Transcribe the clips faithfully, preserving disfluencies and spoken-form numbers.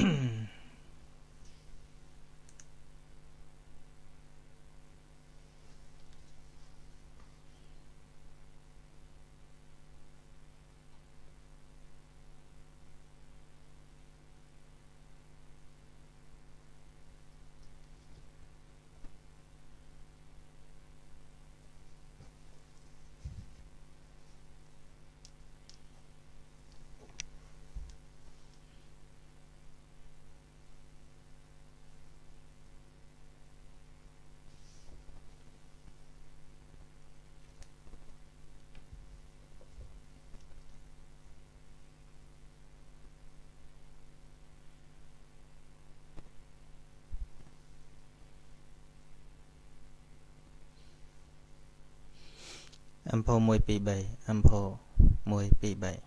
âm phô mùi pì bảy âm phô mùi pì bảy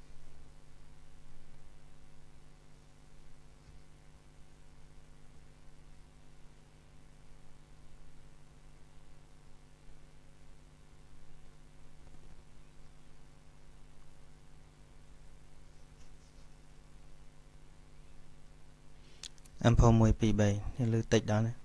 âm phô mùi pì bảy thì lưu tích đó này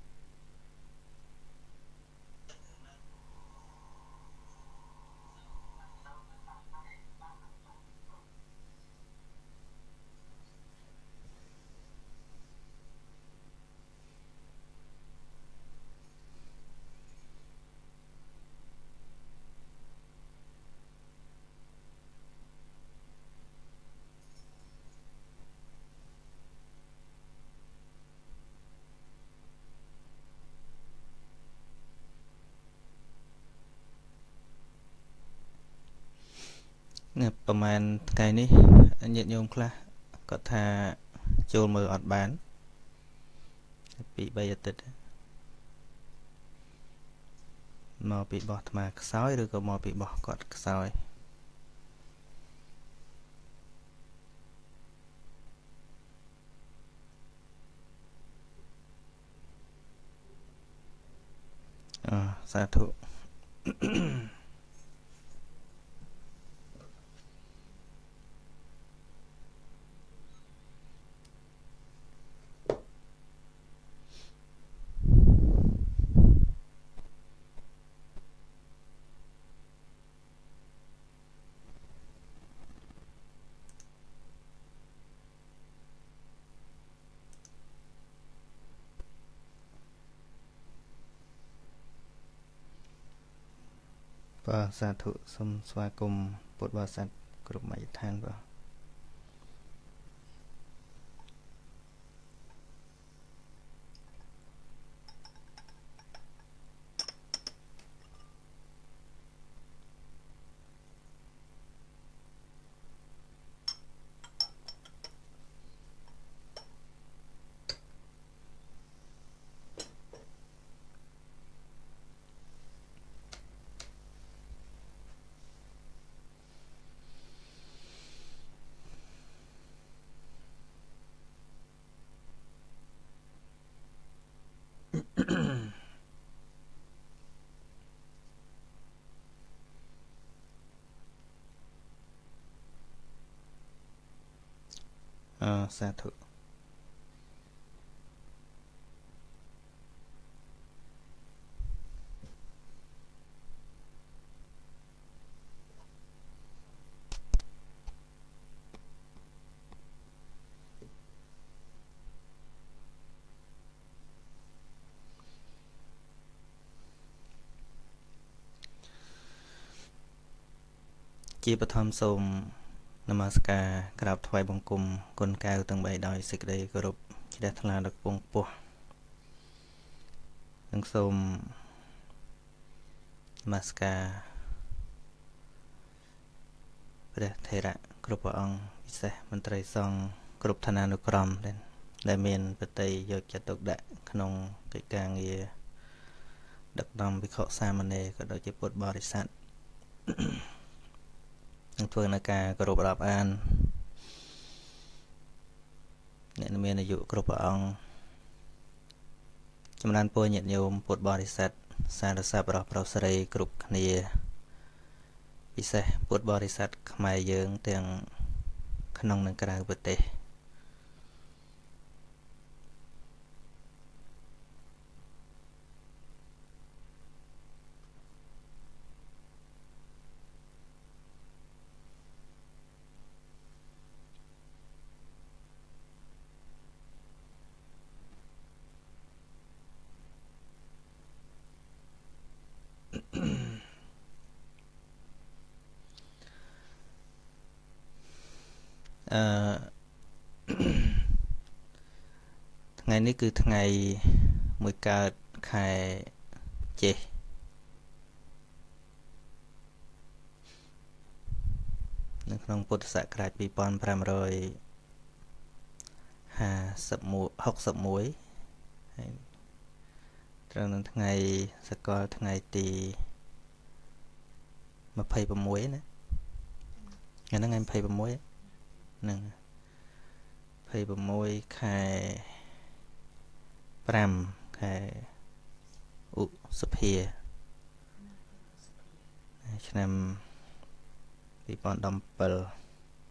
ประมาณไงនេះញាតិញោមខ្លះគាត់ថាចូលមើលអត់បានពី3អាទិត្យមកពីបោះអាត្មាខ្សោយឬក៏មកពីបោះគាត់ខ្សោយអឺសាធុបាទសាធុសូមស្វាគមន៍ពុទ្ធបរិស័ទគ្រប់មជ្ឈដ្ឋានបាទអឺសាធុជាបឋមសូមនមស្ការក្រាបថ្វាយបង្គំគុណកៅទាំង3ដោយសេចក្តីគោរពជ្រះថ្លាដល់ពងពោះនិងសូមនមស្ការព្រះថេរៈគ្រប់ព្រះអង្គពិសេសមន្ត្រីសង្ឃគ្រប់ឋានានុក្រមដែលមានបតីយកចិត្តទុកដាក់ក្នុងកិច្ចការងារដឹកនាំវិខសាមណេរក៏ដូចជាពុទ្ធបរិស័ទនឹងធ្វើនៅការគោរពរាប់អានអ្នកមានអាយុគ្រប់ព្រះអង្គចម្រើនពរញាតិញោមពុទ្ធបរិស័ទសារស័ព្ទរបស់ប្រុសស្រីគ្រប់គ្នាពិសេសពុទ្ធបរិស័ទខ្មែរយើងទាំងក្នុងនិងក្រៅប្រទេសអឺថ្ងៃនេះគឺថ្ងៃមួយកើតខែចេសនៅក្នុងពុទ្ធសករាជពីរពាន់ប្រាំរយហាសិបមួយ ហុកសិបមួយហើយត្រូវនឹងថ្ងៃសកលថ្ងៃទីម្ភៃប្រាំមួយណាថ្ងៃហ្នឹងថ្ងៃម្ភៃប្រាំមួយហ្នឹងម្ភៃប្រាំមួយខែប្រាំខែឧសភាឆ្នាំពីរពាន់ដប់ប្រាំbảy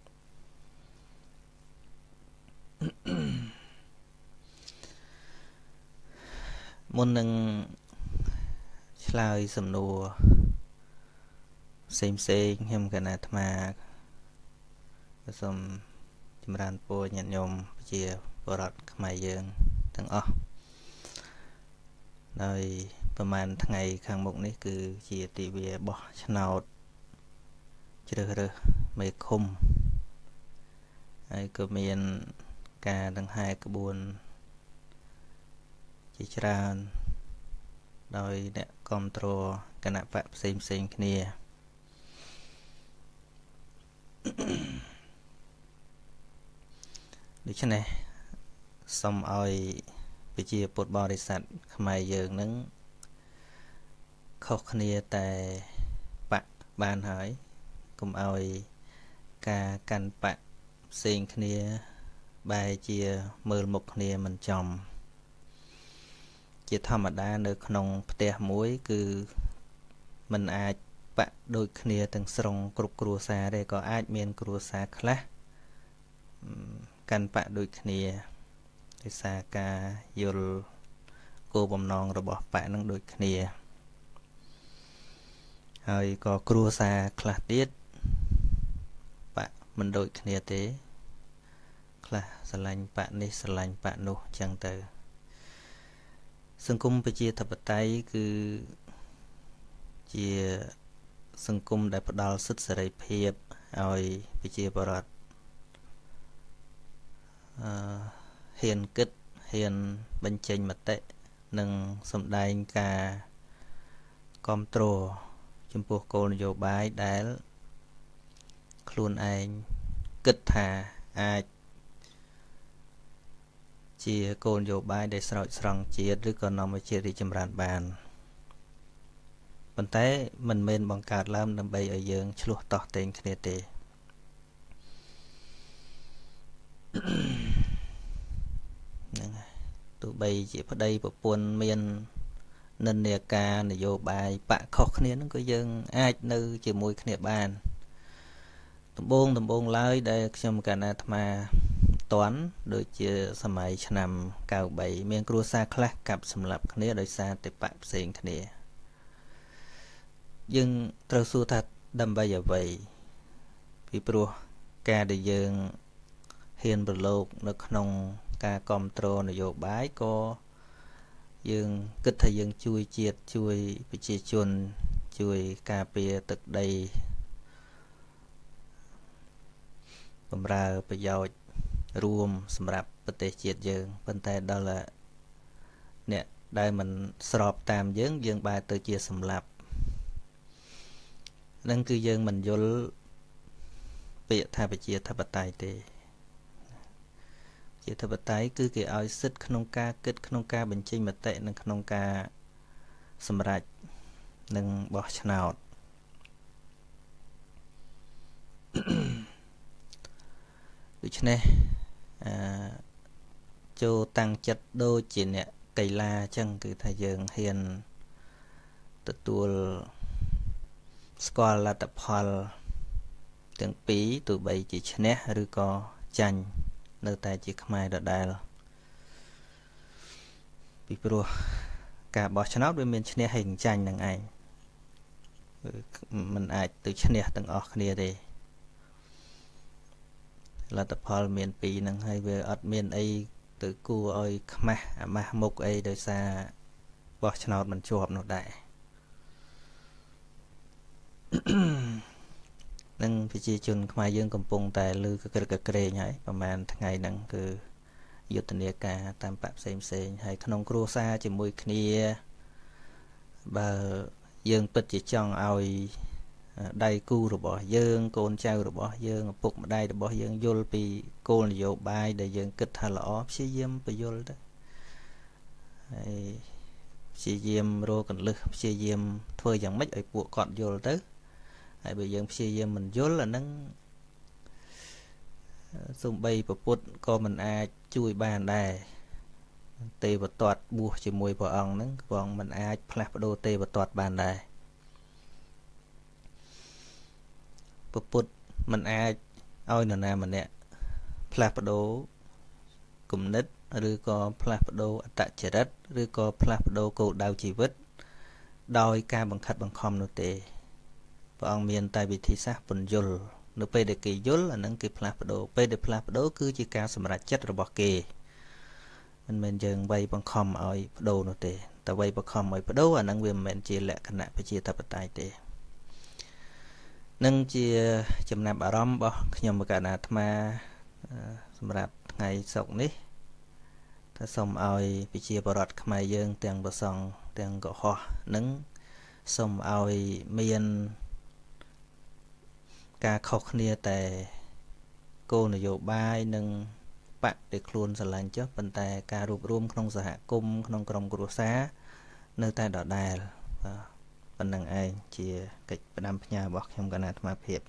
មុននឹងឆ្លើយសំណួរផ្សេងផ្សេងខ្ញុំកណាអាត្មាសូមចម្រើនពរញាតិញោមជាបរិវត្តខ្មែរយើងទាំងអស់ដោយប្រហែលថ្ងៃខាងមុខនេះគឺជាទិវាបោះឆ្នោតជ្រើសរើសមេឃុំហើយក៏មានការដង្ហែក្បួនជាច្រើនដោយអ្នកគ្រប់គ្រងគណៈបកផ្សេងផ្សេងគ្នាដូច្នេះសូមឲ្យប្រជាពុទ្ធបរិស័ទខ្មែរយើងនឹងខុសគ្នាតែបកបានហើយកុំឲ្យការកាន់បកផ្សេងគ្នាបែរជាមើលមុខគ្នាមិនចំជាធម្មតានៅក្នុងផ្ទះមួយគឺมันអាចបកដូចគ្នាទាំងស្រុងគ្រប់គ្រួសារទេក៏អាចមានគ្រួសារខ្លះកាន់បកដូចគ្នាដោយសារការយល់គោលបំណងរបស់បកនឹងដូចគ្នាហើយក៏គ្រួសារខ្លះទៀតបកមិនដូចគ្នាទេខ្លះស្រឡាញ់បកនេះស្រឡាញ់បកនោះអញ្ចឹងទៅសង្គមប្រជាធិបតេយ្យគឺជាសង្គមដែលផ្ដល់សិទ្ធិសេរីភាពឲ្យប្រជាពលរដ្ឋអឺហ៊ានគិតហ៊ានបញ្ចេញមតិនិងសម្ដែងការគ្រប់គ្រងចំពោះគោលនយោបាយដែលខ្លួនឯងគិតថាអាចជាគោលនយោបាយដែលស្រោចស្រង់ជាតិឬក៏នាំឲ្យជាតិរីកចម្រើនបានប៉ុន្តែមិនមែនបង្កើតឡើងដើម្បីឲ្យយើងឆ្លោះតោះតេងគ្នាទេហ្នឹងហើយទោះបីជាប្តីប្រពន្ធមាននិន្នាការនយោបាយបកខុសគ្នាហ្នឹងក៏យើងអាចនៅជាមួយគ្នាបានដំបូងដំបូងឡើយដែលខ្ញុំកណាអាត្មាតន់ដូចជាសម័យឆ្នាំកៅបីមានគ្រួសារខ្លះកាប់សម្លាប់គ្នាដោយសារតែបកផ្សេងគ្នាយើងត្រូវសួរថាដើម្បីអ្វីពីព្រោះការដែលយើងហ៊ានប្រឡូកនៅក្នុងការគ្រប់គ្រងនយោបាយក៏យើងគិតថាយើងជួយជាតិជួយប្រជាជនជួយការពារទឹកដីបម្រើប្រយោជន៍រួមសម្រាប់ប្រទេសជាតិយើងប៉ុន្តែដល់អ្នកដែលមិនស្របតាមយើងយើងបែរទៅជាសម្លាប់នឹងគឺយើងមិនយល់ពាក្យថាប្រជាធិបតេយ្យទេជាធិបតេយ្យគឺគេឲ្យសិទ្ធិក្នុងការគិតក្នុងការបញ្ចេញមតិនិងក្នុងការសម្រេចនិងបោះឆ្នោតដូច្នេះអឺចូលតាំងចិត្តដូចជាអ្នកកីឡាអញ្ចឹងគឺថាយើងហ៊ានទទួលស្គាល់លទ្ធផលទាំងពីរទោះបីជាឈ្នះឬក៏ចាញ់នៅតែជាខ្មែរដដែលពីព្រោះការបោះឆ្នោតវាមានឈ្នះហើយចាញ់នឹងឯងมันអាចទៅឈ្នះទាំងអស់គ្នាទេលទ្ធផលមានពីរហ្នឹងហើយវាអត់មានអីទៅគួរឲ្យខ្មាស់អាម៉ាស់មុខអីដោយសារបោះឆ្នោតមិនជាប់នោះដែរនឹងប្រជាជនខ្មែរយើងកំពុងតែលឺកក្រឹកក្រែងហើយប្រហែលថ្ងៃហ្នឹងគឺយុទ្ធនាការតាមបកផ្សេងផ្សេងហើយក្នុងគ្រួសារជាមួយគ្នាបើយើងពិតជាចង់ឲ្យដៃគូរបស់យើងកូនចៅរបស់យើងឪពុកម្ដាយរបស់យើងយល់ពីគោលនយោបាយដែលយើងគិតថាល្អព្យាយាមបញ្យល់ទៅហើយព្យាយាមរកកន្លឹះព្យាយាមធ្វើយ៉ាងម៉េចឲ្យពួកគាត់យល់ទៅហើយបើយើងព្យាយាមមិនយល់អាហ្នឹងសូម្បីប្រពុតក៏មិនអាចជួយបានដែរទេវទត្តបួសជាមួយព្រះអង្គហ្នឹងព្រះអង្គមិនអាចផ្លាស់ប្ដូរទេវទត្តបានដែរប្រពុតមិនអាចឲ្យនរណាម្នាក់ផ្លាស់ប្ដូរគំនិតឬក៏ផ្លាស់ប្ដូរអត្តចរិតឬក៏ផ្លាស់ប្ដូរគោលដៅជីវិតដោយការបង្ខិតបង្ខំនោះទេព្រះអង្គមានតែវិធីសាស្ត្រពន្យល់នៅពេលដែលគេយល់អានឹងគេផ្លាស់ប្ដូរពេលដែលផ្លាស់ប្ដូរគឺជាការសម្រេចចិត្តរបស់គេមិនមែនយើងវាយបង្ខំឲ្យបដូរនោះទេតែវាយបង្ខំឲ្យបដូរអានឹងវាមិនមែនជាលក្ខណៈប្រជាធិបតេយ្យទេនឹងជាចំណាប់អារម្មណ៍របស់ខ្ញុំកណ្ណាអាត្មាសម្រាប់ថ្ងៃសុក្រនេះថាសូមឲ្យប្រជាពលរដ្ឋខ្មែរយើងទាំងប្រសង់ទាំងកុហកនឹងសូមឲ្យមានការខុសគ្នាតែគោលនយោបាយនិងបកដែលខ្លួនស្រឡាញ់ចុះប៉ុន្តែការរួបរวมក្នុងសហគមន៍ក្នុងក្រុមគ្រួសារនៅតែដដែលបាទប៉ុណ្្នឹងឯងជាកិច្ចផ្ដាំផ្ញើរបស់ខ្ញុំកណ្ណាអាត្មាភាព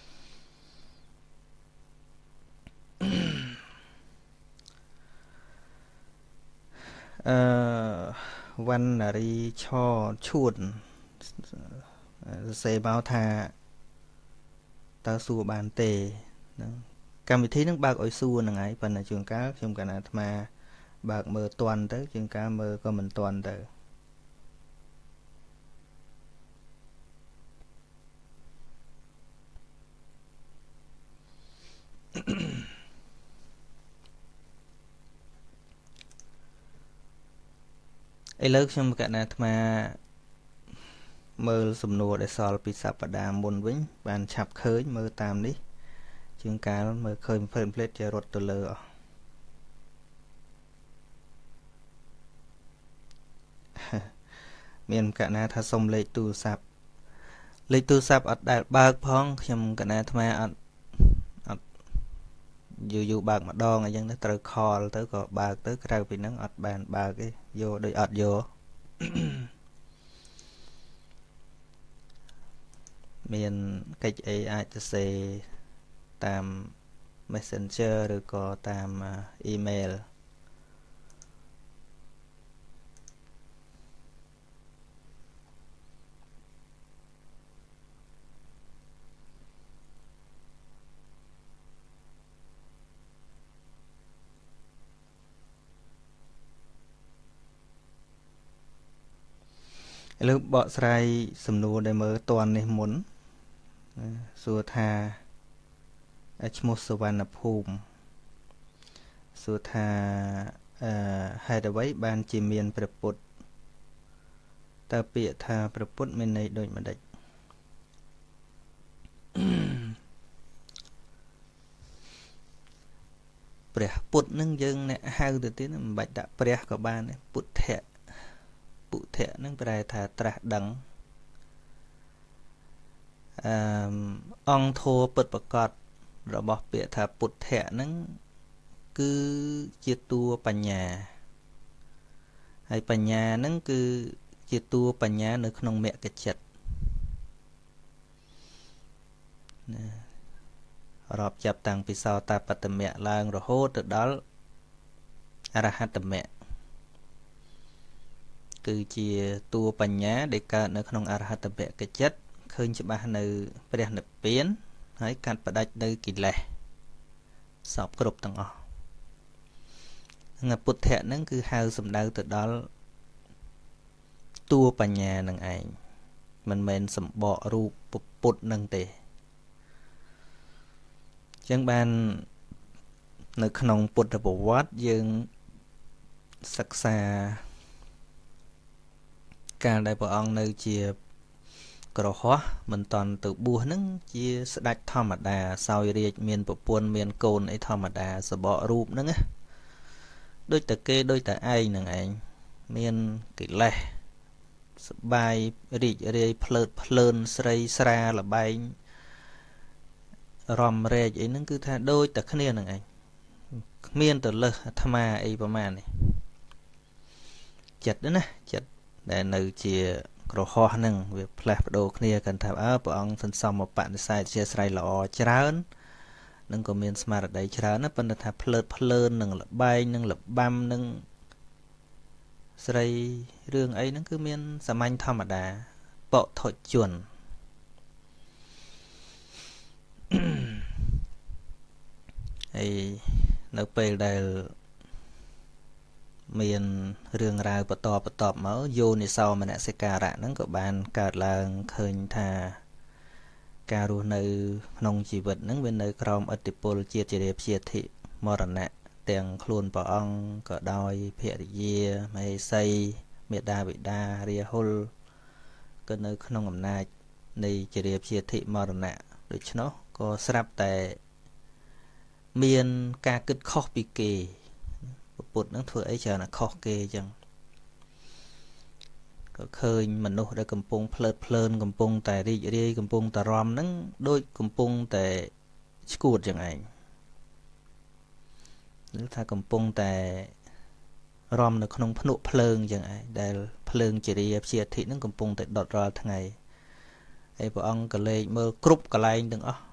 អឺវណ្ណារីឆឈួនសរសេរមកថាតើសួរបានទេហ្នឹងកម្មវិធីហ្នឹងបើកឲ្យសួរហ្នឹងហើយប៉ុន្តែជួនកាលខ្ញុំកណ្ណាអាត្មាបើកមើលតន់ទៅជួនកាលមើលក៏មិនតន់ទៅឥឡូវខ្ញុំកណ្ណាអាត្មាមើលសំណួរដែលសល់ពីសប្តាហ៍មុនវិញបានឆាប់ឃើញមើលតាមនេះជាងកាលមើលឃើញភ្លេតភ្លេតជារត់ទៅលើអស់មានកណាថាសុំលេខទូរស័ព្ទលេខទូរស័ព្ទអត់ដែលបើកផងខ្ញុំកណាអាត្មាអត់អត់យូរយូរបើកម្ដងអញ្ចឹងទៅត្រូវខលទៅក៏បើកទៅក្រៅពីហ្នឹងអត់បានបើកទេយកដូចអត់យកមានកិច្ចអីអាចទៅសេតាម Messenger ឬក៏តាម email ឥឡូវបកស្រាយសំណួរដែលមើលតន់នេះមុនសួរថាឈ្មោះសវណ្ណភូមិសួរថាអឺហេតុអ្វីបានជាមានព្រះពុទ្ធតើពាក្យថាព្រះពុទ្ធមានន័យដូចម្ដេចព្រះពុទ្ធនឹងយើងអ្នកហៅទៅទៀតមិនបាច់ដាក់ព្រះក៏បានដែរពុទ្ធៈពុទ្ធៈនឹងប្រែថាត្រាស់ដឹងអឺអង្គធម៌ពិតប្រកបរបស់ពាក្យថាពុទ្ធៈហ្នឹងគឺជាតួបញ្ញាហើយបញ្ញាហ្នឹងគឺជាតួបញ្ញានៅក្នុងមគ្គចិត្តណារាប់ចាប់តាំងពីសោតាបត្តមៈឡើងរហូតទៅដល់អរហត្តមៈគឺជាតួបញ្ញាដែលកើតនៅក្នុងអរហត្តមគ្គចិត្តឃើញច្បាស់នៅព្រះនិព្វានហើយកាត់ផ្ដាច់នៅកិលេសសពគ្រប់ទាំងអស់ហ្នឹងពុទ្ធៈហ្នឹងគឺហៅសំដៅទៅដល់តួបញ្ញានឹងឯងមិនមែនសម្បករូបពុទ្ធនឹងទេអញ្ចឹងបាននៅក្នុងពុទ្ធប្រវត្តិយើងសិក្សាកាលដែលព្រះអង្គនៅជាក្រហោះមិនតន់ទៅបួសហ្នឹងជាស្ដេចធម្មតាសោយរាជមានប្រពន្ធមានកូនអីធម្មតាសបករូបហ្នឹងណាដូចតែគេដូចតែឯងហ្នឹងឯងមានកិលេសសបាយរីករាយភ្លើតភ្លើនស្រីស្រាលបែងរំរែកអីហ្នឹងគឺថាដូចតែគ្នាហ្នឹងឯងគ្មានទៅលើសអាត្មាអីប្រមាណនេះចិត្តណាចិត្តដែលនៅជាក្រហោះហ្នឹងវាផ្លាស់ប្ដូរគ្នាកាន់ថាអើព្រះអង្គសន្សំមកបនិស្ស័យអធិស្ឋានល្អច្រើននឹងក៏មានស្មារតីច្រើនណាប៉ុន្តែថាភ្លើតភ្លើននឹងលបែងនឹងលបាំនឹងស្រីរឿងអីហ្នឹងគឺមានសាមញ្ញធម្មតាបតុជនហើយនៅពេលដែលមានរឿងរ៉ាវបន្តបន្តមកយោនិសោមនសិការៈហ្នឹងក៏បានកើតឡើងឃើញថាការរស់នៅក្នុងជីវិតហ្នឹងវានៅក្រោមឥទ្ធិពលជាតិជារាព្យាធិមរណៈទាំងខ្លួនព្រះអង្គក៏ដោយភរិយាមហេសីមេដាបិតារាហុលក៏នៅក្នុងអំណាចនៃជារាព្យាធិមរណៈដូច្នោះក៏ស្រាប់តែមានការគិតខុសពីគេពុទ្ធនឹងធ្វើអីច្រើនណាខុសគេអញ្ចឹងក៏ឃើញមនុស្សដែលកំពុងភ្លើតភ្លើនកំពុងតែរីករាយកំពុងតែរំហ្នឹងដូចកំពុងតែឈួតអញ្ចឹងឯងឬថាកំពុងតែរំនៅក្នុងភ្នក់ភ្លើងអញ្ចឹងឯងដែលភ្លើងជារាព្យាធិហ្នឹងកំពុងតែដុតរាល់ថ្ងៃហើយព្រះអង្គក៏លេចមើលគ្រប់កន្លែងទាំងអស់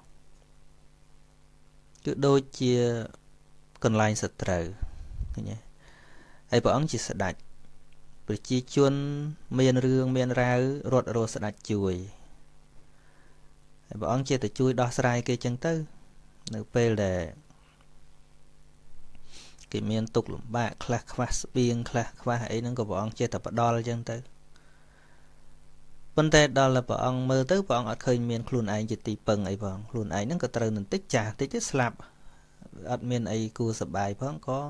គឺដូចជាកន្លែងសត្រូវឃើញទេហើយព្រះអង្គជាស្ដេចប្រជាជនមានរឿងមានរាវរត់រស់ស្ដេចជួយហើយព្រះអង្គជាតែជួយដោះស្រាយគេចឹងទៅនៅពេលដែលគេមានទុក្ខលំបាកខ្លះខ្វះស្បៀងខ្លះខ្វះអីហ្នឹងក៏ព្រះអង្គជាតែផ្ដល់ចឹងទៅប៉ុន្តែដល់តែព្រះអង្គមើលទៅព្រះអង្គអត់ឃើញមានខ្លួនឯងជាទីពឹងអីផងខ្លួនឯងហ្នឹងក៏ត្រូវនឹងតិចចាស់តិចទៅស្លាប់អត់មានអីគួរសប្បាយផងក៏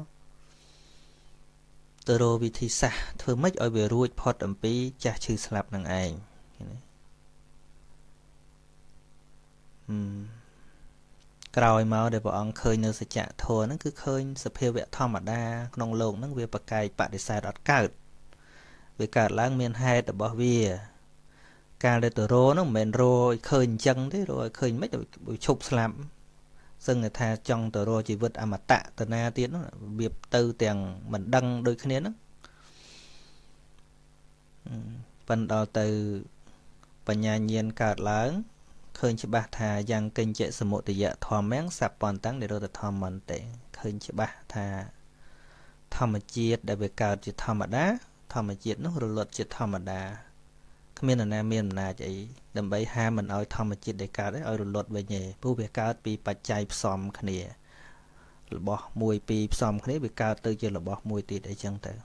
ទៅរកវិធីសាស្ត្រធ្វើម៉េចឲ្យវារួចផុតអំពីចាស់ឈឺស្លាប់នឹងឯងក្រោយមកដែលព្រះអង្គឃើញនៅសច្ចធម៌ហ្នឹងគឺឃើញសភាវៈធម្មតាក្នុងโลกហ្នឹងវាប្រកែកបដិសេធអត់កើតវាកើតឡើងមានហេតុរបស់វាការដែលទៅរកហ្នឹងមិនមែនរកឲ្យឃើញអញ្ចឹងទេរកឲ្យឃើញមិនឲ្យឈប់ស្លាប់សឹងថាចង់ទៅរកជីវិតអមតៈទៅណាទៀតហ្នឹងរបៀបទៅទាំងមិនដឹងដូចគ្នាហ្នឹងប៉ុន្តែដល់ទៅបញ្ញាញាណកើតឡើងឃើញច្បាស់ថាយ៉ាងកិញ្ចសមុទយៈធម្មំសពន្តាំងនិរោធធម្មន្តិឃើញច្បាស់ថាធម្មជាតិដែលវាកើតជាធម្មតាធម្មជាតិនោះរលត់ជាធម្មតាគ្មាននរណាមានអំណាចអីដើម្បីហាមមិនឲ្យធម្មជាតិដែលកើតឲ្យរលត់វិញទេព្រោះវាកើតពីបច្ច័យផ្សំគ្នារបស់មួយពីរផ្សំគ្នាវាកើតទៅជារបស់មួយទៀតអីចឹងទៅ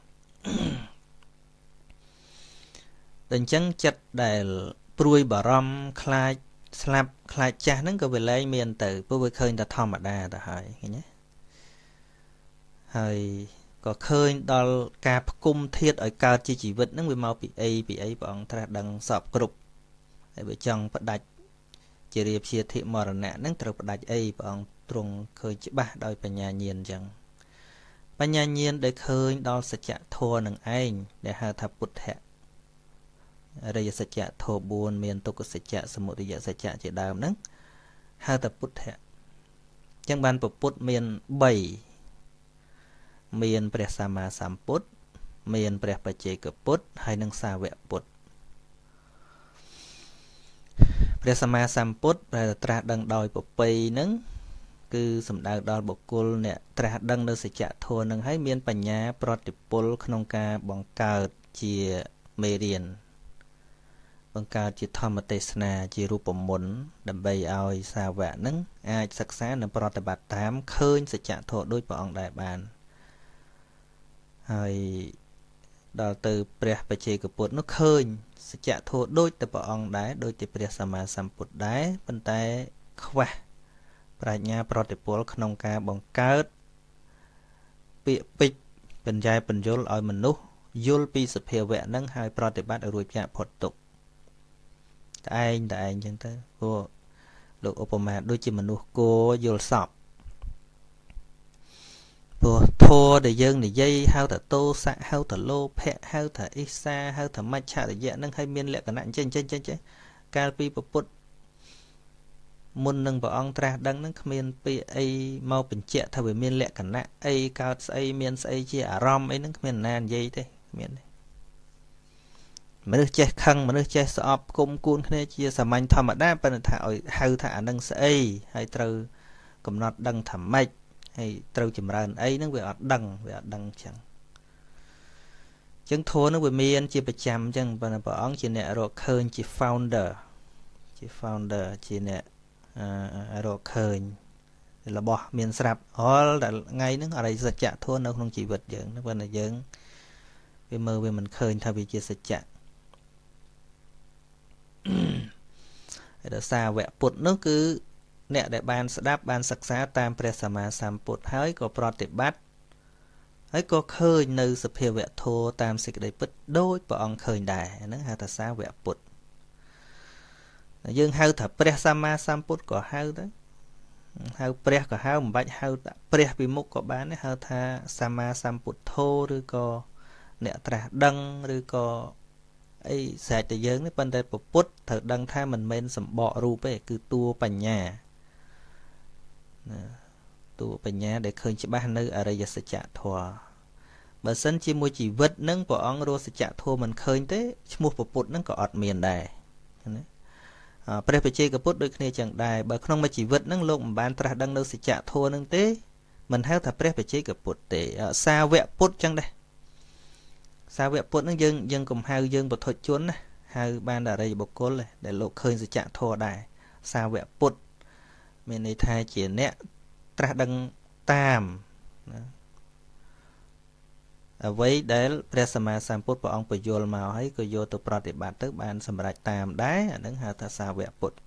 តែអញ្ចឹងចិត្តដែលព្រួយបារម្ភខ្លាចស្លាប់ខ្លាចចាស់ហ្នឹងក៏វាលែងមានទៅព្រោះវាឃើញតែធម្មតាទៅហើយឃើញទេហើយក៏ឃើញដល់ការផ្គុំធាតុឲ្យកើតជាជីវិតហ្នឹងវាមកពីអីពីអីព្រះអង្គត្រាស់ដឹងសពគ្រប់ហើយបើចង់ផ្ដាច់ជារាព្យាធិមរណៈហ្នឹងត្រូវផ្ដាច់អីព្រះអង្គទ្រង់ឃើញច្បាស់ដោយបញ្ញាញាណអញ្ចឹងបញ្ញាញាណដែលឃើញដល់សច្ចធម៌នឹងឯងដែលហៅថាពុទ្ធៈអរិយសច្ចធម៌បួនមានទុក្ខសច្ចសមុទយសច្ចជាដើមហ្នឹងហៅថាពុទ្ធៈអញ្ចឹងបានពុទ្ធមានបីមានព្រះសម្មាសម្ពុទ្ធមានព្រះបច្ចេកពុទ្ធហើយនិងសាវកពុទ្ធព្រះសម្មាសម្ពុទ្ធដែលត្រាស់ដឹងដោយពពៃហ្នឹងគឺសំដៅដល់បុគ្គលអ្នកត្រាស់ដឹងនៅសច្ចធម៌នឹងហើយមានបញ្ញាប្រតិពលក្នុងការបង្កើតជាមេរៀនបង្កើតជាធម្មទេសនាជារូបមន្តដើម្បីឲ្យសាវកហ្នឹងអាចសិក្សានិងប្រតិបត្តិតាមឃើញសច្ចធម៌ដោយព្រះអង្គដែរបានហើយដល់ទៅព្រះបច្ចេកពុទ្ធនោះឃើញសច្ចធម៌ដូចតែព្រះអង្គដែរដូចតែព្រះសម្មាសម្ពុទ្ធដែរប៉ុន្តែខ្វះប្រាជ្ញាប្រតិពលក្នុងការបង្កើតពាក្យពេចន៍បញ្ញែបញ្យលឲ្យមនុស្សយល់ពីសភាវៈហ្នឹងហើយប្រតិបត្តិឲ្យរួចចាកផុតទុក្ខតែឯងតែឯងចឹងទៅព្រោះលោកឧបមាដូចជាមនុស្សគោយល់សពព្រោះធัวដែលយើងនិយាយហៅថាតោសៈហៅថាលោភៈហៅថាអ៊ីសាហៅថាមច្ឆរិយៈនឹងឲ្យមានលក្ខណៈអញ្ចឹងអញ្ចឹងអញ្ចឹងកាលពីពុទ្ធមុននឹងព្រះអង្គត្រាស់ដឹងនឹងគ្មានពាក្យអីមកបញ្ជាក់ថាវាមានលក្ខណៈអីកើតស្អីមានស្អីជាអារម្មណ៍អីហ្នឹងគ្មានណានិយាយទេគ្មានទេមនុស្សចេះខឹងមនុស្សចេះស្អប់គុំគួនគ្នាជាសាមញ្ញធម្មតាប៉ុន្តែថាឲ្យហៅថាអានឹងស្អីហើយត្រូវកំណត់ដឹងថាម៉េចហើយត្រូវចម្រើនអីហ្នឹងវាអត់ដឹងវាអត់ដឹងចឹងចឹងធម៌ហ្នឹងវាមានជាប្រចាំចឹងប៉ុន្តែព្រះអង្គជាអ្នករកឃើញជា founder ជា founder ជាអ្នករកឃើញរបស់មានស្រាប់អល់តែថ្ងៃហ្នឹងអរិយសច្ចធម៌នៅក្នុងជីវិតយើងប៉ុន្តែយើងវាមើលវាមិនឃើញថាវាជាសច្ចៈហើយដល់សាវកពុទ្ធនោះគឺអ្នកដែលបានស្ដាប់បានសិក្សាតាមព្រះសម្មាសម្ពុទ្ធហើយក៏ប្រតិបត្តិហើយក៏ឃើញនៅសភាវៈធម៌តាមសេចក្តីពិតដូចព្រះអង្គឃើញដែរហ្នឹងហៅថាសាវកពុទ្ធយើងហៅថាព្រះសម្មាសម្ពុទ្ធក៏ហៅទៅហៅព្រះក៏ហៅមិនបាច់ហៅព្រះពីមុខក៏បានហៅថាសម្មាសម្ពុទ្ធោឬក៏អ្នកត្រាស់ដឹងឬក៏អីស្រេចតែយើងនេះប៉ុន្តែពុទ្ធត្រូវដឹងថាមិនមែនសម្បករូបទេគឺតួបញ្ញាតួបញ្ញាដែលឃើញច្បាស់នៅអរិយសច្ចធម៌បើសិនជាមួយជីវិតនឹងព្រះអង្គរស់សច្ចធម៌មិនឃើញទេឈ្មោះពុទ្ធនឹងក៏អត់មានដែរណាព្រះបច្ចេកពុទ្ធដូចគ្នាចឹងដែរបើក្នុងមួយជីវិតនឹងលោកមិនបានត្រាស់ដឹងនៅសច្ចធម៌នឹងទេមិនហៅថាព្រះបច្ចេកពុទ្ធទេសាវកពុទ្ធចឹងដែរសាវកពុទ្ធនឹងយើងយើងកុំហៅយើងបុថុជនណាហៅបានអរិយបុគ្គលដែលលោកឃើញសច្ចធម៌ដែរសាវកពុទ្ធមានន័យថាជាអ្នកត្រាស់ដឹងតាមណាអ្វីដែលព្រះសម្មាសម្ពុទ្ធព្រះអង្គបញ្យល់មកហើយក៏យកទៅប្រតិបត្តិទៅបានសម្រេចតាមដែរអានឹងហៅថាសាវកពុទ្ធ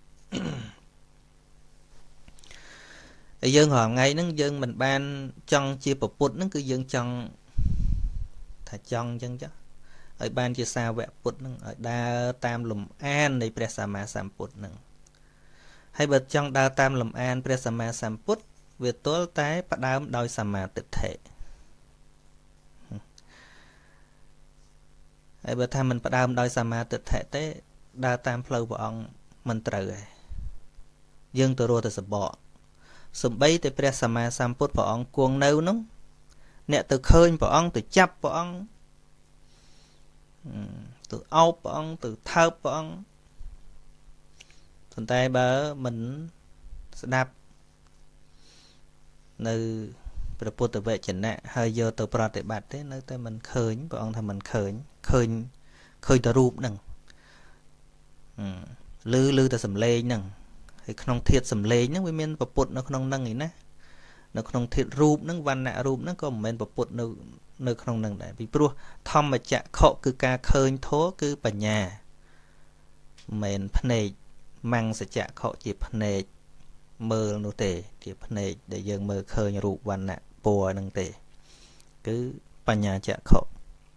ហើយយើងរាល់ថ្ងៃហ្នឹងយើងមិនបានចង់ជាពុទ្ធហ្នឹងគឺយើងចង់ថាចង់អញ្ចឹងចុះឲ្យបានជាសាវកពុទ្ធហ្នឹងឲ្យដើរតាមលំអាននៃព្រះសម្មាសម្ពុទ្ធហ្នឹងហើយបើចង់ដើរតាមលំអានព្រះសម្មាសម្ពុទ្ធវាទល់តែផ្ដើមដោយសម្មាទិដ្ឋិហើយបើថាមិនផ្ដើមដោយសម្មាទិដ្ឋិទេដើរតាមផ្លូវព្រះអង្គមិនត្រូវទេយើងទៅរស់ទៅសបកសំបីតែព្រះសម្មាសម្ពុទ្ធព្រះអង្គគង់នៅនោះអ្នកទៅឃើញព្រះអង្គទៅចាប់ព្រះអង្គទៅអោបព្រះអង្គទៅថើបព្រះអង្គប៉ុន្តែបើមិនស្ដាប់នៅព្រះពុទ្ធវចនៈហើយយកទៅប្រតិបត្តិទេនៅតែមិនឃើញព្រះអង្គថាមិនឃើញឃើញឃើញតែរូបហ្នឹងឮឮតែសំឡេងហ្នឹងហើយក្នុងធាតុសំឡេងហ្នឹងវាមានព្រះពុទ្ធនៅក្នុងហ្នឹងឯណានៅក្នុងធាតុរូបហ្នឹងវណ្ណៈរូបហ្នឹងក៏មិនមែនព្រះពុទ្ធនៅនៅក្នុងហ្នឹងដែរពីព្រោះធម្មចក្ខុគឺការឃើញធម៌គឺបញ្ញាមិនមែនភ្នែកមង្សចក្ខុជាភ្នែកមើលនោះទេជាភ្នែកដែលយើងមើលឃើញរូបវណ្ណៈពណ៌ហ្នឹងទេគឺបញ្ញាចក្ខុ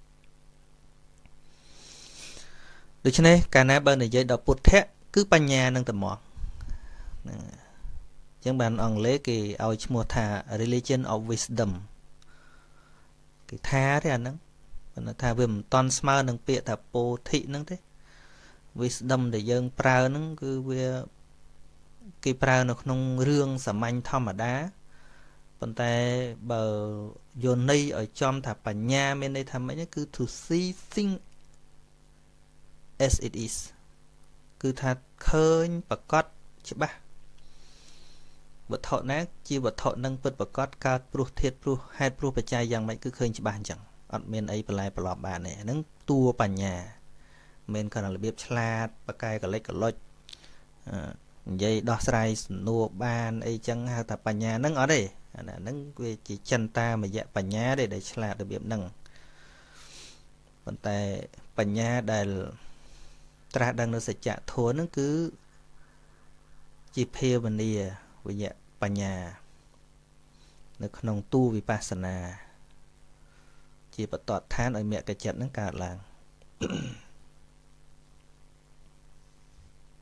ដូច្នេះកាលណាបើនិយាយដល់ពុទ្ធៈគឺបញ្ញានឹងតែមកហ្នឹងអញ្ចឹងបានអង់គ្លេសគេឲ្យឈ្មោះថា religion of wisdom គេថាទេអាហ្នឹងប៉ុន្តែថាវាមិនតន់ស្មើនឹងពាក្យថាពោធិហ្នឹងទេ wisdom ដែលយើងប្រើហ្នឹងគឺវាគេប្រើនៅក្នុងរឿងសាមញ្ញធម្មតាប៉ុន្តែបើយកន័យឲ្យចំថាបញ្ញាមានន័យថាម៉េចគឺ to see thing as it is គឺថាឃើញប្រកបច្បាស់វត្ថុណាជាវត្ថុនឹងពិតប្រកបកើតព្រោះធាតុព្រោះហេតុព្រោះបច្ច័យយ៉ាងម៉េចគឺឃើញច្បាស់អញ្ចឹងអត់មានអីបន្លែប្រឡប់បានទេហ្នឹងតួបញ្ញាមិនគ្រាន់តែរបៀបឆ្លាតបកែកលិចកលុចនិយាយដោះស្រាយសំណួរបានអីចឹងហៅថាបញ្ញាហ្នឹងអត់ទេអាហ្នឹងវាជាចិន្តាមយៈបញ្ញាទេដែលឆ្លាតរបៀបហ្នឹងប៉ុន្តែបញ្ញាដែលត្រាស់ដឹងនៅសច្ចធម៌ហ្នឹងគឺជាភាវនាវិយៈបញ្ញានៅក្នុងទូវិបស្សនាជាបតតឋានឲ្យមគ្គចិត្តហ្នឹងកើតឡើង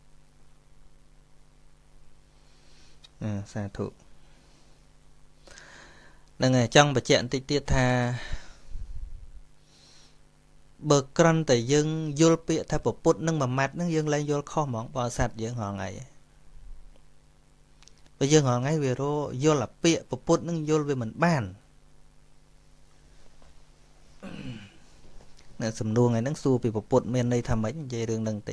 សាធុនឹងចង់បញ្ជាក់បន្តិចទៀតថាបើក្រាន់តែយើងយល់ពាក្យថាពុទ្ធនឹងមួយម៉ាត់នឹងយើងលែងយល់ខុសហ្មងបរិស័ទយើងហងៃបើយើងហងៃវារយល់អាពាក្យពុទ្ធនឹងយល់វាមិនបាននៅសំណួរថ្ងៃហ្នឹងសួរពីពុទ្ធមានន័យថាម៉េចនិយាយរឿងហ្នឹងតិច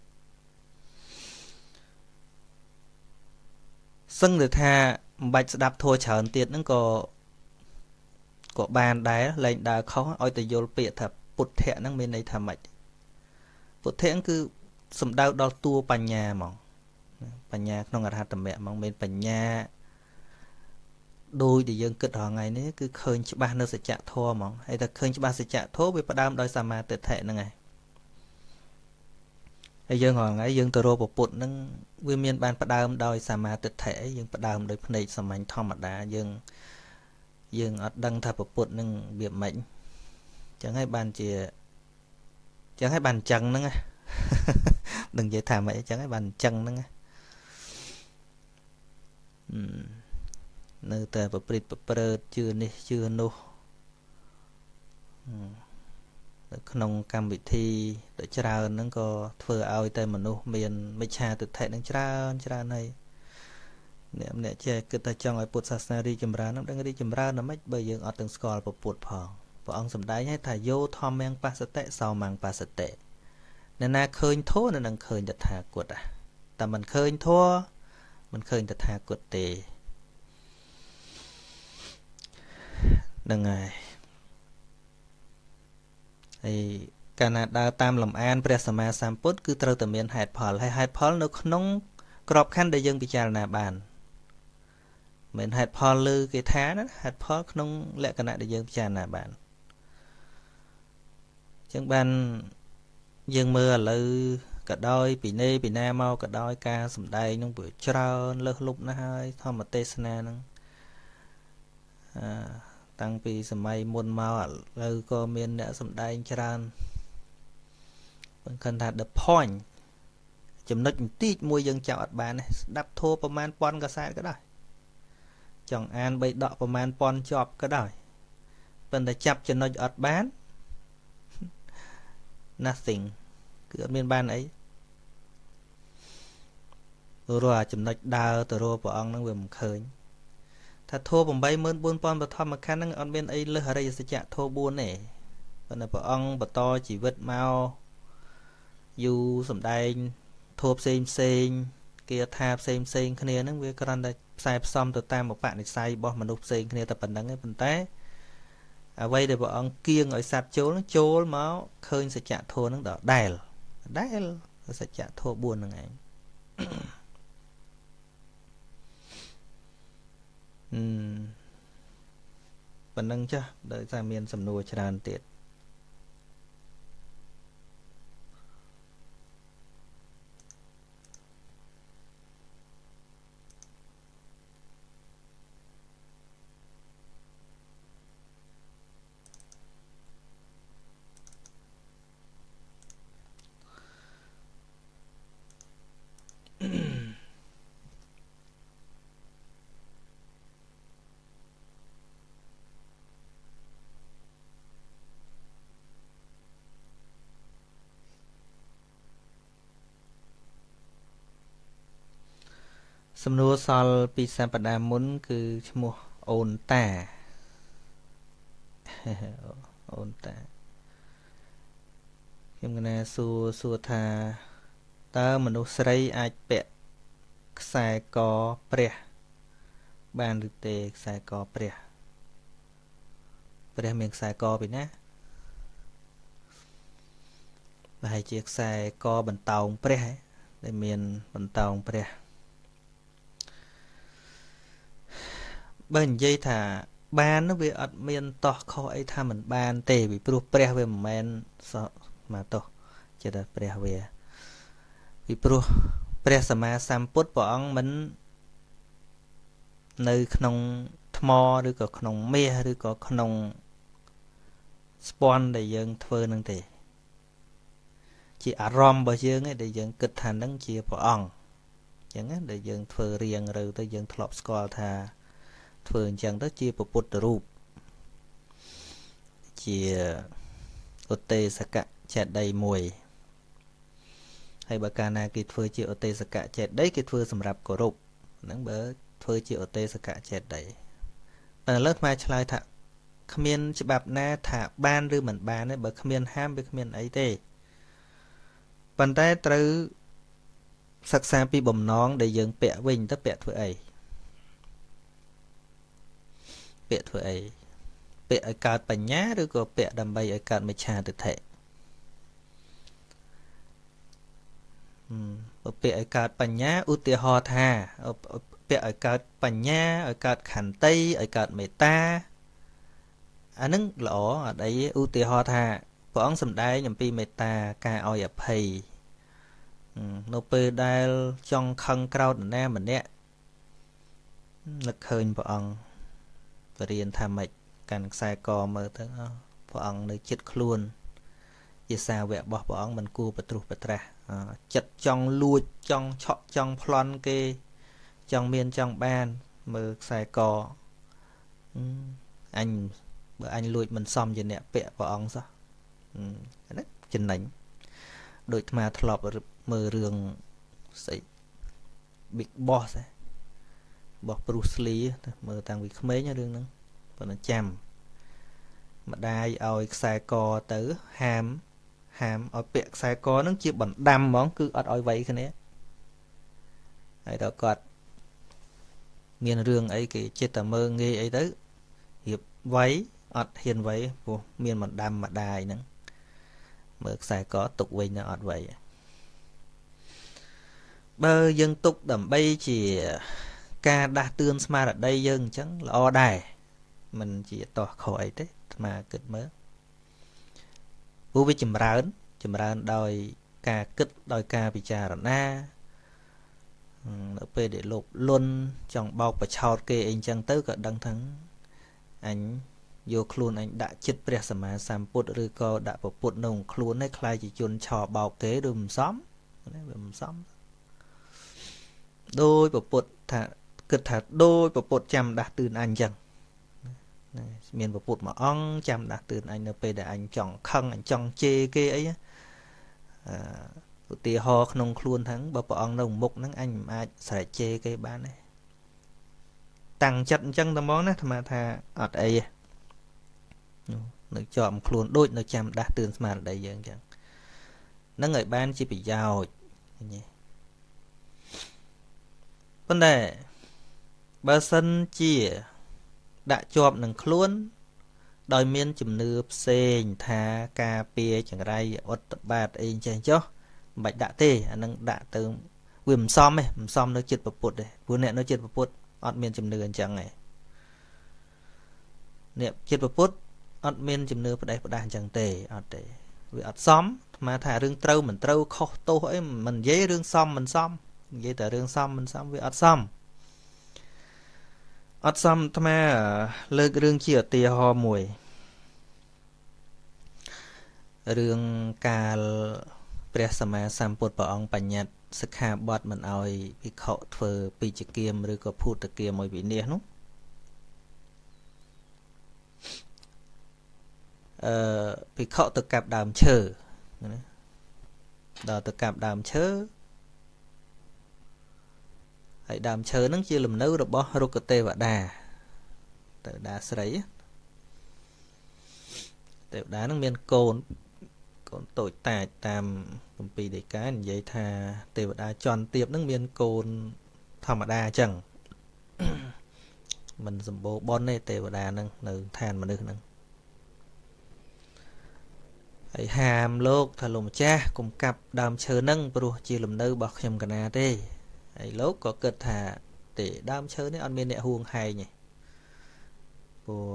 សឹងទៅថាមិនបាច់ស្ដាប់ធัวច្រើនទៀតហ្នឹងក៏ក៏បានដែរលែងដើរខុសឲ្យតែយល់ពាក្យថាពុទ្ធៈហ្នឹងមានន័យថាម៉េចពុទ្ធៈហ្នឹងគឺសំដៅដល់តួបញ្ញាហ្មងបញ្ញាក្នុងអរហត្តមគ្គហ្មងមានបញ្ញាដោយដែលយើងគិតរាល់ថ្ងៃនេះគឺឃើញច្បាស់នៅសច្ចធម៌ហ្មងហើយតែឃើញច្បាស់សច្ចធម៌វាផ្ដើមដោយសមាទិដ្ឋិហ្នឹងឯងហើយយើងរាល់ថ្ងៃយើងទៅរកពុទ្ធហ្នឹងវាមានបានផ្ដើមដោយសមាទិដ្ឋិអីយើងផ្ដើមដោយភ្នែកសាមញ្ញធម្មតាយើងយើងអត់ដឹងថាពុទ្ធហ្នឹងវាមិនអញ្ចឹងហើយបានជាអញ្ចឹងហើយបានអញ្ចឹងហ្នឹងនឹងនិយាយថាម៉េចអញ្ចឹងហើយបានអញ្ចឹងហ្នឹងនៅតែប្រព្រឹត្តប្រព្រឹត្តជឿនេះជឿនោះនៅក្នុងកម្មវិធីដ៏ច្រើនហ្នឹងក៏ធ្វើឲ្យតែមនុស្សមានមិច្ឆាទិដ្ឋិនឹងច្រើនច្រើនហើយអ្នកម្នាក់ចេះគិតថាចង់ឲ្យពុទ្ធសាសនារីចម្រើនហ្នឹងដឹងរីចម្រើនណាស់ម៉េចបើយើងអត់ទាំងស្គាល់ពុទ្ធផងព្រះអង្គសម្ដែងឲ្យថាយោធម្មងបសតិសោមងបសតិអ្នកណាឃើញធម៌នៅនឹងឃើញតថាគតតែមិនឃើញធម៌មិនឃើញតថាគតទេនឹងហើយហើយកាលណាដើរតាមលំអានព្រះសម្មាសម្ពុទ្ធគឺត្រូវតែមានហេតុផលហើយហេតុផលនៅក្នុងក្របខ័ណ្ឌដែលយើងពិចារណាបានមិនហេតុផលលើគេថាណាហេតុផលក្នុងលក្ខណៈដែលយើងពិចារណាបានអញ្ចឹងបានយើងមើលឥឡូវក៏ដោយពីនេពីណាមកក៏ដោយការសំដែងនឹងវាច្រើនលើសលប់ណាស់ហើយធម្មទេសនានឹងអឺតាំងពីសម័យមុនមកឥឡូវក៏មានអ្នកសំដែងច្រើនមិនគិតថា the point ចំណុចបន្តិចមួយយើងចាប់អត់បានទេស្ដាប់ធោះប្រមាណពាន់កាសែតក៏ដោយចង់អានបីដកប្រមាណពាន់ជាប់ក៏ដោយប៉ុន្តែចាប់ចំណុចអត់បាន nothing គឺអត់មានបានអីរកចំណុចដើរទៅរកព្រះអង្គហ្នឹងវាមិនឃើញថាធម៌ eight four thousand បឋមខណ្ឌហ្នឹងអត់មានអីលើសអរិយសច្ចៈធម៌fourទេប៉ុន្តែព្រះអង្គបន្តជីវិតមកយូរសំដែងធម៌ផ្សេងផ្សេងគាថាផ្សេងផ្សេងគ្នាហ្នឹងវាគ្រាន់តែផ្សាយផ្សំទៅតាមឧបនិស្ស័យរបស់មនុស្សផ្សេងគ្នាតែប៉ុណ្្នឹងឯងប៉ុន្តែអ្វីដែលព្រះអង្គគៀងឲ្យសត្វចូលហ្នឹងចូលមកឃើញសច្ចធម៌ហ្នឹងដល់ដែលដែលសច្ចធម៌fourហ្នឹងឯងអឺប៉ុណ្្នឹងចាស់ដោយសារមានសំណួរច្រើនទៀតសំណួរសល់ពីសប្តាហ៍មុនគឺឈ្មោះអូនតាអូនតាខ្ញុំកណាសួរសួរថាតើមនុស្សស្រីអាចពាក់ខ្សែកព្រះបានឬទេខ្សែកព្រះព្រះមានខ្សែកពីណាប្រហែលជាខ្សែកបន្តោងព្រះដែលមានបន្តោងព្រះបើនិយាយថាបានវាអត់មានតោះខុសអីថាមិនបានទេពីព្រោះព្រះវាមិនមែនមកតោះចិត្តថាព្រះវាពីព្រោះព្រះសម្មាសម្ពុទ្ធព្រះអង្គមិននៅក្នុងថ្មឬក៏ក្នុងមាសឬក៏ក្នុងស្ពាន់ដែលយើងធ្វើនឹងទេជាអារម្មណ៍របស់យើងឯងដែលយើងគិតថានឹងជាព្រះអង្គចឹងណាដែលយើងធ្វើរៀងឬទៅយើងធ្លាប់ស្គាល់ថាធ្វើអញ្ចឹងទៅជាពុទ្ធរូបជាឧទេសកចេតិយមួយហើយបើកាលណាគេធ្វើជាឧទេសកចេតិយគេធ្វើសម្រាប់គោរពហ្នឹងបើធ្វើជាឧទេសកចេតិយតែឥឡូវខ្មែរឆ្លើយថាគ្មានច្បាប់ណាថាបានឬមិនបានទេបើគ្មានហាមវាគ្មានអីទេប៉ុន្តែត្រូវសិក្សាពីបំណងដែលយើងពាក់វិញទៅពាក់ធ្វើអីពាក់ធ្វើអីពាក់ឲ្យកើតបញ្ញាឬក៏ពាក់ដើម្បីឲ្យកើតមិច្ឆាទិដ្ឋិបើពាក់ឲ្យកើតបញ្ញាឧទាហរណ៍ថាពាក់ឲ្យកើតបញ្ញាឲ្យកើតខន្តីឲ្យកើតមេត្តាអានឹងល្អអត់អីឧទាហរណ៍ថាព្រះអង្គសម្ដែងអំពីមេត្តាការឲ្យអភ័យនៅពេលដែលចង់ខឹងក្រោធនរណាម្នាក់នឹកឃើញព្រះអង្គបរៀនថាម៉េចកាន់ខ្សែកមើលទៅព្រះអង្គនៅចិត្តខ្លួនជាសាវករបស់ព្រះអង្គមិនគួរប្រទ្រុសប្រត្រាស់ចិត្តចង់លួចចង់ឆក់ចង់ប្លន់គេចង់មានចង់បានមើលខ្សែកអញបើអញលួចមិនសមជាអ្នកពាក់ព្រះអង្គសោះអានេះចំណេញដូចអាធ្លាប់មើលរឿងស្អី Big Boss របស់ Bruce Lee មើលតាំងពីក្មេងរឿងហ្នឹងប៉ុន្តែចាំម្ដាយឲ្យខ្សែកទៅហាមហាមឲ្យពាក់ខ្សែកហ្នឹងជាបណ្ដាំហ្មងគឺអត់ឲ្យវៃគ្នាហើយដល់គាត់មានរឿងអីគេចិត្តតែមើងងាយអីទៅរៀបវៃអត់ហ៊ានវៃព្រោះមានបណ្ដាំម្ដាយហ្នឹងមើលខ្សែកទុកវិញនៅអត់វៃបើយើងទុកដើម្បីជាការដាស់តឿនស្មារតីយើងអញ្ចឹងល្អដែរមិនជាតោះខុសអីទេអាត្មាគិតមើលព្រោះវាចម្រើនចម្រើនដោយការគិតដោយការពិចារណានៅពេលដែលលោភលន់ចង់បោកបឆោតគេអីអញ្ចឹងទៅក៏ដឹងថាអញយកខ្លួនអញដាក់ចិត្តព្រះសម្មាសម្ពុទ្ធឬក៏ដាក់ពពុទ្ធនៅក្នុងខ្លួននេះខ្លាយជាជនឆោបោកគេឬមិនសមវាមិនសមដោយពពុទ្ធថាគិតថាដោយពពុទ្ធចាំដាស់តឿនអញអញ្ចឹងមានពពុទ្ធមួយអង្គចាំដាស់តឿនអញនៅពេលដែលអញចង់ខឹងអញចង់ជេរគេអីឧទាហរណ៍ក្នុងខ្លួនហ្នឹងបើព្រះអង្គនៅមុខហ្នឹងអញមិនអាចស្រែកជេរគេបានទេតាំងចិត្តអញ្ចឹងតែហ្មងណាអាត្មាថាអត់អីនៅជាប់ខ្លួនដូចនៅចាំដាស់តឿនស្មារតីយើងអញ្ចឹងហ្នឹងឲ្យបានជាប្រយោជន៍ញ៉េប៉ុន្តែបើសិនជាដាក់ជាប់នឹងខ្លួនដោយមានជំនឿផ្សេងថាការពារចង្រៃឧត្តបាតអីចេះចុះមិនបាច់ដាក់ទេអានឹងដាក់ទៅវាមិនសមទេមិនសមនៅចិត្តពុទ្ធទេព្រោះអ្នកនៅចិត្តពុទ្ធអត់មានជំនឿអញ្ចឹងទេអ្នកចិត្តពុទ្ធអត់មានជំនឿផ្ដេសផ្ដាស់អញ្ចឹងទេអត់ទេវាអត់សមអាត្មាថារឿងត្រូវមិនត្រូវខុសទោសអីមិននិយាយរឿងសមមិនសមនិយាយតែរឿងសមមិនសមវាអត់សមអត់សមអាត្មាលើករឿងជាឧទាហរណ៍មួយរឿងកាលព្រះសម្មាសម្ពុទ្ធព្រះអង្គបញ្ញត្តិសិក្ខាបទមិនឲ្យភិក្ខុធ្វើពីចគាមឬក៏ភូតគាមឲ្យវិនិច្ឆ័យនោះអឺភិក្ខុទៅកាប់ដើមឈើណាដល់ទៅកាប់ដើមឈើហើយដើមឈើហ្នឹងជាលំនៅរបស់រុក្ខទេវតាទេវតាស្រីទេវតាហ្នឹងមានកូនកូនតូចតាចតាមគម្ពីរដីកានិយាយថាទេវតាចន់ទាបហ្នឹងមានកូនធម្មតាអញ្ចឹងមិនសម្បូរបុណ្យទេទេវតាហ្នឹងនៅឋានមនុស្សហ្នឹងហើយហាមលោកថាលោកម្ចាស់កុំកាប់ដើមឈើហ្នឹងព្រោះជាលំនៅរបស់ខ្ញុំកណាទេហើយលោកក៏គិតថាទេដើមឈើនេះអត់មានអ្នកហួងហែងទេព្រោះ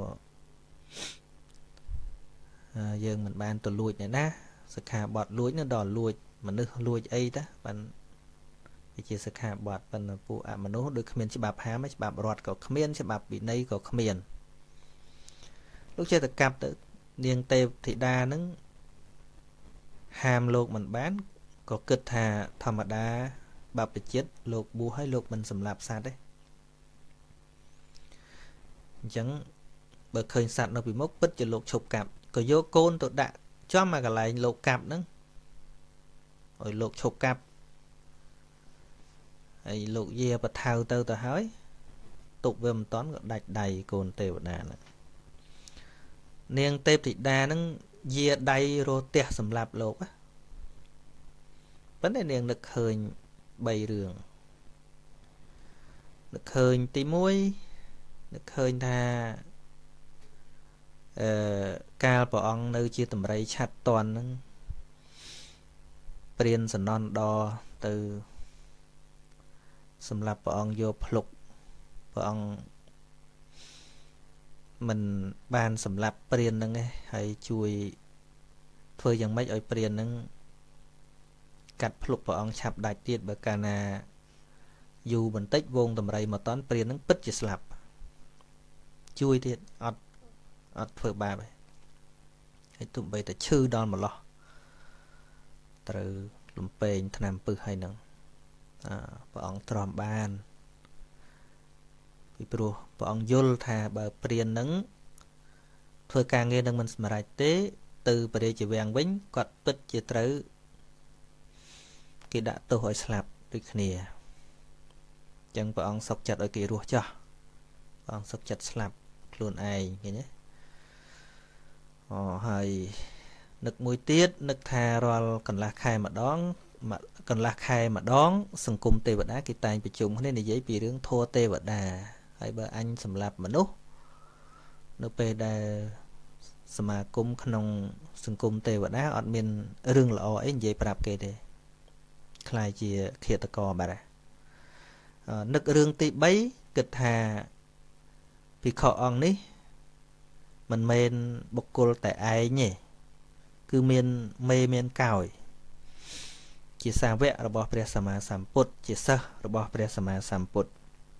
យើងមិនបានទៅលួចអ្នកណាសិក្ខាបទលួចនោះដល់លួចមនុស្សលួចអីតាបានវាជាសិក្ខាបទប៉ុន្តែពួកអមនុស្សដូចគ្មានច្បាប់ហាមច្បាប់រដ្ឋក៏គ្មានច្បាប់វិន័យក៏គ្មានលោកចេះតែកាប់ទៅនាងទេពធីតាហ្នឹងហាមលោកមិនបានក៏គិតថាធម្មតាបាបចិត្តលោកបួសឲ្យលោកមិនសម្លាប់សត្វទេអញ្ចឹងបើឃើញសត្វនៅពីមុខពិតជាលោកឈប់កាប់ក៏យកកូនទៅដាក់ចំមកកន្លែងលោកកាប់ហ្នឹងឲ្យលោកឈប់កាប់ហើយលោកយាបថៅទៅទៅហើយទុកវាមិនតន់ក៏ដាច់ដៃកូនទេវតាហ្នឹងនាងទេពធីតាហ្នឹងយាដៃរោទះសម្លាប់លោកប៉ុន្តែនាងនឹកឃើញបីរឿងនឹកឃើញទីមួយនឹកឃើញថាអឺកាលព្រះអង្គនៅជាតម្រៃឆាត់តន់ហ្នឹងព្រានសនន្តដទៅសម្រាប់ព្រះអង្គយកភ្លុកព្រះអង្គមិនបានសម្លាប់ព្រានហ្នឹងឯងហើយជួយធ្វើយ៉ាងម៉េចឲ្យព្រានហ្នឹងកាត់ភ្លុកព្រះអង្គឆាប់ដាច់ទៀតបើកាលណាយូរបន្តិចវងតម្រៃមកតន់ព្រានហ្នឹងពិតជាស្លាប់ជួយទៀតអត់អត់ធ្វើបាបទេហើយទោះបីតែឈឺដល់ម្លោះត្រូវលំពេងថ្នាំពឹសហើយហ្នឹងអឺព្រះអង្គទ្រាំបានពីព្រោះព្រះអង្គយល់ថាបើព្រានហ្នឹងធ្វើការងារនឹងមិនសម្រេចទេទៅបរិយាវាំងវិញគាត់ពិតជាត្រូវគេដាក់ទោសឲ្យស្លាប់ដូចគ្នាអញ្ចឹងព្រះអង្គសុខចិត្តឲ្យគេរស់ចោះព្រះអង្គសុខចិត្តស្លាប់ខ្លួនឯងឃើញទេអូហើយនឹកមួយទៀតនឹកថារាល់កន្លះខែម្ដងកន្លះខែម្ដងសង្គមទេវតាគេតែងប្រជុំគ្នានិយាយពីរឿងធម៌ទេវតាហើយបើអញសម្លាប់មនុស្សនៅពេលដែលសមាគមក្នុងសង្គមទេវតាអត់មានរឿងល្អអីនិយាយប្រាប់គេទេខ្លាយជាឃាតករបាត់ហើយនឹករឿងទីបីគិតថាភិក្ខុអង្គនេះមិនមែនបុគ្គលតែឯងទេគឺមានមេមានកោយជាសាវករបស់ព្រះសម្មាសម្ពុទ្ធជាសិស្សរបស់ព្រះសម្មាសម្ពុទ្ធ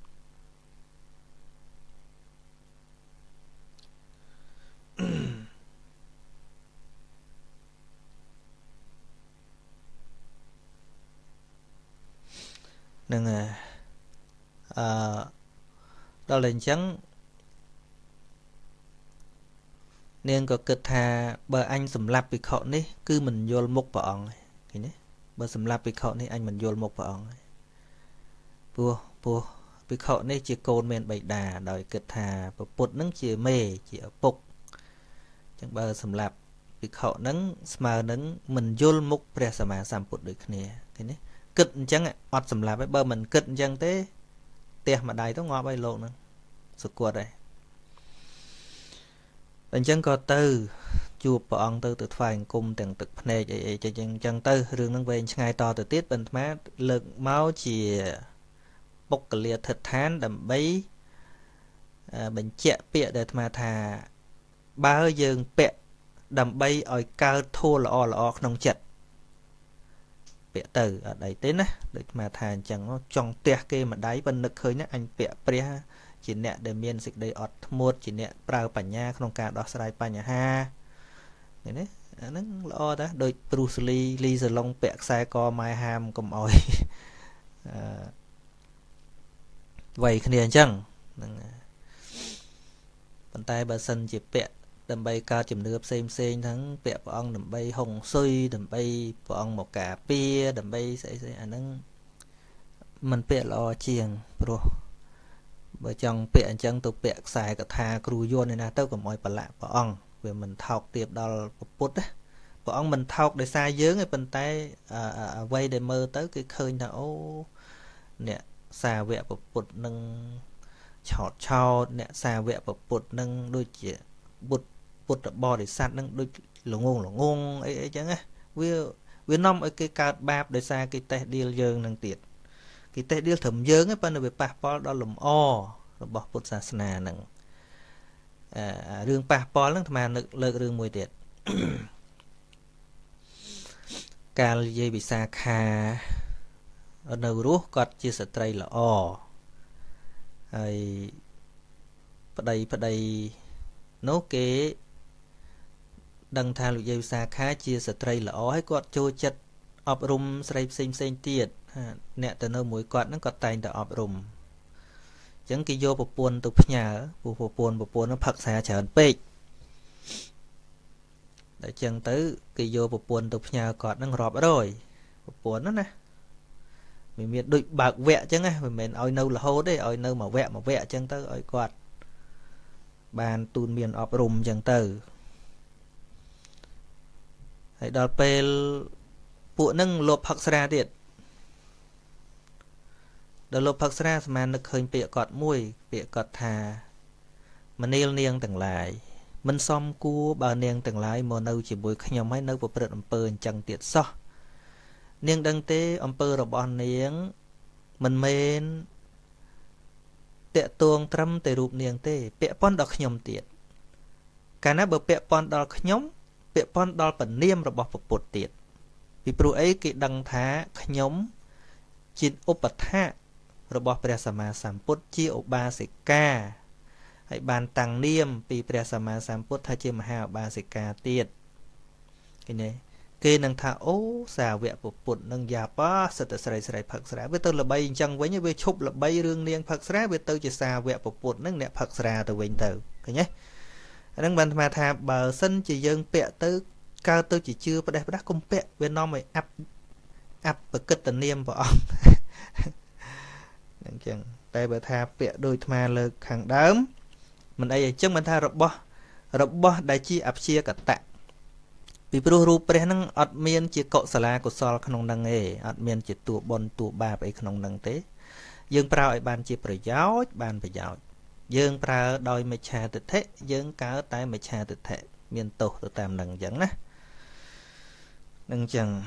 នឹងអឺដល់តែអញ្ចឹងនាងក៏គិតថាបើអញសម្លាប់ភិក្ខុនេះគឺមិនយល់មុខព្រះអង្គឃើញទេបើសម្លាប់ភិក្ខុនេះអញមិនយល់មុខព្រះអង្គព្រោះព្រោះភិក្ខុនេះជាកូនមានបិតាដោយគិតថាពុទ្ធនឹងជាមេជាឪពុកអញ្ចឹងបើសម្លាប់ភិក្ខុនឹងស្មើនឹងមិនយល់មុខព្រះសម្មាសម្ពុទ្ធដូចគ្នាឃើញទេគិតអញ្ចឹងអត់សម្លាប់ទេបើមិនគិតអញ្ចឹងទេផ្ទះម្ដាយទៅងាប់ឲ្យលោកនឹងសុគតហើយអញ្ចឹងក៏ទៅជួបព្រះអង្គទៅទៅថ្វាយអង្គមទាំងទឹកភ្នែកអីអីចឹងអញ្ចឹងទៅរឿងហ្នឹងវែងឆ្ងាយតទៅទៀតប៉ុន្តែលើកមកជាបុគ្គលាធិដ្ឋានដើម្បីបញ្ជាក់ពាក្យដែលអាត្មាថាបើយើងពាក់ដើម្បីឲ្យកើតធម៌ល្អល្អក្នុងចិត្តពាក់ទៅអត់អីទេណាដូចអាត្មាថាអញ្ចឹងចង់ទះគេម្ដាយប៉ុន្តែនឹកឃើញណាអញពាក់ព្រះជាអ្នកដែលមានសេចក្តីអត់ធ្មត់ជាអ្នកប្រើបញ្ញាក្នុងការដោះស្រាយបញ្ហាឃើញទេអាហ្នឹងល្អតាដូចព្រូសលីលីសាឡុងពាក់ខ្សែកម៉ែហាមកុំអោយអឺវ័យគ្នាអញ្ចឹងហ្នឹងប៉ុន្តែបើសិនជាពាក់ដើម្បីកើតជំនឿផ្សេងផ្សេងហ្នឹងពាក់ព្រះអង្គដើម្បីហុងស៊ុយដើម្បីព្រះអង្គមកការពារដើម្បីស្អីស្អីអាហ្នឹងមិនពាក់ល្អជាងព្រោះបើចង់ពាក់អញ្ចឹងទៅពាក់ខ្សែកថាគ្រូយន្តឯណាទៅកុំឲ្យប្រឡាក់ព្រះអង្គវាមិនថោកទាបដល់ពុទ្ធណាព្រះអង្គមិនថោកដោយសារយើងទេប៉ុន្តែអ្វីដែលមើលទៅគេឃើញថាអូអ្នកសាវកពុទ្ធនឹងឆោតឆោតអ្នកសាវកពុទ្ធនឹងដូចជាពុទ្ធពុទ្ធបរិស័ទនឹងដូចល្ងងល្ងងអីអីចឹងណាវាវានាំឲ្យគេកើតបាបដោយសារគេតេះដៀលយើងនឹងទៀតគេតេះដៀលត្រឹមយើងទេប៉ុន្តែវាប៉ះពាល់ដល់លំអរបស់ពុទ្ធសាសនាហ្នឹងអឺរឿងប៉ះពាល់ហ្នឹងអាត្មានឹកលើករឿងមួយទៀតកាលយាយវិសាខានៅរស់គាត់ជាស្ត្រីល្អហើយប្តីប្តីនោះគេដឹងថាលោកយាយវិសាខាជាស្ត្រីល្អហើយគាត់ចូលចិត្តអប់រំស្រីផ្សេងផ្សេងទៀតអ្នកទៅនៅមួយគាត់ហ្នឹងគាត់តែងតែអប់រំអញ្ចឹងគេយកប្រពន្ធទៅផ្ញើព្រោះប្រពន្ធប្រពន្ធហ្នឹងផឹកស្រាច្រើនពេកតែអញ្ចឹងទៅគេយកប្រពន្ធទៅផ្ញើគាត់ហ្នឹងរាប់រយប្រពន្ធហ្នឹងណាវាមានដូចបើកវគ្គអញ្ចឹងណាមិនមែនឲ្យនៅរហូតទេឲ្យនៅមួយវគ្គមួយវគ្គអញ្ចឹងទៅឲ្យគាត់បានទូនមានអប់រំអញ្ចឹងទៅហើយដល់ពេលពួកហ្នឹងលបផឹកស្រាទៀតដល់លបផឹកស្រាស្មាននឹកឃើញពាក្យគាត់មួយពាក្យគាត់ថាមនាលនាងទាំងឡាយមិនសមគួរបើនាងទាំងឡាយមកនៅជាមួយខ្ញុំហើយនៅប្រព្រឹត្តអំពើអញ្ចឹងទៀតសោះនាងដឹងទេអំពើរបស់នាងមិនមែនតាក់ទងត្រឹមតែរូបនាងទេពាក់ព័ន្ធដល់ខ្ញុំទៀតកាលណាបើពាក់ព័ន្ធដល់ខ្ញុំពាក់ព័ន្ធដល់ពនាមរបស់ពុទ្ធទៀតពីព្រោះអីគេដឹងថាខ្ញុំជាឧបថារបស់ព្រះសម្មាសម្ពុទ្ធជាឧបាសិកាហើយបានតាំងនាមពីព្រះសម្មាសម្ពុទ្ធថាជាមហាឧបាសិកាទៀតឃើញទេគេនឹងថាអូសាវកពុទ្ធនឹងយ៉ាប៉ាសិតតែស្រីស្រីផឹកស្រាវាទៅល្បីអញ្ចឹងវិញវាឈប់ល្បីរឿងនាងផឹកស្រាវាទៅជាសាវកពុទ្ធនឹងអ្នកផឹកស្រាទៅវិញទៅឃើញទេអានឹងបានអាត្មាថាបើសិនជាយើងពាក់ទៅកើតទៅជាជឿផ្ដេសផ្ដាស់កុំពាក់វានាំឲ្យអាប់អាប់ប្រកិតនាមព្រះអង្គអញ្ចឹងតែបើថាពាក់ដោយអាត្មាលើកខាងដើមមិនអីអញ្ចឹងមិនថារបស់របស់ដែលជាអព្យាកតៈពីព្រោះរូបព្រះហ្នឹងអត់មានជាកុសលាកុសលក្នុងហ្នឹងទេអត់មានជាតួបុណ្យតួបាបអីក្នុងហ្នឹងទេយើងប្រើឲ្យបានជាប្រយោជន៍បានប្រយោជន៍យើងប្រើដោយមិច្ឆាទិដ្ឋិយើងកើតតែមិច្ឆាទិដ្ឋិមានទោសទៅតាមហ្នឹងអញ្ចឹងណានឹងអញ្ចឹង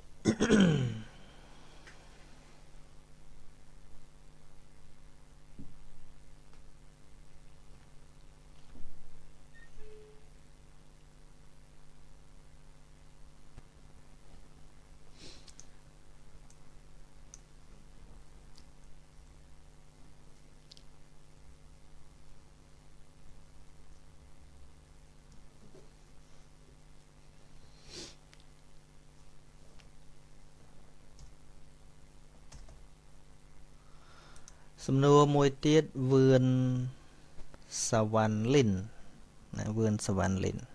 សំណួរមួយទៀតវឿនសវណ្ណលិនណាវឿនសវណ្ណលិន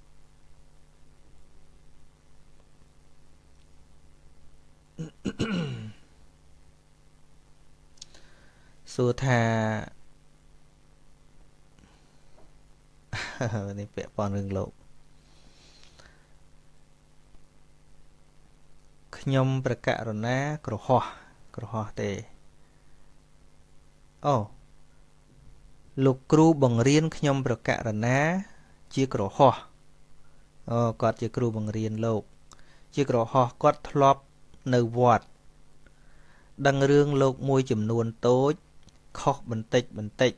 សួរថានេះពាក់ព័ន្ធរឿងលោកខ្ញុំប្រកាសរណាក្រហោះក្រហោះទេអូលោកគ្រូបង្រៀនខ្ញុំប្រកាសរណាជាក្រហោះអូគាត់ជាគ្រូបង្រៀនលោកជាក្រហោះគាត់ធ្លាប់នៅវត្តដឹងរឿងលោកមួយចំនួនតូចខុសបន្តិចបន្តិច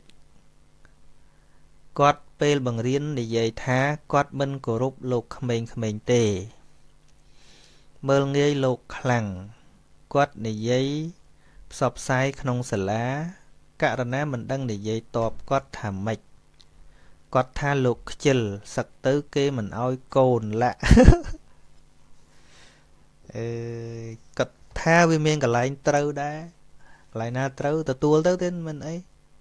គាត់ពេលបង្រៀននិយាយថាគាត់មិនគោរពលោកក្មេងៗទេមើលងាយលោកខ្លាំងគាត់និយាយផ្សព្វផ្សាយក្នុងសាលាករណីមិនដឹងនិយាយតបគាត់ថាម៉េចគាត់ថាលោកខ្ជិលសឹកទៅគេមិនអោយកូនលាក់អឺគាត់ថាវាមានកន្លែងត្រូវដែរកន្លែងណាត្រូវទទួលទៅទេមិនអី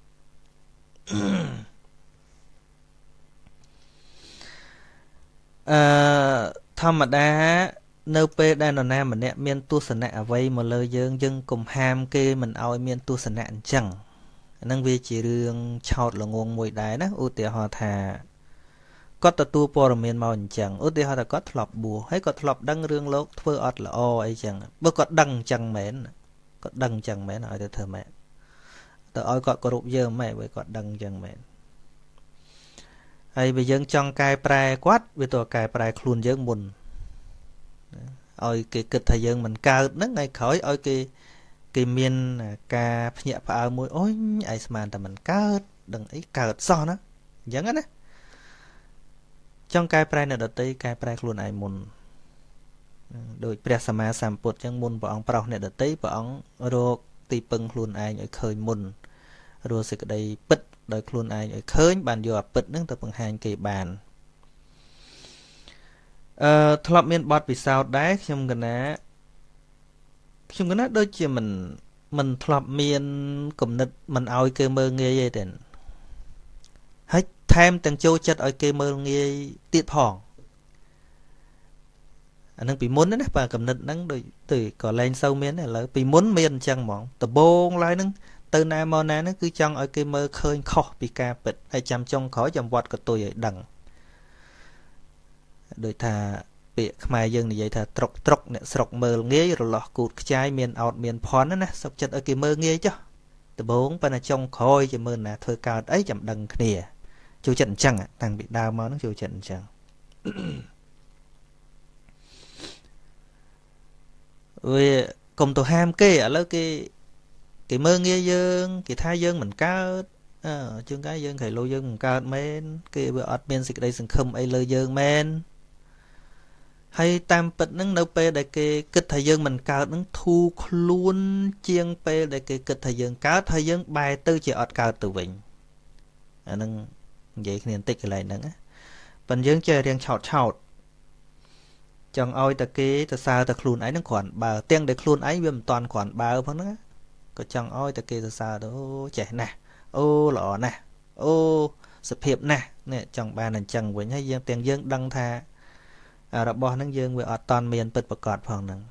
អឺធម្មតានៅពេលដែលនរណាម្នាក់មានទស្សនៈអ្វីមកលើយើងយើងកុំហាមគេមិនឲ្យមានទស្សនៈអញ្ចឹងហ្នឹងវាជារឿងឆោតល្ងងមួយដែរណាឧទាហរណ៍ថាគាត់ទទួលព័ត៌មានមកអញ្ចឹងឧទាហរណ៍ថាគាត់ធ្លាប់បួសហើយគាត់ធ្លាប់ដឹងរឿងលោកធ្វើអត់ល្អអីចឹងបើគាត់ដឹងអញ្ចឹងមែនគាត់ដឹងអញ្ចឹងមែនឲ្យទៅធ្វើម៉េចទៅឲ្យគាត់គោរពយើងម៉េចបើគាត់ដឹងអញ្ចឹងមែនហើយបើយើងចង់កែប្រែគាត់វាទៅកែប្រែខ្លួនយើងមុនឲ្យគេគិតថាយើងមិនកើតហ្នឹងថ្ងៃក្រោយឲ្យគេគេមានការភ្ញាក់ផ្អើលមួយអូយឯស្មានតែមិនកើតដឹងអីកើតសោះណាអញ្ចឹងណាចង់កែប្រែអ្នកដទៃកែប្រែខ្លួនឯងមុនដោយព្រះសម្មាសម្ពុទ្ធអញ្ចឹងមុនព្រះអង្គប្រោសអ្នកដទៃព្រះអង្គរកទីពឹងខ្លួនឯងឲ្យឃើញមុនរកសេចក្តីពិតដោយខ្លួនឯងឲ្យឃើញបានយកអាពិតហ្នឹងទៅបង្ហាញគេបានអឺធ្លាប់មានបទពិសោធន៍ដែរខ្ញុំកណាខ្ញុំគណដូចជាមិនមិនធ្លាប់មានគំនិតមិនឲ្យគេមើលងាយទេហើយថែមទាំងចូលចិត្តឲ្យគេមើលងាយទៀតផងអានឹងពីមុនណាបាទគំនិតហ្នឹងដូចទៅក៏លែងសូវមានឥឡូវពីមុនមានអញ្ចឹងហ្មងដំបូងឡើយហ្នឹងទៅណាមកណាហ្នឹងគឺចង់ឲ្យគេមើលឃើញខុសពីការពិតហើយចាំចុងក្រោយចាំវត្តកតុយឲ្យដឹងដូចថាពាក្យខ្មែរយើងនិយាយថាត្រុកត្រុកអ្នកស្រុកមើលងាយរលាស់គូតខ្ចាយមានអោតមានផន់ណាសុកចិត្តឲ្យគេមើលងាយចុះដំបូងប៉ុន្តែចុងក្រោយជាមើលណាធ្វើកើតអីចាំដឹងគ្នាចូលចិត្តអញ្ចឹងតាំងពីដើមមកហ្នឹងចូលចិត្តអញ្ចឹងវាកុំទៅហាមគេឥឡូវគេគេមើលងាយយើងគេថាយើងមិនកើតអឺជាងកាយយើងក្រៃលោយើងមិនកើតមែនគេវាអត់មានសេចក្តីសង្ឃឹមអីលើយើងមែនហើយតាមពិតហ្នឹងនៅពេលដែលគេគិតថាយើងមិនកើតហ្នឹងធូរខ្លួនជាងពេលដែលគេគិតថាយើងកើតហើយយើងបែរទៅជាអត់កើតទៅវិញអាហ្នឹងនិយាយគ្នាបន្តិចកន្លែងហ្នឹងណាប៉ុន្តែយើងចេះរៀងឆោតឆោតចង់ឲ្យតែគេទៅសើតែខ្លួនឯងហ្នឹងគ្រាន់បើទាំងដែលខ្លួនឯងវាមិនតាន់គ្រាន់បើផងហ្នឹងក៏ចង់ឲ្យតែគេសរសើរទៅអូចេះណាស់អូល្អណាស់អូសុភាពណាស់នេះចង់បានអញ្ចឹងវិញហើយយើងទាំងយើងដឹងថារបស់ហ្នឹងយើងវាអត់តាន់មានពិតប្រាកដផងហ្នឹង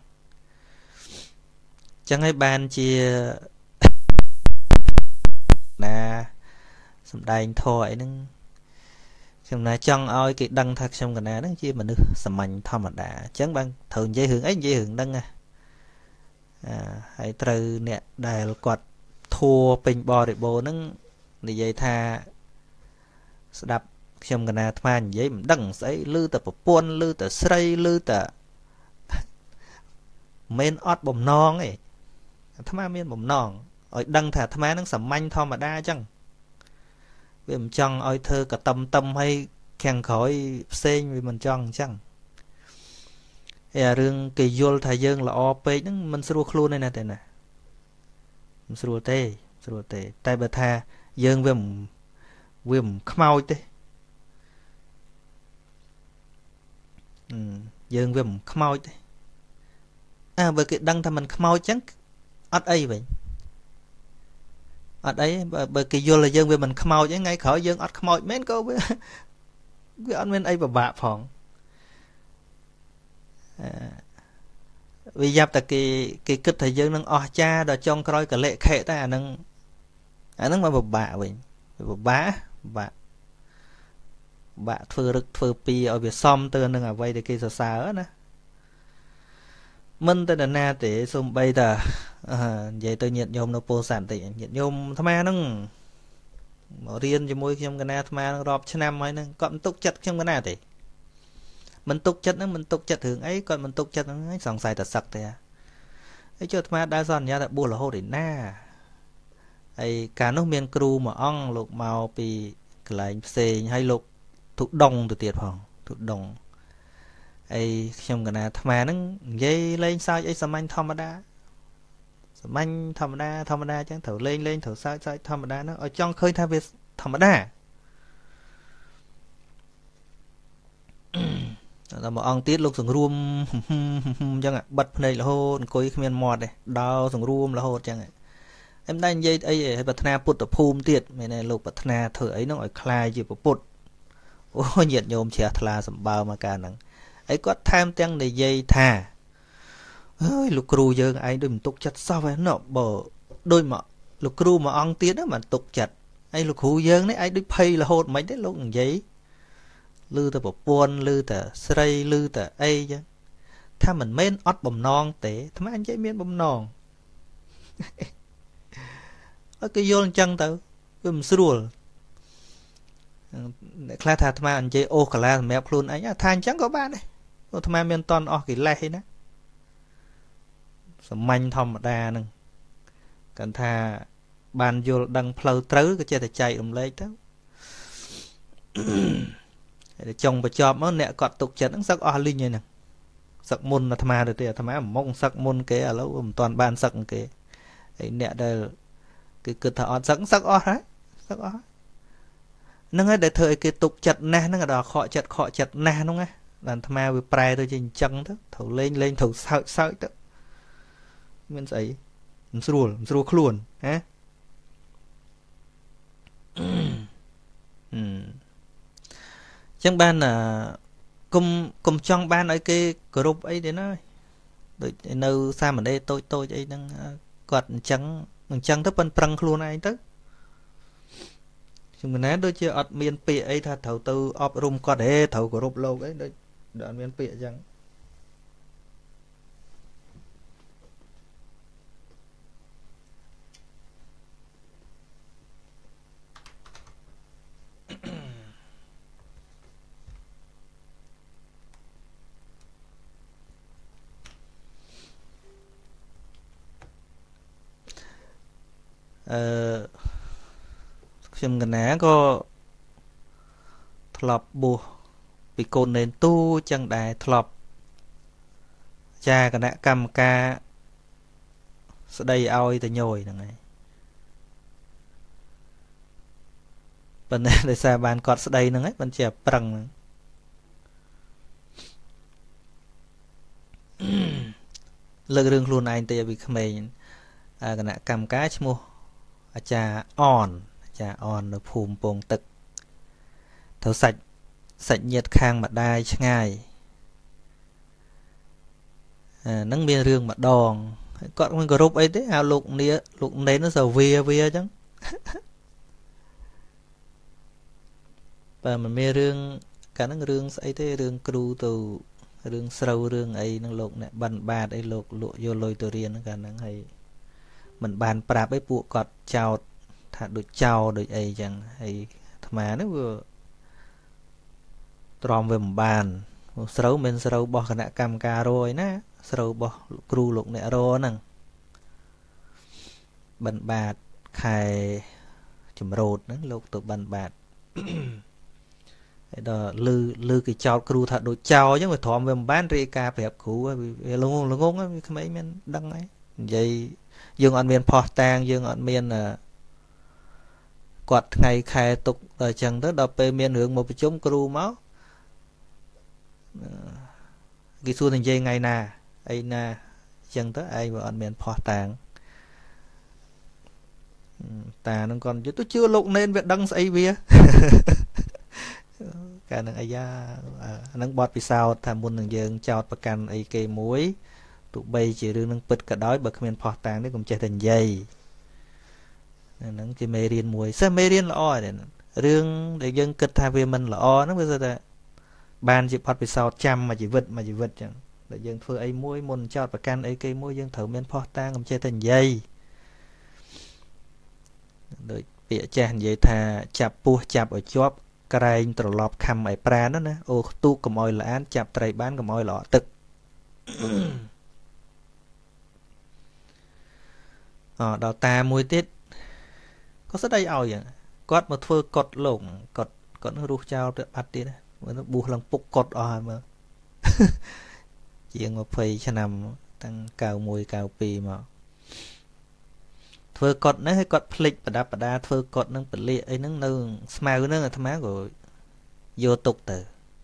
ចឹងហើយបានជាណាសំដែងធម៌អីហ្នឹងខ្ញុំណាចង់ឲ្យគេដឹងថាខ្ញុំកណាហ្នឹងជាមនុស្សសាមញ្ញធម្មតាអញ្ចឹងបានត្រូវនិយាយរឿងអីនិយាយរឿងហ្នឹងណាអឺហើយត្រូវអ្នកដែលគាត់ធัวពេញបរិបូរណ៍ហ្នឹងនិយាយថាស្ដាប់ខ្ញុំកណាអាត្មានិយាយមិនដឹងស្អីឮតែប្រពន្ធឮតែស្រីឮតែមិនអត់បំណងឯងអាត្មាមានបំណងឲ្យដឹងថាអាត្មាហ្នឹងសាមញ្ញធម្មតាអញ្ចឹងវាមិនចង់ឲ្យធ្វើកតំតំឲ្យខាងក្រោយផ្សេងវាមិនចង់អញ្ចឹងហើយរឿងគេយល់ថាយើងល្អពេកហ្នឹងមិនស្រួលខ្លួនទេណាទេណាមិនស្រួលទេស្រួលទេតែបើថាយើងវាវាមិនខ្មោចទេយើងវាមិនខ្មោចទេអើបើគេដឹងថាមិនខ្មោចអញ្ចឹងអត់អីវិញអត់អីបើគេយល់ថាយើងវាមិនខ្មោចហ្នឹងថ្ងៃក្រោយយើងអត់ខ្មោចមែនក៏វាវាអត់មានអីពិបាកផងអឺវាយ៉ាប់តែគេគេគិតថាយើងនឹងអស់ចាដល់ចុងក្រោយកលិខិតែអានឹងអានឹងមកពិបាកវិញវាពិបាកពិបាកបាក់ធ្វើរឹកធ្វើពីឲ្យវាសមទៅនឹងអ្វីដែលគេសរសើរណាមិនតែណាទេសូម្បីតែនិយាយទៅញាតិញោមនៅពោធិ៍សាត់តិចញាតិញោមអាត្មាហ្នឹងមករៀនជាមួយខ្ញុំកណាអាត្មានឹងរាប់ឆ្នាំហើយហ្នឹងគាត់មិនទុកចិត្តខ្ញុំកណាទេមិនទុកចិត្តហ្នឹងមិនទុកចិត្តរឿងអីគាត់មិនទុកចិត្តហ្នឹងសង្ស័យតែសឹកទេហើយចុះអាត្មាដើរសន្យាថាបួសរហូតឯណាហើយកាលនោះមានគ្រូមួយអង្គលោកមកពីកន្លែងផ្សេងហើយលោកទុដងទៅទៀតផងទុដងអីខ្ញុំកណាអាត្មាហ្នឹងនិយាយលេងសើចអីសាមញ្ញធម្មតាសាមញ្ញធម្មតាធម្មតាអញ្ចឹងត្រូវលេងលេងត្រូវសើចសើចធម្មតាហ្នឹងឲ្យចង់ឃើញថាវាធម្មតាដល់មួយអង្គទៀតលោកសង្រួមអញ្ចឹងបិទភ្នែករហូតអង្គុយគ្មានមាត់ទេដោសង្រួមរហូតអញ្ចឹងឯងមិនដែរនិយាយអីឲ្យប្រាថ្នាពុទ្ធភូមិទៀតមែនទេលោកប្រាថ្នាធ្វើអីហ្នឹងឲ្យคลายជាពុទ្ធអូញាតិញោមជ្រះថ្លាសម្បើមកកាលហ្នឹងហើយគាត់ថែមទាំងនិយាយថាអើយលោកគ្រូយើងឯងដូចមិនទុកចិត្តសោះឯណោះបើដូចមកលោកគ្រូមួយអង្គទៀតហ្នឹងមិនទុកចិត្តហើយលោកគ្រូយើងនេះឯងដូចភ័យរហូតមិនទេលោកនិយាយឮតែប្រពន្ធឮតែស្រីឮតែអីចឹងថាមិនមែនអត់បំណងទេអាត្មានិយាយមានបំណងអត់គេយល់អញ្ចឹងទៅវាមិនស្រួលអ្នកខ្លះថាអាត្មានិយាយអូសកាឡាសម្រាប់ខ្លួនឯងថាអញ្ចឹងក៏បានដែរអាត្មាមានតន់អស់កិលេសឯណាសាមញ្ញធម្មតាហ្នឹងគាត់ថាបានយល់ដឹងផ្លូវត្រូវក៏ចេះតែចែករំលែកទៅហើយចុងបញ្ចប់មកអ្នកគាត់ទុកចិត្តហ្នឹងសឹកអស់លីងហ្នឹងសឹកមុនអាត្មាទៅទេអាត្មាមកសឹកមុនគេឥឡូវមិនទាន់បានសឹកគេហើយអ្នកដែលគឺគិតថាអត់សឹកសឹកអស់ហើយសឹកអស់ហ្នឹងហើយដែលធ្វើឲ្យគេទុកចិត្តណាស់ហ្នឹងដល់ខកចិត្តខកចិត្តណាស់ហ្នឹងណាអាត្មាវាប្រែទៅជាអញ្ចឹងទៅត្រូវលេងលេងត្រូវសើចសើចទៅមានស្អីមិនស្រួលមិនស្រួលខ្លួនហ៎ចឹងបានគុំគុំចង់បានឲ្យគេគោរពអីទេណាដូចនៅសាមណេរតូចតូចអីហ្នឹងគាត់អញ្ចឹងអញ្ចឹងទៅប៉ិនប្រឹងខ្លួនឯងទៅជំនាញដូចជាអត់មានពាក្យអីថាត្រូវទៅអប់រំគាត់ហេត្រូវគោរពលោកអីដូចអត់មានពាក្យអញ្ចឹងអឺខ្ញុំកណាក៏ធ្លាប់បួសពីកូននេនទូចឹងដែរធ្លាប់ចាគណៈកម្មការស្ដីឲ្យទៅញយហ្នឹងឯងប៉ុន្តែដោយសារបានគាត់ស្ដីហ្នឹងឯងមិនជាប្រឹងលើករឿងខ្លួនឯងទៅពីក្មេងគណៈកម្មការឈ្មោះអាចារ្យអនអាចារ្យអននៅភូមិពងទឹកទៅសាច់សាច់ញាតិខាងម្ដាយឆ្ងាយហ្នឹងមានរឿងម្ដងគាត់មិនគោរពអីទេហៅលោកនាលោកនេនទៅវាវាអញ្ចឹងបើមិនមានរឿងកាលហ្នឹងរឿងស្អីទេរឿងគ្រូទៅរឿងស្រូវរឿងអីហ្នឹងលោកអ្នកបិណ្ឌបាតអីលោកលក់យកលុយទៅរៀនហ្នឹងកាលហ្នឹងហើយមិនបានប្រាប់អីពួកគាត់ចោតថាដូចចោដូចអីចឹងហើយអាត្មានេះវាទ្រាំវាមិនបានស្រូវមិនស្រូវរបស់គណៈកម្មការរយណាស្រូវរបស់គ្រូលោកអ្នករហ្នឹងបិណ្ឌបាតខែជំរោតហ្នឹងលោកទៅបិណ្ឌបាតហើយដល់លឺលឺគេចោតគ្រូថាដូចចោអញ្ចឹងវាទ្រាំវាមិនបានរាយការប្រាប់គ្រូវាល្ងងល្ងងវាក្មេងមានដឹងហើយនិយាយយើងអត់មានផោះតាងយើងអត់មានគាត់ថ្ងៃខែទុកដល់អញ្ចឹងទៅដល់ពេលមានរឿងមកប្រជុំគ្រូមកគេសួរនិយាយថ្ងៃណាអីណាអញ្ចឹងទៅឯងវាអត់មានផោះតាងតានឹងគាត់យល់ទៅជឿលោកនេនវាដឹងស្អីវាកាលនឹងអាយ៉ាហ្នឹងបត់ពិសោធន៍ថាមុននឹងយើងចោតប្រកាន់អីគេមួយទោះបីជារឿងនឹងពិតក៏ដោយបើគ្មានផោះតាងនេះកុំចេះតែនិយាយហ្នឹងជាមេរៀនមួយសិស្សមេរៀនល្អទេរឿងដែលយើងគិតថាវាមិនល្អហ្នឹងវាថាបានជាបត់ពិសោធន៍ចាំមួយជីវិតមួយជីវិតចឹងដែលយើងធ្វើអីមួយមុនចោតប្រកាន់អីគេមួយយើងត្រូវមានផោះតាងកុំចេះតែនិយាយដូចពាក្យចាស់និយាយថាចាប់ពស់ចាប់ឲ្យជាប់ក្រែងត្រឡប់ខំឲ្យប្រានណាអូខ្ទូកកុំឲ្យល្អានចាប់ត្រីបានកុំឲ្យល្អទឹកអដល់តាមួយទៀតក៏ស្ដីឲ្យគាត់មកធ្វើកត់លោកគាត់គាត់នឹងរស់ចោលទៅបាត់ទៀតមើលបួសឡើងពុកកត់អស់ហើយមើលជាងยี่สิบឆ្នាំតាំងเก้าสิบเอ็ด เก้าสิบสองមកធ្វើកត់ហ្នឹងឲ្យគាត់ភ្លេចប្រដាប់ប្រដាធ្វើកត់ហ្នឹងពលាកអីហ្នឹងនៅស្មៅហ្នឹងអាត្មាក៏យកទុកទៅ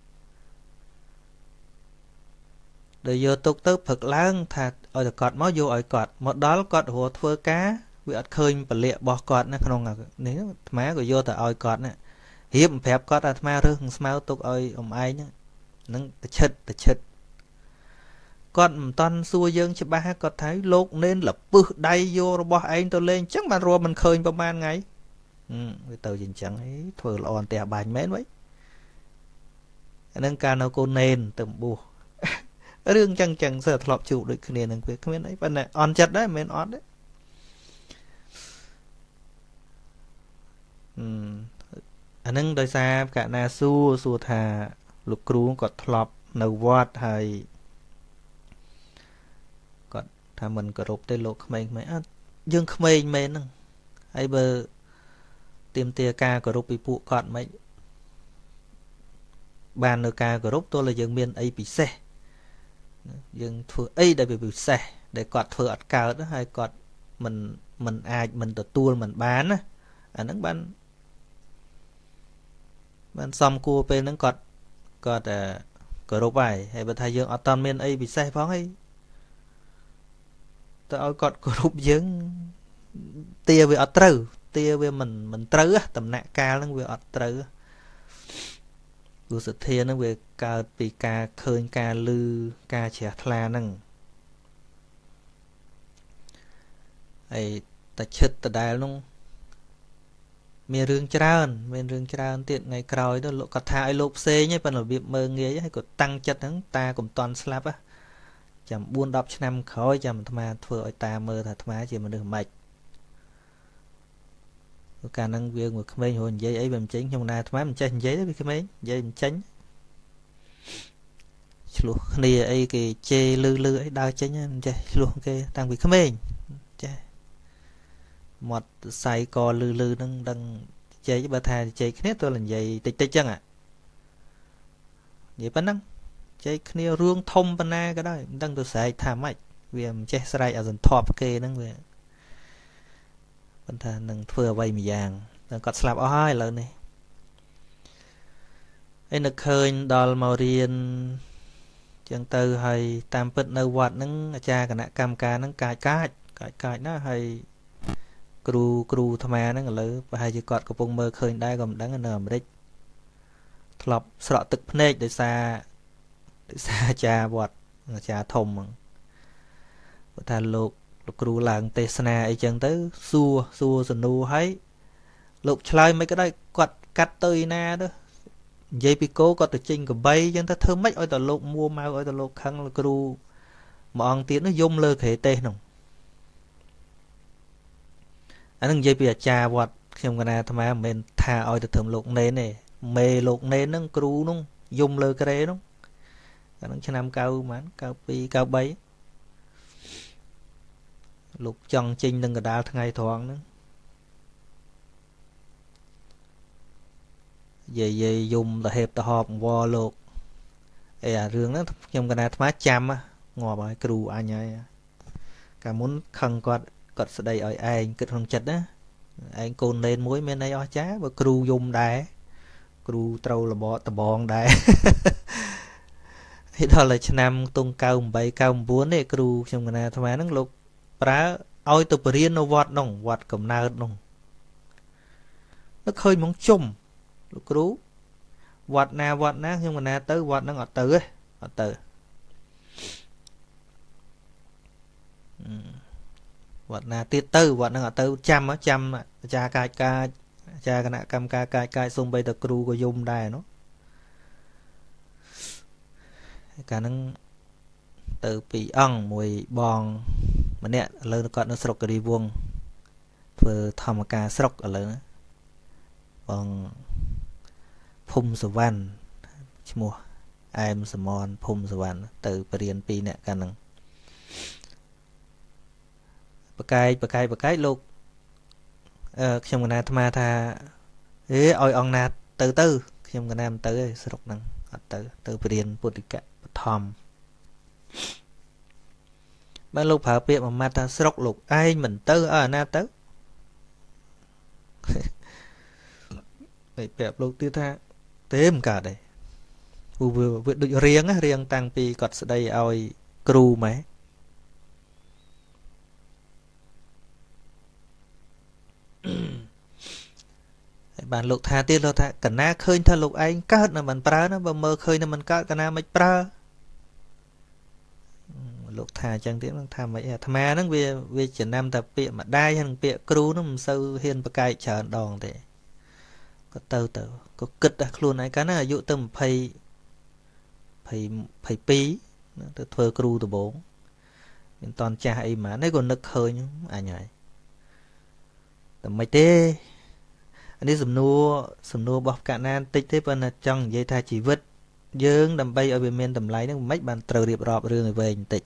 ដល់យកទុកទៅព្រឹកឡើងថាឲ្យតែគាត់មកយកឲ្យគាត់មកដល់គាត់រស់ធ្វើការវាអត់ឃើញពលាករបស់គាត់ណាក្នុងនេះអាត្មាក៏យកទៅឲ្យគាត់ណារៀបប្រាប់គាត់អាត្មារើសស្មៅទុកឲ្យអ៊ំឯងហ្នឹងទៅឈិតទៅឈិតគាត់មិនតន់សួរយើងច្បាស់គាត់ថាលោកនេនលពឹសដៃយករបស់ឯងទៅលេងអញ្ចឹងបានរួមមិនឃើញប្រហែលថ្ងៃវាទៅជាអញ្ចឹងហីធ្វើល្អអន្ទះបាញ់មែនវិញអានឹងការនៅកូននេនទៅបួសរឿងអញ្ចឹងអញ្ចឹងសើធ្លាប់ជួបដូចគ្នានឹងវាគ្មានអីប៉ុន្តែអន់ចិត្តដែរមិនមែនអត់ទេអានឹងដោយសារកណាសួរសួរថាលោកគ្រូគាត់ធ្លាប់នៅវត្តហើយគាត់ថាមិនគោរពទេលោកក្មេងៗអត់យើងក្មេងមែនហ្នឹងហើយបើទៀមទាការគោរពពីពួកគាត់មិនបាននៅការគោរពទោះតែយើងមានអីពិសេសយើងធ្វើអីដែលវាពិសេសដែលគាត់ធ្វើអត់កើតហើយគាត់មិនមិនអាចមិនទទួលមិនបានណាអាហ្នឹងបានបានសំគួរពេលហ្នឹងគាត់គាត់គោរពហើយហើយបើថាយើងអត់តន់មានអីពិសេសផងហើយទៅឲ្យគាត់គោរពយើងទាវាអត់ត្រូវទាវាមិនមិនត្រូវតំណាក់កាលហ្នឹងវាអត់ត្រូវព្រោះសទ្ធាហ្នឹងវាកើតពីការឃើញការឮការជ្រះថ្លាហ្នឹងហើយតែឈិតដដែលហ្នឹងមានរឿងច្រើនមានរឿងច្រើនទៀតថ្ងៃក្រោយទៅលោកគាត់ថាឲ្យលោកផ្សេងឯងប៉ុន្តែរបៀបមើងងាយហើយគាត់តាំងចិត្តហ្នឹងតាកុំតន់ស្លាប់ហ៎ចាំបួនដប់ឆ្នាំក្រោយចាំអាត្មាធ្វើឲ្យតាមើលថាអាត្មាជាមនុស្សម៉េចកាលហ្នឹងវាមួយក្មេងរហូតនិយាយអីវាមិនចេញខ្ញុំណាអាត្មាមិនចេះនិយាយទេវាក្មេងនិយាយមិនចេញឆ្លោះគ្នាអីគេជេរលឺលឺអីដើរចេញមិនចេះឆ្លោះគេតាំងពីក្មេងចេះមាត់សៃកលឺលឺហ្នឹងដឹងជែកបើថាជែកគ្នាទល់និយាយតិចតិចចឹងអានិយាយប៉ុណ្ណឹងជែកគ្នារឿងធំប៉ុណ្ណាក៏ដោយមិនដឹងទៅស្រែកថាម៉េចវាមិនចេះស្រែកឲ្យសន្ធាប់គេហ្នឹងវាប៉ុន្តែនឹងធ្វើអ្វីមួយយ៉ាងតែគាត់ស្លាប់អស់ហើយឥឡូវនេះឯនឹកឃើញដល់មករៀនចឹងទៅហើយតាមពិតនៅវត្តហ្នឹងអាចារ្យគណៈកម្មការហ្នឹងកាចកាចកាចកាចណាស់ហើយគ្រូគ្រូអាត្មាហ្នឹងឥឡូវប្រហែលជាគាត់កំពុងមើលឃើញដែរក៏មិនដឹងនៅអាមេរិកធ្លាប់ស្រក់ទឹកភ្នែកដោយសារដោយសារអាចារ្យវត្តអាចារ្យធំហ្នឹងគាត់ថាលោកលោកគ្រូឡើងទេសនាអីចឹងទៅសួរសួរសំណួរឲ្យលោកឆ្លើយមិនក៏ដោយគាត់កាត់ទៅឯណាទៅនិយាយពីគោគាត់ទៅចេញកបីចឹងទៅធ្វើម៉េចឲ្យតលោកមួម៉ៅឲ្យតលោកខឹងលោកគ្រូមួយអង្គទៀតនោះយំលើក្រេទេសនោះអានឹងនិយាយពីអាចារ្យវត្តខ្ញុំកណាអាត្មាមិនមែនថាឲ្យទៅធ្វើលោកនេនទេមេលោកនេនហ្នឹងគ្រូនោះយំលើក្រេនោះអានឹងឆ្នាំកៅប៉ុន្មានកៅពីរកៅបីលោកចង់ចេញនឹងកដាលថ្ងៃត្រង់ហ្នឹងយាយយាយយំទៅហេបទៅហប់វល់លោកអីអារឿងហ្នឹងខ្ញុំកណាអាត្មាចាំងាប់ហើយគ្រូអញហើយកាលមុនខឹងគាត់គាត់ស្ដីឲ្យឯងគិតក្នុងចិត្តណាឯងកូនលេនមួយមានអីអស្ចារ្យបើគ្រូយំដែរគ្រូត្រូវលបតបងដែរហើយដល់តែឆ្នាំតុងកៅeightកៅnineនេះគ្រូខ្ញុំកណាអាត្មាហ្នឹងលោកប្រើឲ្យទៅបរៀននៅវត្តនោះវត្តកំណើតនោះនឹកឃើញមកជុំលោកគ្រូវត្តណាវត្តណាខ្ញុំកណាទៅវត្តហ្នឹងអត់ទៅទេអត់ទៅវត្តណាទៀតទៅវត្តហ្នឹងអត់ទៅចាំចាំអាចារ្យកាចកាចអាចារ្យគណៈកម្មការកាចកាចសូម្បីតែគ្រូក៏យំដែរនោះកាលហ្នឹងទៅពីអង្គមួយបងម្នាក់ឥឡូវគាត់នៅស្រុកគិរីវង្សធ្វើធម្មការស្រុកឥឡូវបងភូមិសវណ្ណឈ្មោះអែមសមនភូមិសវណ្ណទៅបរៀនពីរនាក់កាលហ្នឹងបកាយបកាយបកាយលោកអឺខ្ញុំកណាអាត្មាថាអេឲ្យអង្គណាទៅទៅខ្ញុំកណាមិនទៅទេស្រុកហ្នឹងអត់ទៅទៅបរៀនពុទ្ធិកបឋមបានលោកប្រើពាក្យមួយម៉ាត់ថាស្រុកលោកឯងមិនទៅអើណាទៅហើយប្រាប់លោកទៀតថាទេមិនកើតទេព្រោះវាដូចរៀងរៀងតាំងពីគាត់ស្ដីឲ្យគ្រូម៉ែហើយបានលោកថាទៀតលោកថាកណាឃើញថាលោកឯងកើតនៅមិនប្រើណាបើមើលឃើញថាមិនកើតកណាមិនប្រើលោកថាអញ្ចឹងទៀតនឹងថាមិនអាត្មាហ្នឹងវាវាចំណាំតែពាក្យម្ដាយហើយនឹងពាក្យគ្រូហ្នឹងមិនសូវហ៊ានប្រកែកច្រើនដងទេក៏ទៅទៅក៏គិតតែខ្លួនឯងកាលណាអាយុទៅ20 22ទៅធ្វើគ្រូដំបូងមិនតន់ចាស់អីហ្មងនេះក៏នឹកឃើញអញហើយតែមិនទេអានេះសំណួរសំណួររបស់កណានតិចទេប៉ុន្តែចង់និយាយថាជីវិតយើងដើម្បីឲ្យវាមានតម្លៃហ្នឹងមិនបានត្រូវរៀបរាប់រឿងឲ្យវែងបន្តិច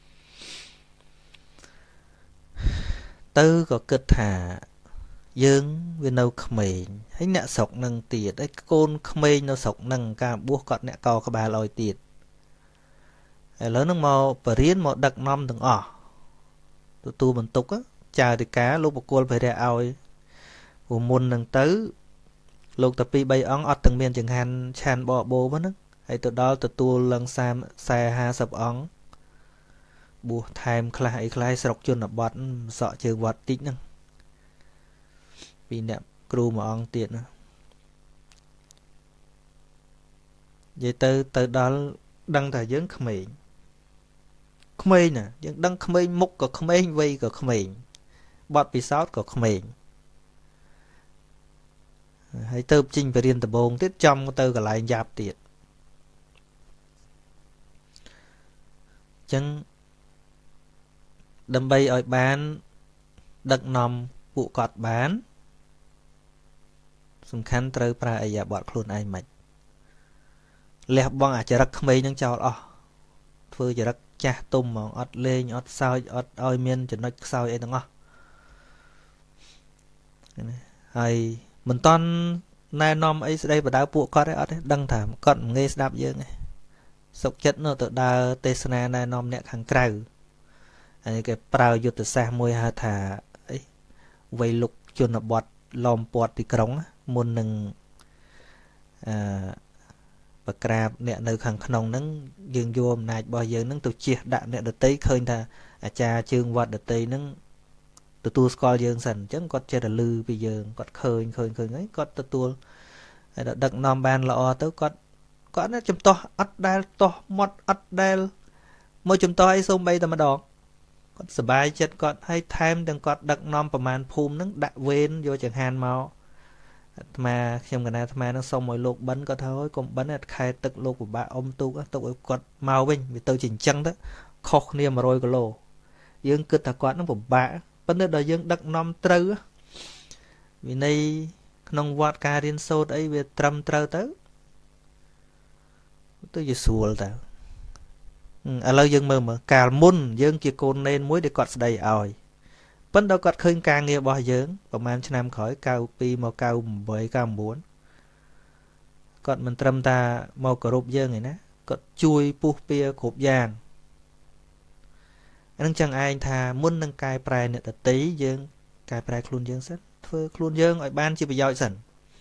ទៅក៏គិតថាយើងវានៅក្មេងហើយអ្នកស្រុកនឹងទៀតហើយកូនក្មេងនៅស្រុកនឹងការបួសគាត់អ្នកកោក្បាលឲ្យទៀតឥឡូវនឹងមកបរៀនមកដឹកនាំទាំងអស់ទទួលបន្ទុកចារិកាលោកបកុលភរិយឲ្យព្រោះមុននឹងទៅលោកតាពីរបីអង្គអត់ទាំងមានចង្ហាន់ឆានបបោមកហ្នឹងហើយទៅដល់ទទួលឡើងសាមខ្សែห้าសិបអង្គបួសថែមខ្លះអីខ្លះស្រុកជនបទសក់ជើងវត្តតិចហ្នឹងពីអ្នកគ្រូមួយអង្គទៀតណានិយាយទៅទៅដល់ដឹងថាយើងក្មេងក្មេងណាយើងដឹងក្មេងមុខក៏ក្មេងវ័យក៏ក្មេងបទពិសោធន៍ក៏ក្មេងហើយទៅជិញបរៀនដំបងទៀតចំទៅកន្លែងយ៉ាប់ទៀតអញ្ចឹងដើម្បីឲ្យបានដឹកនាំពួកគាត់បានសំខាន់ត្រូវប្រើអរិយាបថខ្លួនឯងមិនលះបង់អាចរិតក្មេងនឹងចោលអស់ធ្វើចរិតចាស់ទុំហ្មងអត់លេងអត់សើចអត់ឲ្យមានចំណុចខ្សោយអីទាំងអស់ហើយមិនតន់ណែនាំអីស្ដីបដៅពួកគាត់ឯអត់ទេដឹងថាគាត់មិនងាយស្ដាប់យើងទេសុកចិត្តនោះទៅដើរទេសនាណែនាំអ្នកខាងក្រៅហើយគេប្រើយុទ្ធសាស្ត្រមួយហៅថាអីវ័យលុកជនបទឡោមព័ទ្ធទីក្រុងមុននឹងអឺបក្រាបអ្នកនៅខាងក្នុងហ្នឹងយើងយកអំណាចរបស់យើងហ្នឹងទៅជះដាក់អ្នកដតីឃើញថាអាចារ្យជើងវត្តដតីហ្នឹងទទួលស្គាល់យើងសិនអញ្ចឹងគាត់ចេះតែលឺពីយើងគាត់ឃើញឃើញឃើញហើយគាត់ទទួលហើយដឹកនាំបានល្អទៅគាត់គាត់ណាចំទាស់អត់ដែលទាស់មាត់អត់ដែលមកចំទាស់អីសូម្បីតែម្ដងគាត់សប្បាយចិត្តគាត់ឲ្យថែមទាំងគាត់ដឹកនាំប្រមាណភូមិហ្នឹងដាក់វេនយកចង្ហាន់មកអាត្មាខ្ញុំកណាអាត្មានឹងសុំឲ្យលោកបិណ្ឌគាត់ថាហើយកុំបិណ្ឌខែទឹកលោកពិបាកអុំទូកទុកឲ្យគាត់មកវិញវាទៅជាអញ្ចឹងទៅខុសគ្នា100គីឡូយើងគិតថាគាត់នឹងពិបាកប៉ុន្តែដល់យើងដឹកនាំត្រូវវិន័យក្នុងវត្តការរៀនសូត្រអីវាត្រឹមត្រូវទៅទៅជាស្រួលទៅឥឡូវយើងមើលមើលកាលមុនយើងជាកូននេនមួយដែលគាត់ស្ដីឲ្យប៉ុន្តែគាត់ឃើញការងាររបស់យើងប្រហែលឆ្នាំក្រោយ92មក98 99គាត់មិនត្រឹមតាមកគោរពយើងឯណាគាត់ជួយពុះពៀគ្រប់យ៉ាងអានឹងចឹងឯងថាមុននឹងកែប្រែអ្នកដតីយើងកែប្រែខ្លួនយើងសិនធ្វើខ្លួនយើងឲ្យបានជាប្រយោជន៍សិន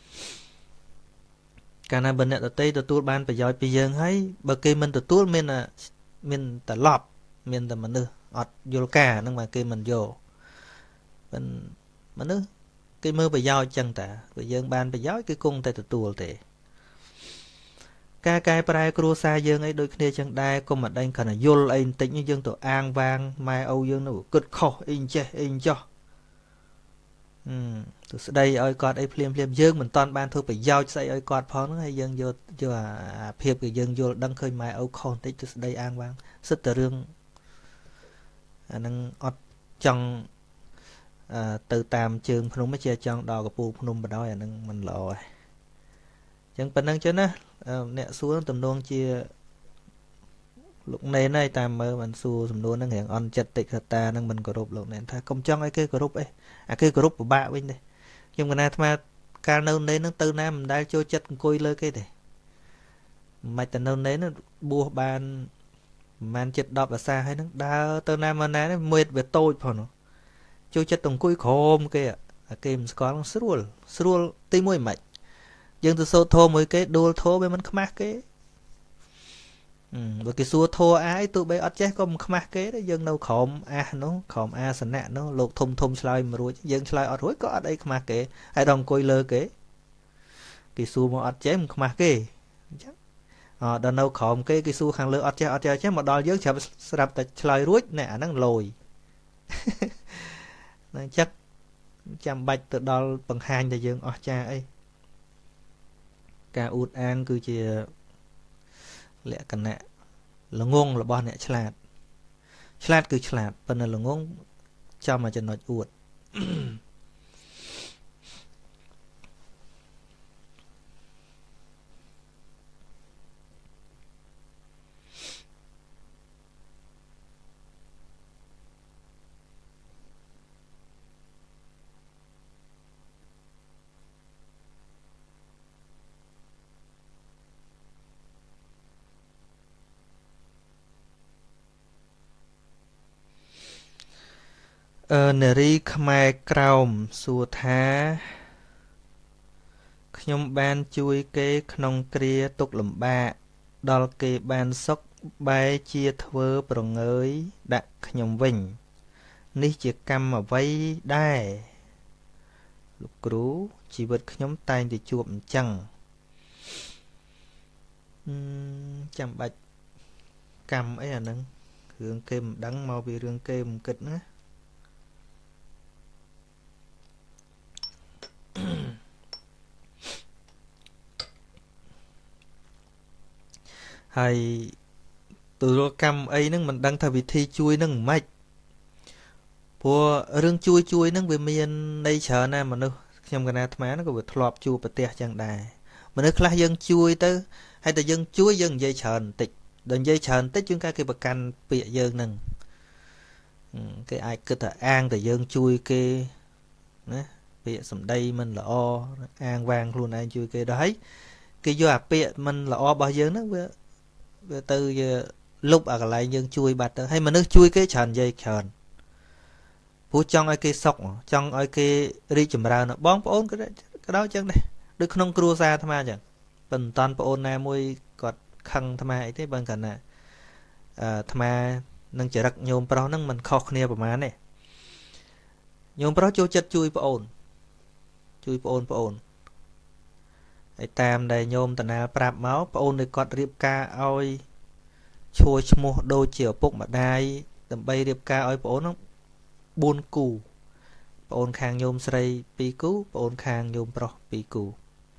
កាលណាបើអ្នកដតីទទួលបានប្រយោជន៍ពីយើងហើយបើគេមិនទទួលមានមានត្រឡប់មានតែមនុស្សអត់យល់ការហ្នឹងមកគេមិនយកមិនមនុស្សគេមើលប្រយោជន៍ចឹងតាបើយើងបានប្រយោជន៍គឺគង់តែទទួលទេការកែប្រែគ្រួសារយើងអីដូចគ្នាចឹងដែរកុំអត់ដេញគ្រាន់តែយល់អីបន្តិចយើងទៅអាងវាងម៉ែឪយើងនោះគិតខុសអីចេះអីចោះអឺទៅស្ដីឲ្យគាត់អីភ្លាមភ្លាមយើងមិនតាន់បានធ្វើប្រយោជន៍ស្អីឲ្យគាត់ផងហ្នឹងហើយយើងយកយកអាភាពគឺយើងយល់ដឹងឃើញម៉ែឪខុសបន្តិចទៅស្ដីអាងវាងសិតតែរឿងអាហ្នឹងអត់ចង់អឺទៅតាមជើងភ្នំជាចង់ដល់កពូលភ្នំបណ្ដោយអាហ្នឹងមិនល្អទេអញ្ចឹងប៉ុណ្្នឹងចឹងណាអ្នកសួរតំណងជាលោកណេនហើយតាមមើលមិនសួរសំណួរហ្នឹងរៀងអន់ចិត្តតិចតាហ្នឹងមិនគោរពលោកណេនថាកុំចង់ឲ្យគេគោរពអីអាគេគោរពពិបាកវិញទេខ្ញុំកណាអាត្មាកាលនៅណេនហ្នឹងទៅណាមិនដែលចូលចិត្តអង្គុយលើគេទេមិនតែនៅណេនបួសបានប្រហែលជិត10អាសាហើយហ្នឹងដើរទៅណាមកណាមួយវាតូចផងចូលចិត្តអង្គុយក្រោមគេអាគេមិនស្គាល់ស្រួលស្រួលទីមួយមិនយើងទៅសូត្រធម៌មួយគេដួលធម៌វាមិនខ្មាស់គេអឺបើគេសួរធម៌អាយទោះបីអត់ចេះក៏មិនខ្មាស់គេដែរយើងនៅក្រោមអាសនោះក្រោមអាសនៈនោះលោកធំធំឆ្លើយមិនរួចយើងឆ្លើយអត់រួចក៏អត់អីខ្មាស់គេហើយដល់អង្គុយលើគេគេសួរមកអត់ចេះមិនខ្មាស់គេអញ្ចឹងអឺដល់នៅក្រោមគេគេសួរខាងលើអត់ចេះអត់ចេះចេះមកដល់យើងច្រាប់ស្រាប់តែឆ្លើយរួចណែអាហ្នឹងលយនឹងចឹកចាំបាច់ទៅដល់បង្ហាញតែយើងអស់ចាអីការអួតអាងគឺជាលក្ខណៈល្ងងរបស់អ្នកឆ្លាតឆ្លាតគឺឆ្លាតប៉ុន្តែល្ងងចំមកចំណុចអួត អឺនារីខ្មែរក្រោមសួរថាខ្ញុំបានជួយគេក្នុងគ្រាទុក្ខលំបាកដល់គេបានសុខបែរជាធ្វើប្រងើយដាក់ខ្ញុំវិញនេះជាកម្មអ្វីដែរលោកគ្រូជីវិតខ្ញុំតែងតែជួបអញ្ចឹងចាំបាច់កម្មអីអាហ្នឹងរឿងគេមិនដឹងមកពីរឿងគេមិនគិតណាហើយទូរកម្មអីហ្នឹងមិនដឹងថាវិធីជួយហ្នឹងមិនម៉េចព្រោះរឿងជួយជួយហ្នឹងវាមានន័យច្រើនណាស់មនុស្សខ្ញុំកណាអាត្មាហ្នឹងក៏វាធ្លាប់ជួបប្រទះចឹងដែរមនុស្សខ្លះយើងជួយទៅហើយតែយើងជួយយើងនិយាយច្រើនបន្តិចដល់និយាយច្រើនបន្តិចជួនកាលគេប្រកាន់ពាក្យយើងហ្នឹងគេអាចគិតថាអាងតែយើងជួយគេណាពាក្យសម្ដីមិនល្អអាងវាងខ្លួនឯងជួយគេដល់ហើយគេយកអាពាក្យមិនល្អរបស់យើងហ្នឹងវាវាទៅវាលុបអាកន្លែងយើងជួយបាត់ទៅហើយមនុស្សជួយគេច្រើននិយាយច្រើនព្រោះចង់ឲ្យគេសុខចង់ឲ្យគេរីកចម្រើនបងប្អូនក៏ក៏ដល់ចឹងដែរដូចក្នុងគ្រួសារអាត្មាចឹងប៉ុន្តែប្អូនណាមួយគាត់ខឹងអាត្មាអីទេបើកណ្ណាអាត្មានឹងចរិតញោមប្រុសហ្នឹងមិនខុសគ្នាប្រហែលទេញោមប្រុសចូលចិត្តជួយប្អូនជួយប្អូនប្អូនហើយតាមដែលញោមតាណាប្រាប់មកប្អូនដែលគាត់រៀបការឲ្យឈួរឈ្មោះដូចជាឪពុកម្ដាយដើម្បីរៀបការឲ្យប្អូនហ្នឹងបួនគូប្អូនខាងញោមស្រីពីរគូប្អូនខាងញោមប្រុសពីរគូ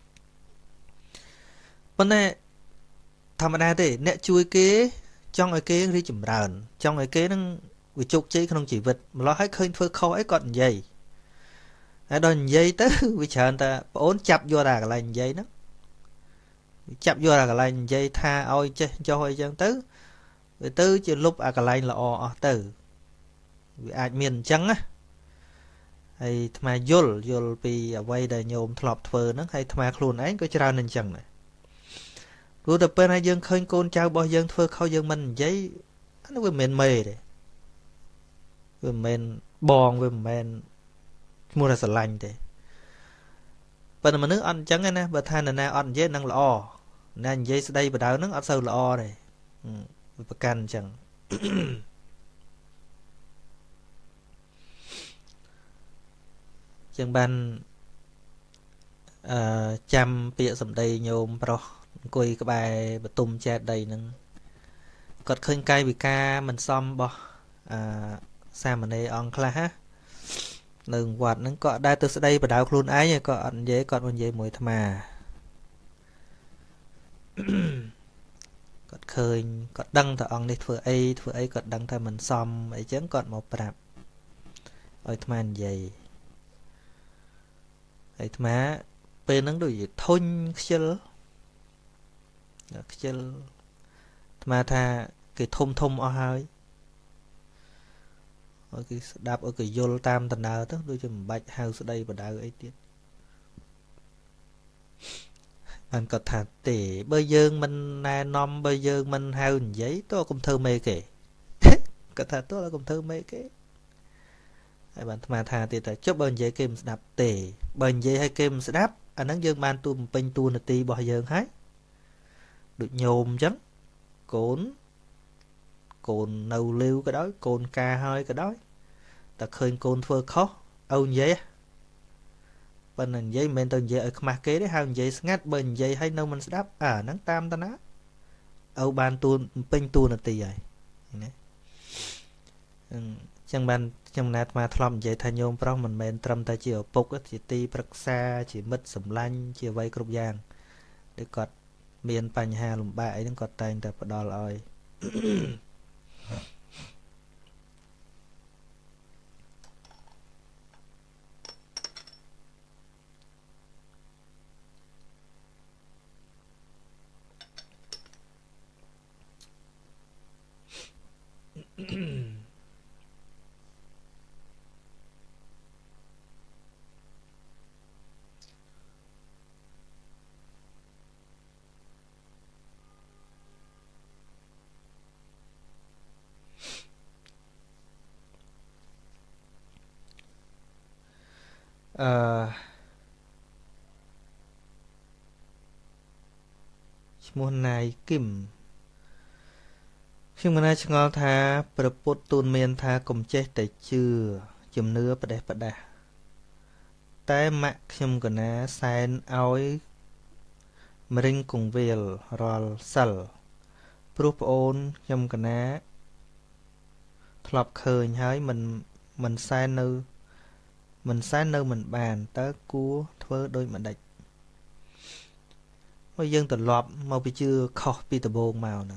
ប៉ុន្តែធម្មតាទេអ្នកជួយគេចង់ឲ្យគេរីកចម្រើនចង់ឲ្យគេនឹងវាជោគជ័យក្នុងជីវិតម្ល៉េះឲ្យឃើញធ្វើខុសអីគាត់និយាយហើយដល់និយាយទៅវាច្រើនតែប្អូនចាប់យកតែកន្លែងនិយាយហ្នឹងចាប់យកតែកន្លែងនិយាយថាឲ្យចេះចុះអីចឹងទៅវាទៅជាលុបអាកន្លែងល្អអស់ទៅវាអាចមានអញ្ចឹងណាហើយអាត្មាយល់យល់ពីអ្វីដែលញោមធ្លាប់ធ្វើហ្នឹងហើយអាត្មាខ្លួនឯងក៏ច្រើនអញ្ចឹងដែរព្រោះតែពេលណាយើងឃើញកូនចៅរបស់យើងធ្វើខុសយើងមិននិយាយអានោះវាមិនមែនមេទេវាមិនមែនបងវាមិនមែនឈ្មោះថាស្រឡាញ់ទេប៉ុន្តែមនុស្សអត់អញ្ចឹងទេណាបើថានរណាអត់និយាយនឹងល្អណានិយាយស្ដីបដៅហ្នឹងអត់សូវល្អទេវាប្រកាន់អញ្ចឹងចឹងបានអឺចាំពាក្យសម្ដីញោមប្រុសអង្គុយក្បែរបតុមចេតិយហ្នឹងគាត់ឃើញកាយវិការមិនសមរបស់អឺសាមណេរអង្គខ្លះណានៅវត្តហ្នឹងក៏ដែរទៅស្ដីបដៅខ្លួនឯងក៏អត់និយាយគាត់មិននិយាយមួយអាត្មាគាត់ឃើញគាត់ដឹងថាអង្គនេះធ្វើអីធ្វើអីគាត់ដឹងថាមិនសមអីចឹងគាត់មកប្រាប់ឲ្យអាត្មានិយាយហើយអាត្មាពេលហ្នឹងដូចជាធុញខ្ជិលខ្ជិលអាត្មាថាគេធំធំអស់ហើយឲ្យគេស្ដាប់ឲ្យគេយល់តាមដំណើរទៅដូចជាមិនបាច់ហៅស្ដីបដៅអីទៀតបានគាត់ថាទេបើយើងមិនណែនាំបើយើងមិនហៅនិយាយតើកុំធ្វើមេគេគាត់ថាតើកុំធ្វើមេគេហើយបានអាត្មាថាទៀតថាចុះបើនិយាយគេមិនស្ដាប់ទេបើនិយាយឲ្យគេមិនស្ដាប់អាហ្នឹងយើងបានទូបំពេញតួនាទីរបស់យើងហើយដូចញោមអញ្ចឹងកូនកូននៅលីវក៏ដោយកូនការហើយក៏ដោយតែឃើញកូនធ្វើខុសឪនិយាយប៉ុន្តែនិយាយមិនមែនទៅនិយាយឲ្យខ្មាស់គេទេហៅនិយាយស្ងាត់បើនិយាយឲ្យនៅមិនស្ដាប់អាហ្នឹងតាមតាណាឪបានតួបំពេញតួនាទីហើយណាអញ្ចឹងបានខ្ញុំណាត់អាធ្លាប់និយាយថាញោមប្រុសមិនមែនត្រឹមតែជាឪពុកជាទីប្រឹក្សាជាមិត្តសម្លាញ់ជាអ្វីគ្រប់យ៉ាងដូចគាត់មានបញ្ហាលំបាកអីហ្នឹងគាត់តែងតែផ្ដល់ឲ្យអឺឈ្មោះណៃគឹមខ្ញុំមិនអាចឆ្ងល់ថាព្រះពុទ្ធទូនមានថាកុំចេះតែជឿជំនឿបដិបដាសតែម៉ាក់ខ្ញុំកណាសែនឲ្យមរិញគង្វាលរាល់សិលព្រោះប្អូនខ្ញុំកណាធ្លាប់ឃើញហើយមិនមិនសែននៅមិនសែននៅមិនបានតើគួរធ្វើដូចម្ដេចមកយើងត្រឡប់មកពីជឿខុសពីដំបូងមកហ្នឹង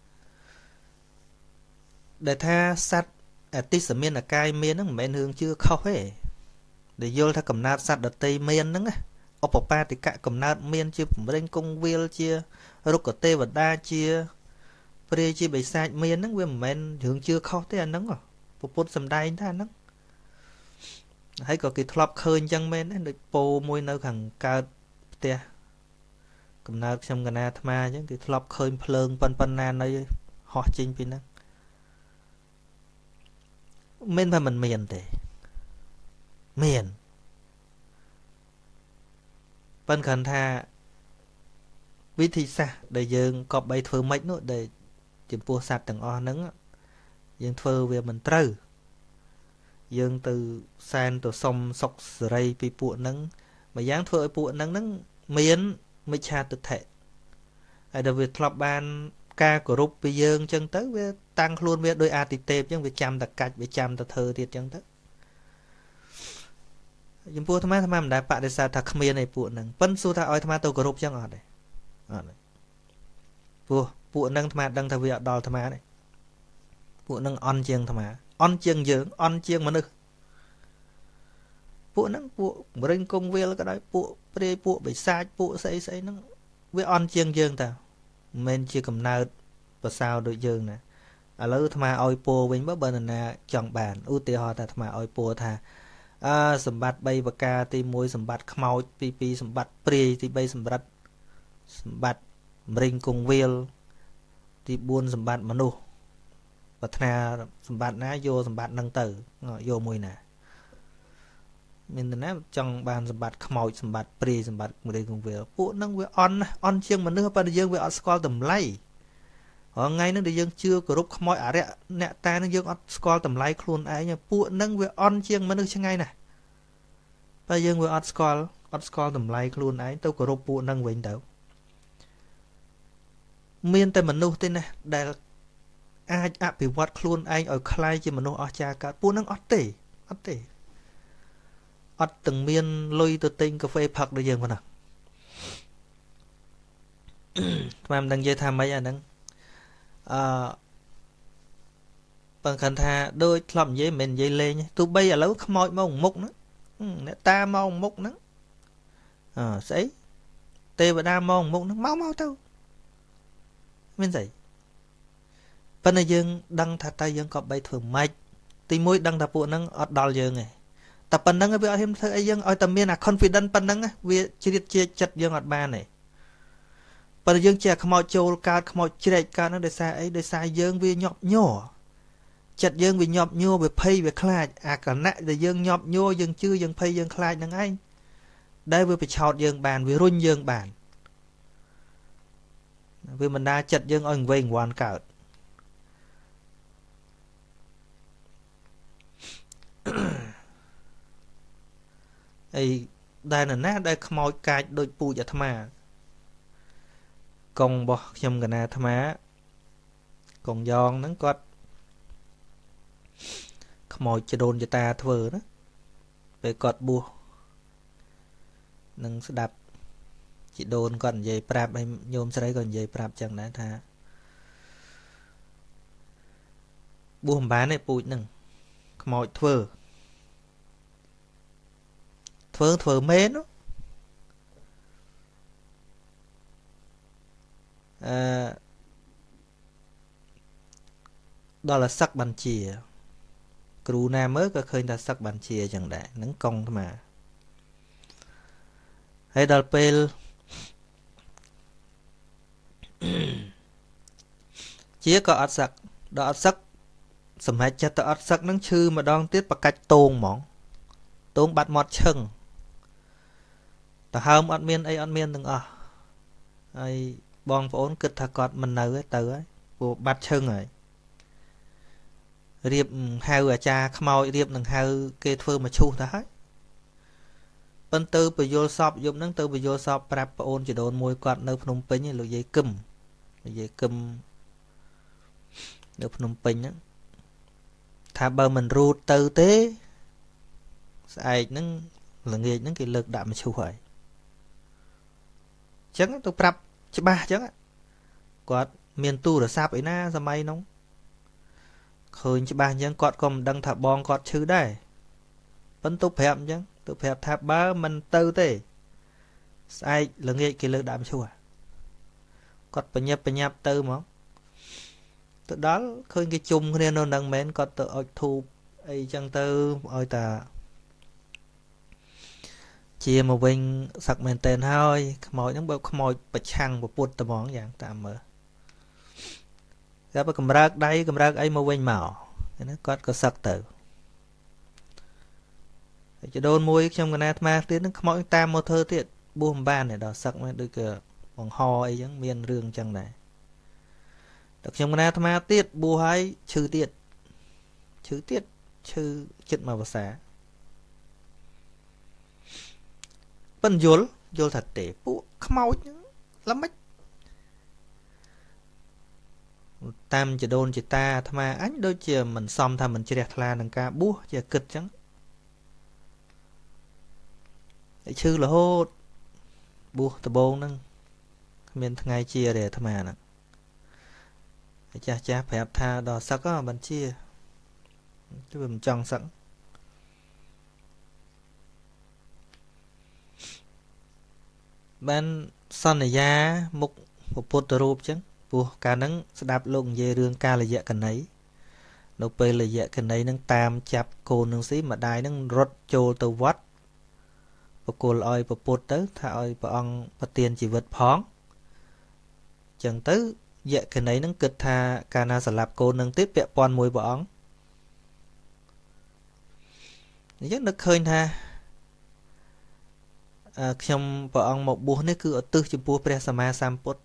ដែលថាសត្វអតិសមានអាកាយមានហ្នឹងមិនមែនរឿងជឿខុសទេដែលយល់ថាកំណើតសត្វដតីមានហ្នឹងឧបបាទិកៈកំណើតមានជាបំរិញគង្វាលជារុក្ខទេវតាជាព្រាយជាបិសាចមានហ្នឹងវាមិនមែនរឿងជឿខុសទេអាហ្នឹងពុទ្ធសំដែងថាហ្នឹងហើយក៏គេធ្លាប់ឃើញចឹងមែនដែរដូចពោមួយនៅខាងកើតផ្ទះកំណើតខ្ញុំកណាអាត្មាអញ្ចឹងគេធ្លាប់ឃើញភ្លើងប៉ុនប៉ុណ្ណានៅហោះចេញពីហ្នឹងមិនថាមិនមានទេមានប៉ុន្តែគាត់ថាវិធីសាស្ត្រដែលយើងក៏បីធ្វើម៉េចនោះដែលចំពោះសត្វទាំងអស់ហ្នឹងយើងធ្វើវាមិនត្រូវយើងទៅសែនទៅសុំសុខសេរីពីពួកហ្នឹងម្យ៉ាងធ្វើឲ្យពួកហ្នឹងហ្នឹងមានមិច្ឆាទិដ្ឋិហើយដល់វាធ្លាប់បានការគោរពពីយើងអញ្ចឹងទៅវាតាំងខ្លួនវាដោយអាទិទេពអញ្ចឹងវាចាំតែកាច់វាចាំតែធ្វើទៀតអញ្ចឹងទៅចំពោះអាត្មាអាត្មាមិនដែលបដិសេធថាគ្មានឯពួកហ្នឹងប៉ិនសួរថាឲ្យអាត្មាទៅគោរពអញ្ចឹងអត់ទេអត់ទេព្រោះពួកហ្នឹងអាត្មាដឹងថាវាអត់ដល់អាត្មាទេពួកហ្នឹងអន់ជាងអាត្មាអន់ជាងយើងអន់ជាងមនុស្សពួកហ្នឹងពួកមរិញគង្វាលក៏ដោយពួកព្រាយពួកបិសាចពួកស្អីស្អីហ្នឹងវាអន់ជាងយើងតាមិនមែនជាកំណើតប្រសើរដូចយើងណាឥឡូវអាត្មាឲ្យពោវិញបើនរណាចង់បានឧទាហរណ៍ថាអាត្មាឲ្យពោថាអើសម្បត្តិបីប្រការទីមួយសម្បត្តិខ្មោចទីពីរសម្បត្តិព្រាយទីបីសម្បត្តិសម្បត្តិមរិញគង្វាលទីបួនសម្បត្តិមនុស្សប្រាថ្នាសម្បត្តិណាយកសម្បត្តិហ្នឹងទៅយកមួយណាមាននរណាចង់បានសម្បត្តិខ្មោចសម្បត្តិព្រាយសម្បត្តិមរិញគង្វាលពួកហ្នឹងវាអន់អន់ជាងមនុស្សប៉ុន្តែយើងវាអត់ស្គាល់តម្លៃរាល់ថ្ងៃហ្នឹងដែលយើងជឿគោរពខ្មោចអរិយអ្នកតាហ្នឹងយើងអត់ស្គាល់តម្លៃខ្លួនឯងពួកហ្នឹងវាអន់ជាងមនុស្សឆ្ងាយណាស់តែយើងវាអត់ស្គាល់អត់ស្គាល់តម្លៃខ្លួនឯងទៅគោរពពួកហ្នឹងវិញទៅមានតែមនុស្សទេណាដែលអាចអភិវឌ្ឍខ្លួនឯងឲ្យคล้ายជាមនុស្សអស្ចារ្យកើតពួកហ្នឹងអត់ទេអត់ទេអត់ទាំងមានលុយទៅទិញកាហ្វេផឹកដូចយើងប៉ុណ្ណាថ្មមិនដឹងនិយាយថាម៉េចអាហ្នឹងអឺបើគាត់ថាដូចធ្លាប់និយាយមិននិយាយលេងទោះបីឥឡូវខ្មោចមកមុខហ្នឹងអ្នកតាមកមុខហ្នឹងអឺស្អីទេវតាមកមុខហ្នឹងមកមកទៅមានស្អីប៉ុន្តែយើងដឹងថាតើយើងក៏បីធ្វើម៉េចទីមួយដឹងថាពួកហ្នឹងអត់ដល់យើងទេតែប៉ុណ្្នឹងវាអត់ហ៊ានធ្វើអីយើងឲ្យតែមានអា confidence ប៉ុណ្្នឹងវាជ្រៀតជាចិត្តយើងអត់បានទេប៉ុន្តែយើងជាខ្មោចចូលកើតខ្មោចជ្រែកកើតហ្នឹងដោយសារអីដោយសារយើងវាញាប់ញ័រចិត្តយើងវាញាប់ញ័រវាភ័យវាខ្លាចអាគណៈដែលយើងញាប់ញ័រយើងជឿយើងភ័យយើងខ្លាចហ្នឹងឯងដែលវាបិឆោតយើងបានវារុញយើងបានវាបណ្ដាចិត្តយើងឲ្យវែងវាន់កើតអីដែលណាដែលខ្មោចកាចដូចពូជអាត្មាកងរបស់ខ្ញុំកណាអាត្មាកងយ៉ងហ្នឹងគាត់ខ្មោចចដូនចតាធ្វើណាពេលគាត់បួសនឹងស្ដាប់ជីដូនគាត់និយាយប្រាប់ឲ្យញោមស្រីក៏និយាយប្រាប់ចឹងដែរថាបួសមិនបានទេពូជហ្នឹងខ្មោចធ្វើធ្វើធ្វើមែនអឺដល់សឹកបញ្ជាគ្រូណាមើលក៏ឃើញថាសឹកបញ្ជាចឹងដែរហ្នឹងកងអាត្មាហើយដល់ពេលជាក៏អត់សឹកដល់អត់សឹកសម្រាប់ចិត្តទៅអត់សឹកហ្នឹងឈឺម្ដងទៀតបកាច់តោងហ្មងតោងបាត់មាត់ឈឹងទៅហើមអត់មានអីអត់មានទាំងអស់ហើយបងប្អូនគិតថាគាត់មិននៅទេទៅហើយព្រោះបាត់ឈឹងហើយរៀបហៅអាចារ្យខ្មោចរៀបនឹងហៅគេធ្វើមកឈូសទៅហើយប៉ុន្តែបយលសពយប់ហ្នឹងទៅបយលសពប្រាប់ប្អូនជីដូនមួយគាត់នៅភ្នំពេញលោកយាយគឹមលោកយាយគឹមនៅភ្នំពេញហ្នឹងថាបើមិនរូតទៅទេស្អែកហ្នឹងល្ងាចហ្នឹងគេលើកដាក់មកឈូសហើយអញ្ចឹងទៅប្រាប់ច្បាស់អញ្ចឹងគាត់មានទូរស័ព្ទអីណាសម័យហ្នឹងឃើញច្បាស់អញ្ចឹងគាត់ក៏មិនដឹងថាបងគាត់ឈឺដែរប៉ុន្តែប្រាប់អញ្ចឹងទៅប្រាប់ថាបើមិនទៅទេស្អែកល្ងាចគេលើកដាក់មកឈូសគាត់បញ្ញាប់បញ្ញាប់ទៅមកទៅដល់ឃើញគេជុំគ្នានៅនឹងមែនគាត់ទៅអុជធូបអីចឹងទៅឲ្យតាជាមកវិញសឹកមែនតែនហើយខ្មោចហ្នឹងបើខ្មោចប្រឆាំងពពុទ្ធត្មងយ៉ាងតាមមើលតែបើកម្រើកដៃកម្រើកអីមកវិញមកណាគាត់ក៏សឹកទៅហើយចដូនមួយខ្ញុំកណាអាត្មាទៀតហ្នឹងខ្មោចតាមមកធ្វើទៀតបួសមិនបានទេដល់សឹកមែនដូចក៏បង្ហអីចឹងមានរឿងចឹងដែរដល់ខ្ញុំកណាអាត្មាទៀតបួសហើយឈឺទៀតឈឺទៀតឈឺចិត្តមកភាសាប៉ិនយល់យល់ថាទេពួកខ្មោចល្មិចតាមចដូនចតាអាត្មាអញដូចជាមិនសមថាមិនជ្រះថ្លានឹងការបួសជាគិតចឹងហើយឈឺរហូតបួសដបងហ្នឹងគ្មានថ្ងៃជាទេអាត្មាហ្នឹងហើយចាស់ចាស់ប្រាប់ថាដល់សឹកមិនជាទៅមិនចង់សឹកបានសន្យាមុខពុទ្ធរូបចឹងព្រោះកាលហ្នឹងស្ដាប់លោកនិយាយរឿងកាលយៈកណីនៅពេលលយៈកណីហ្នឹងតាមចាប់កូននឹងស៊ីម្ដាយហ្នឹងរត់ចូលទៅវត្តបកគលឲ្យពុទ្ធទៅថាឲ្យព្រះអង្គប្រទានជីវិតផងចឹងទៅយៈកណីហ្នឹងគិតថាកាលណាស្លាប់កូននឹងទៀតពាក់ព័ន្ធមួយព្រះអង្គអញ្ចឹងនឹកឃើញថាខ្ញុំព្រះអង្គមកបួសនេះគឺឧទ្ទិសចំពោះព្រះសម្មាសម្ពុទ្ធ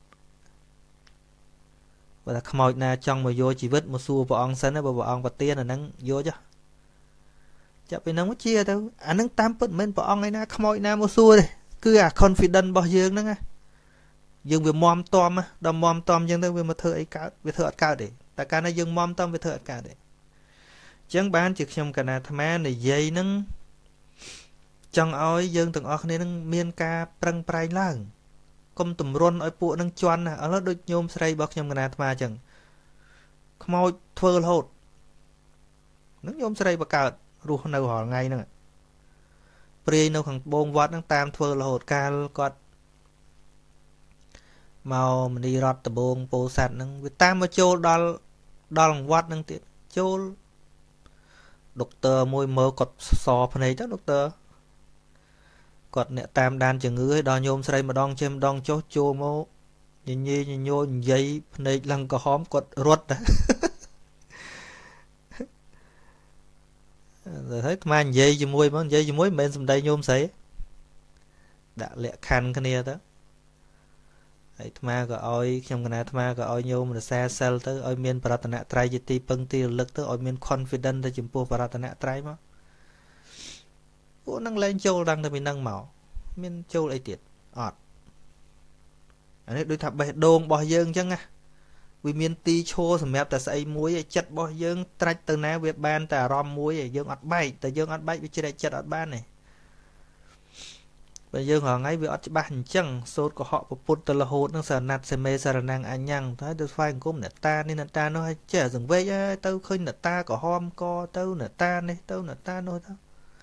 បើថាខ្មោចណាចង់មកយកជីវិតមកសួរព្រះអង្គសិនបើព្រះអង្គប្រទានអាហ្នឹងយកចុះចាប់ពីហ្នឹងមកជាទៅអាហ្នឹងតាមពិតមិនមែនព្រះអង្គឯណាខ្មោចណាមកសួរទេគឺអា confidence របស់យើងហ្នឹងណាយើងវាមមតំដល់មមតំអញ្ចឹងទៅវាមកធ្វើអីកើតវាធ្វើអត់កើតទេតែកាលណាយើងមមតំវាធ្វើអត់កើតទេអញ្ចឹងបានជាខ្ញុំកណាអាត្មានិយាយហ្នឹងចង់ឲ្យយើងទាំងអស់គ្នានឹងមានការប្រឹងប្រែងឡើងកុំតម្រុនឲ្យពួកនឹងជន់ណាឥឡូវដូចញោមស្រីរបស់ខ្ញុំកណាអាត្មាអញ្ចឹងខ្មោចធ្វើរហូតនឹងញោមស្រីបកើតរស់នៅរាល់ថ្ងៃហ្នឹងព្រាយនៅខាងត្បូងវត្តហ្នឹងតាមធ្វើរហូតកាលគាត់មកមនីរតត្បូងពោធិ៍សាត់ហ្នឹងវាតាមមកចូលដល់ដល់វត្តហ្នឹងទៀតចូលដុកទ័រមួយមើលគាត់សភ្នែកទៅដុកទ័រគាត់អ្នកតាមដានជំងឺឲ្យដល់ញោមស្រីម្ដងចេះម្ដងចុះចូលមកញញីញញយនិយាយភ្នែកឡើងក្រហមគាត់រត់ទៅហើយអាត្មានិយាយជាមួយមកនិយាយជាមួយមិនមែនសំដីញោមស្រីដាក់លក្ខខណ្ឌគ្នាទៅហើយអាត្មាក៏ឲ្យខ្ញុំកណាអាត្មាក៏ឲ្យញោមរសាសិលទៅឲ្យមានបរតនត្រ័យជាទីពឹងទីរលឹកទៅឲ្យមាន confidence ទៅចំពោះបរតនត្រ័យមកពួកនឹងលែងចូលដល់ទៅពីនឹងមកមានចូលអីទៀតអត់អានេះដូចថាបេះដូងរបស់យើងអញ្ចឹងណាវាមានទីឈរសម្រាប់តែស្អីមួយឯចិត្តរបស់យើងត្រាច់ទៅណាវាបានតែអារម្មណ៍មួយឯយើងអត់បែកតែយើងអត់បែកវាជ្រែកចិត្តអត់បានទេបើយើងរហងៃវាអត់ច្បាស់អញ្ចឹងសូត្រកុហកពុទ្ធទៅរហូតនឹងសារណាត់សេមេសារណាំងអញ្ញំទៅទៅស្វែងអង្គមអ្នកតានេះអ្នកតានោះឲ្យចេះសង្វេគទៅឃើញអ្នកតាក្រហមកទៅអ្នកតានេះទៅអ្នកតានោះទៅ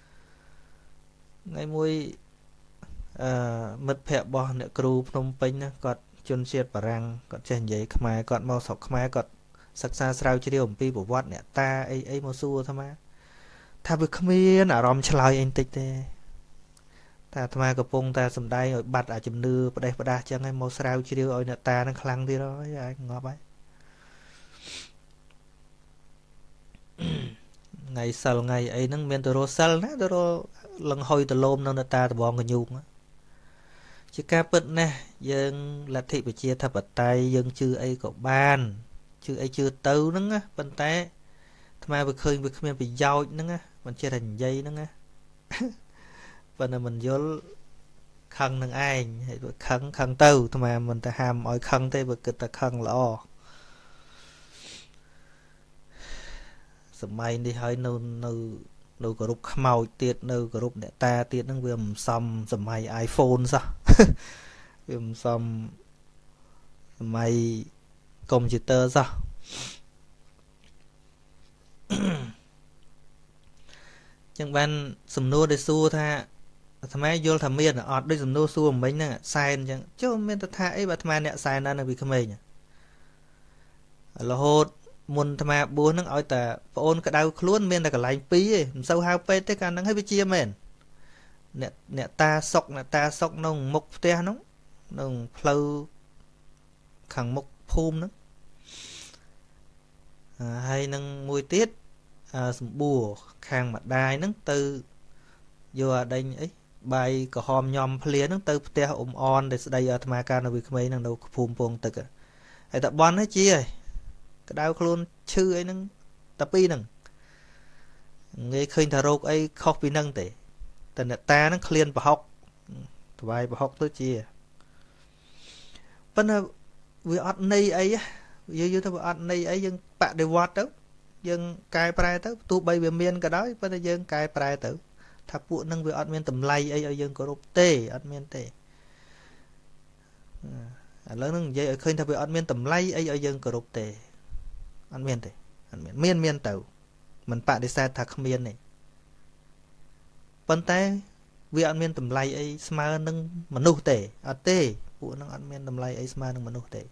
ថ្ងៃមួយអឺមិត្តភ័ក្តិរបស់អ្នកគ្រូភ្នំពេញណាគាត់ជនជាតិបារាំងគាត់ចេះនិយាយខ្មែរគាត់មកស្រុកខ្មែរគាត់សិក្សាស្រាវជ្រាវអំពីប្រវត្តិអ្នកតាអីអីមកសួរថាម៉ាថាវាគ្មានអារម្មណ៍ឆ្លើយអីបន្តិចទេតែអាត្មាកំពុងតែសំដែងឲ្យបាត់អាជំនឿផ្ដេសផ្ដាស់ចឹងឲ្យមកស្រាវជ្រាវឲ្យអ្នកតានឹងខ្លាំងទៀតហើយអាចងាប់ហើយថ្ងៃសិលថ្ងៃអីហ្នឹងមានទៅរស់សិលណាទៅរស់លង្ហុយទៅលោមនៅអ្នកតាដបងកញូកជាការពិតណាស់យើងលទ្ធិប្រជាធិបតេយ្យយើងជឿអីក៏បានជឿអីជឿទៅហ្នឹងណាប៉ុន្តែថ្មវាឃើញវាគ្មានប្រយោជន៍ហ្នឹងណាមិនចេះតែនិយាយហ្នឹងណាប៉ុន្តែមិនយល់ខឹងនឹងឯងហើយវាខឹងខឹងទៅថ្មមិនទៅហាមឲ្យខឹងទេវាគិតតែខឹងល្អសម័យនេះហើយនៅនៅនៅគោរពខ្មោចទៀតនៅគោរពអ្នកតាទៀតហ្នឹងវាមិនសមសម័យ iPhone សោះវាមិនសមសម័យកុំព្យូទ័រសោះចឹងបានសំណួរដែលសួរថាអាត្មាយល់ថាមានអត់ដូចសំណួរសួរមិញហ្នឹងសែនចឹងចុះមានតែថាអីបើអាត្មាអ្នកសែនណាស់នៅពីក្មេងរហូតមុនអាត្មាបួសហ្នឹងឲ្យតែប្អូនក្តៅខ្លួនមានតែកន្លែងពីរឯងមិនសូវហៅពេទ្យទេកាលហ្នឹងឲ្យវាជាមែនអ្នកអ្នកតាសុកអ្នកតាសុកក្នុងមុខផ្ទះហ្នឹងក្នុងផ្លូវខាងមុខភូមិហ្នឹងហើយនឹងមួយទៀតសម្បួរខាងម្ដាយហ្នឹងទៅយកអាដេញអីបាយក្រហមញ៉ំភ្លាហ្នឹងទៅផ្ទះអ៊ំអនដែលស្ដីអាត្មាកាលនៅវាក្មេងហ្នឹងនៅភូមិពងទឹកហើយតែបន់ហ្នឹងជាហើយក្តៅខ្លួនឈឺអីហ្នឹងតែពីរហ្នឹងងាយឃើញថារោគអីខុសពីហ្នឹងទេតែអ្នកតាហ្នឹងឃ្លានប្រហុកថ្វាយប្រហុកទៅជាប៉ុន្តែវាអត់ន័យអីយើងយល់ថាវាអត់ន័យអីយើងបដិវត្តទៅយើងកែប្រែទៅទោះបីវាមានក៏ដោយប៉ុន្តែយើងកែប្រែទៅថាពួកហ្នឹងវាអត់មានតម្លៃអីឲ្យយើងគោរពទេអត់មានទេឥឡូវហ្នឹងនិយាយឲ្យឃើញថាវាអត់មានតម្លៃអីឲ្យយើងគោរពទេអត់មានទេអត់មានមានមានទៅមិនបដិសេធថាគ្មានទេប៉ុន្តែវាអត់មានតម្លៃអីស្មើនឹងមនុស្សទេអត់ទេពួកហ្នឹងអត់មានតម្លៃអីស្មើនឹងមនុស្សទេ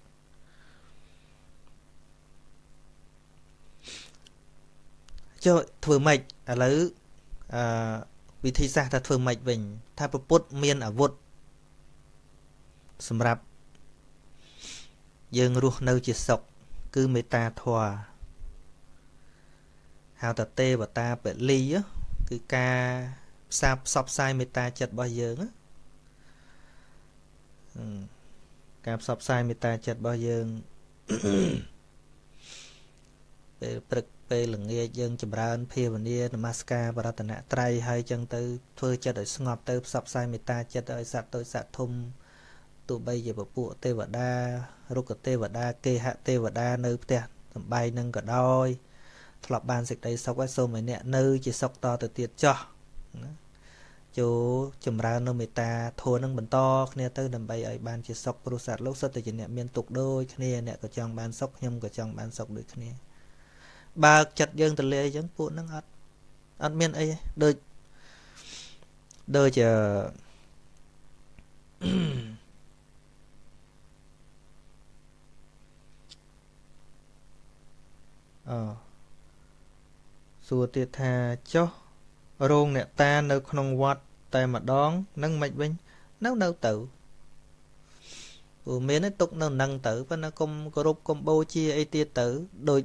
ចុះធ្វើម៉េចឥឡូវអឺវិធីសាស្ត្រថាធ្វើម៉េចវិញថាព្រះពុទ្ធមានអាវុធសម្រាប់យើងរស់នៅជាសុខគឺមេត្តាធម៌ហៅថាទេវតាពលីគឺការផ្សារផ្សព្វផ្សាយមេត្តាចិត្តរបស់យើងការផ្សព្វផ្សាយមេត្តាចិត្តរបស់យើងពេលព្រឹកពេលល្ងាចយើងចម្រើនភាវនានមស្ការបរតនត្រ័យហើយចឹងទៅធ្វើចិត្តឲ្យស្ងប់ទៅផ្សព្វផ្សាយមេត្តាចិត្តឲ្យសត្វតូចសត្វធំទោះបីជាពពួកទេវតារុក្ខទេវតាគេហទេវតានៅផ្ទះសំបីនឹងក៏ដោយធ្លាប់បានសេចក្តីសុខហើយសូមឲ្យអ្នកនៅជាសុខតទៅទៀតចោះចូលចម្រើននៅមេត្តាធម៌នឹងបន្តគ្នាទៅដើម្បីឲ្យបានជាសុខព្រោះសត្វលោកសុទ្ធតែជាអ្នកមានទុក្ខដូចគ្នាអ្នកក៏ចង់បានសុខខ្ញុំក៏ចង់បានសុខដូចគ្នាបើកចិត្តយើងទៅលេអញ្ចឹងពួកហ្នឹងអត់អត់មានអីដូចដូចអឺអសួរទៀតថាចុះរោងអ្នកតានៅក្នុងវត្តតែម្ដងនឹងមិនវិញនៅនៅទៅព្រោះមានទុកនៅនឹងទៅប៉ុន្តែគុំគោរពគុំបូជាអីទៀតទៅដូច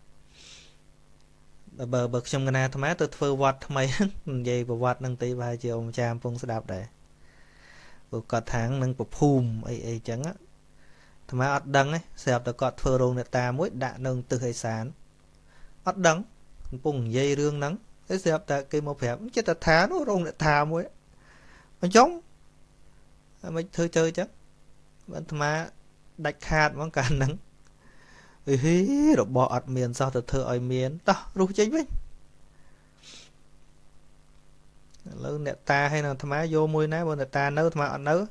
បើបើខ្ញុំកណាអាត្មាទៅធ្វើវត្តថ្មីនិយាយប្រវត្តិនឹងទីប្រហែលជាអ៊ំចាមពងស្ដាប់ដែរព្រោះគាត់ថាងនឹងប្រភូមិអីអីចឹងអាត្មាអត់ដឹងទេស្រាប់តែគាត់ធ្វើរោងអ្នកតាមួយដាក់នៅទិសឦសានអត់ដឹងកំពុងនិយាយរឿងហ្នឹងតែស្រាប់តែគេមកប្រាប់ចិត្តថានោះរោងអ្នកតាមួយអញ្ចឹងមិនធ្វើchơiចឹងអាត្មាដាច់ខាតហ្មងកាលហ្នឹងអីហីរបស់អត់មានសោះទៅធ្វើឲ្យមានតោះរុះចេញវិញឥឡូវអ្នកតាហើយនឹងអាត្មាយកមួយណាបើអ្នកតានៅអាត្មាអត់នៅ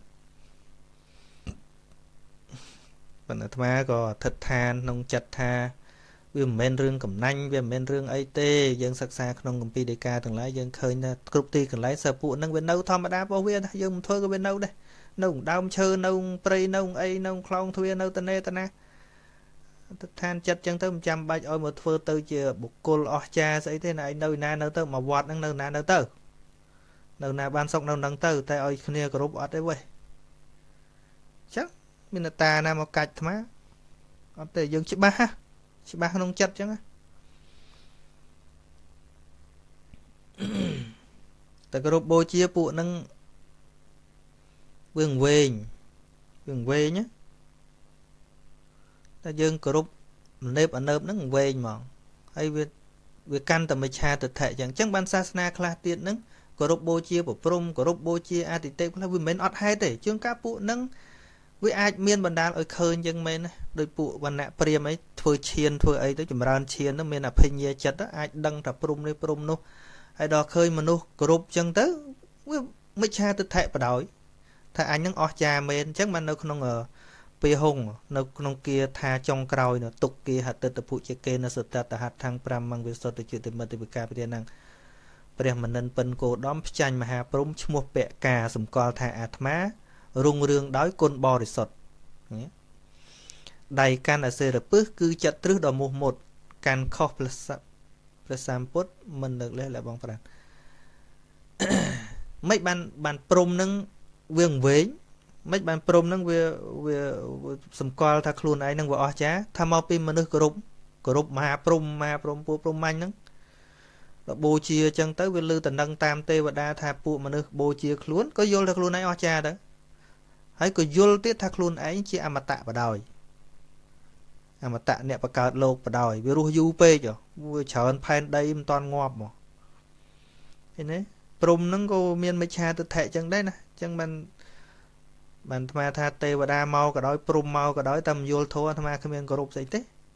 ប៉ុន្តែអាត្មាក៏ថិតឋានក្នុងចិត្តថាវាមិនមែនរឿងកំណាញ់វាមិនមែនរឿងអីទេយើងសិក្សាក្នុងគម្ពីរដីកាទាំងឡាយយើងឃើញថាគ្រប់ទីកន្លែងសិស្សពួកហ្នឹងវានៅធម្មតារបស់វាយើងមិនធ្វើក៏វានៅដែរនៅដើមឈើនៅព្រៃនៅអីនៅខ្លងទ្វារនៅតនេតណាឋានចិត្តចឹងទៅមិនចាំបាច់ឲ្យមកធ្វើទៅជាបុគ្គលអស្ចារ្យស្អីទេណាឯងនៅណានៅទៅមកវត្តហ្នឹងនៅណានៅទៅនៅណាបានសុកនៅនឹងទៅតែឲ្យគ្នាគោរពអត់ទេវ៉េចឹងមានតាណាមកកាច់អាត្មាអត់ទេយើងច្បាស់ច្បាស់ក្នុងចិត្តចឹងតែគោរពបូជាពួកហ្នឹងវឿងវែងវឿងវែងណាតែយើងគោរពមនេបអនើបហ្នឹងវែងហ្មងហើយវាវាកាន់តែមិឆាទិដ្ឋិអញ្ចឹងអញ្ចឹងបានសាសនាខ្លះទៀតហ្នឹងគោរពបូជាប្រព្រំគោរពបូជាអតិទេពខ្លះវាមិនមែនអត់ហេតុទេជាងការពួកហ្នឹងវាអាចមានបណ្ដាលឲ្យឃើញអញ្ចឹងមែនណាដោយពួកវណ្ណៈព្រាហ្មណ៍អីធ្វើឈានធ្វើអីទៅចម្រើនឈានទៅមានអភិញ្ញាចិត្តអាចដឹងថាព្រំនេះព្រំនោះហើយដល់ឃើញមនុស្សគោរពអញ្ចឹងទៅវាមិឆាទិដ្ឋិបដ ாய் ថាអញនឹងអស់ចាមែនអញ្ចឹងបាននៅក្នុងពីហុងនៅក្នុងគាថាចុងក្រោយនោះទុកគាហតិតពុជាកេនសតតហត្ថังប្រាំមង្វិសុទ្ធជាតិមិតិវិការព្រះនឹងព្រះមនិនពិនគោដំផ្ចាញ់មហាព្រំឈ្មោះពៈកាសម្គាល់ថាអាត្មារុងរឿងដោយគុណបរិសុទ្ធដៃកាន់អសេរពឹសគឺចិត្តទ្រឹសដ៏មោះមុតកាន់ខុសព្រះព្រះសម្ពុទ្ធមិនលើកលែងលែបងប្រាណមិនបានបានព្រំនឹងវាងវែងមិនបានព្រំនឹងវាវាសម្គាល់ថាខ្លួនឯងនឹងវាអស់ចាថាមកពីមនុស្សគោរពគោរពមហាព្រំមហាព្រំពួកព្រំមាញ់ហ្នឹងដល់បូជាអញ្ចឹងទៅវាលើតំណឹងតាមទេវតាថាពួកមនុស្សបូជាខ្លួនក៏យល់ថាខ្លួនឯងអស់ចាទៅហើយក៏យល់ទៀតថាខ្លួនឯងជាអមតៈបដ ாய் អមតៈអ្នកបកើតលោកបដ ாய் វារស់យូរពេកវាច្រើនផែនដីមិនតាន់ងាប់មកឃើញទេព្រំហ្នឹងក៏មានមិឆាទិដ្ឋិអញ្ចឹងដែរណាអញ្ចឹងមិនបានអាត្មាថាទេវតាមកក៏ដោយព្រំមកក៏ដោយតែមិនយល់ធម៌អាត្មាគ្មានគោរពស្អី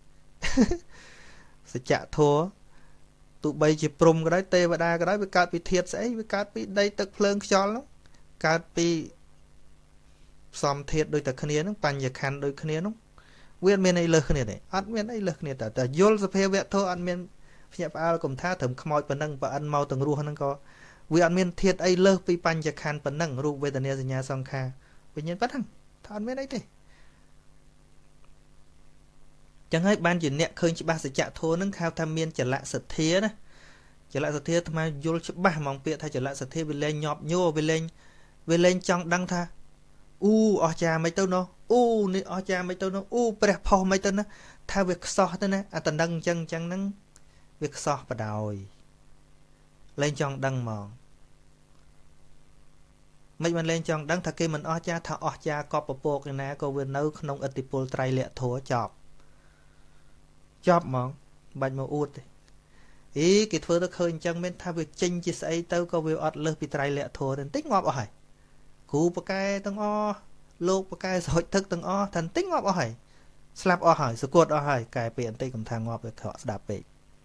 ទេសច្ចៈធម៌ទោះបីជាព្រំក៏ដោយទេវតាក៏ដោយវាកើតពីធាតុស្អីវាកើតពីដីទឹកភ្លើងខ្យល់ហ្នឹងកើតពីផ្សំធាតុដូចតែគ្នាហ្នឹងបញ្ញខណ្ឌដូចគ្នាហ្នឹងវាមានអីលើសគ្នាទេអត់មានអីលើសគ្នាតែតែយល់សភាវៈធម៌អត់មានភ្ញាក់ផ្អើលកុំថាត្រឹមខ្មោចប៉ុណ្ណឹងបើអិនមកទាំងរស់ហ្នឹងក៏វាអត់មានធាតុអីលើសពីបញ្ញខណ្ឌប៉ុណ្ណឹងរូបវេទនាសញ្ញាសង្ខារវិញ្ញាណប៉ុណ្ណឹងថាអត់មានអីទេចឹងហើយបានជាអ្នកឃើញច្បាស់សច្ចៈធម៌ហ្នឹងហៅថាមានចលៈសទ្ធាណាចលៈសទ្ធាអាត្មាយល់ច្បាស់ហ្មងពាក្យថាចលៈសទ្ធាវាលែងញាប់ញ័រវាលែងវាលែងចង់ដឹងថាអូអស់ចាមិនទៅនោះអូនេះអស់ចាមិនទៅនោះអូព្រះផុសមិនទៅណាថាវាខ្សោះទៅណាអាតដឹងអញ្ចឹងអញ្ចឹងហ្នឹងវាខ្សោះបដ ாய் លែងចង់ដឹងហ្មងមិនបានលែងចង់ដឹងថាគេមិនអស់ចាថាអស់ចាកប់ពពកណាក៏វានៅក្នុងឥទ្ធិពលត្រៃលក្ខធម៌ចប់ចប់ហ្មងបាច់មកអួតទេអីគេធ្វើទៅឃើញអញ្ចឹងមានថាវាចេញជាស្អីទៅក៏វាអត់លើសពីត្រៃលក្ខធម៌បន្តិចងាប់អស់ហើយគ្រូបកែទាំងអស់លោកបកែស្រោចទឹកទាំងអស់ថាបន្តិចងាប់អស់ហើយស្លាប់អស់ហើយសគត់អស់ហើយកែពេលបន្តិចកំថាងាប់វាខកស្ដាប់ពេក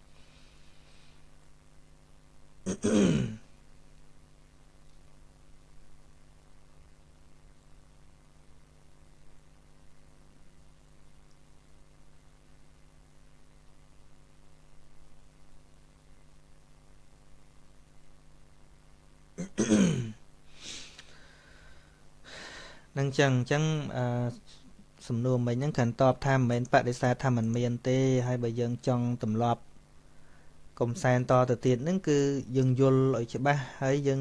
នឹងចឹងចឹងអឺសំណួរមិញហ្នឹងកាន់តបថាមិនមែនបដិសេធថាមិនមានទេហើយបើយើងចង់ទម្លាប់កំសែនតទៅទៀតហ្នឹងគឺយើងយល់ឲ្យច្បាស់ហើយយើង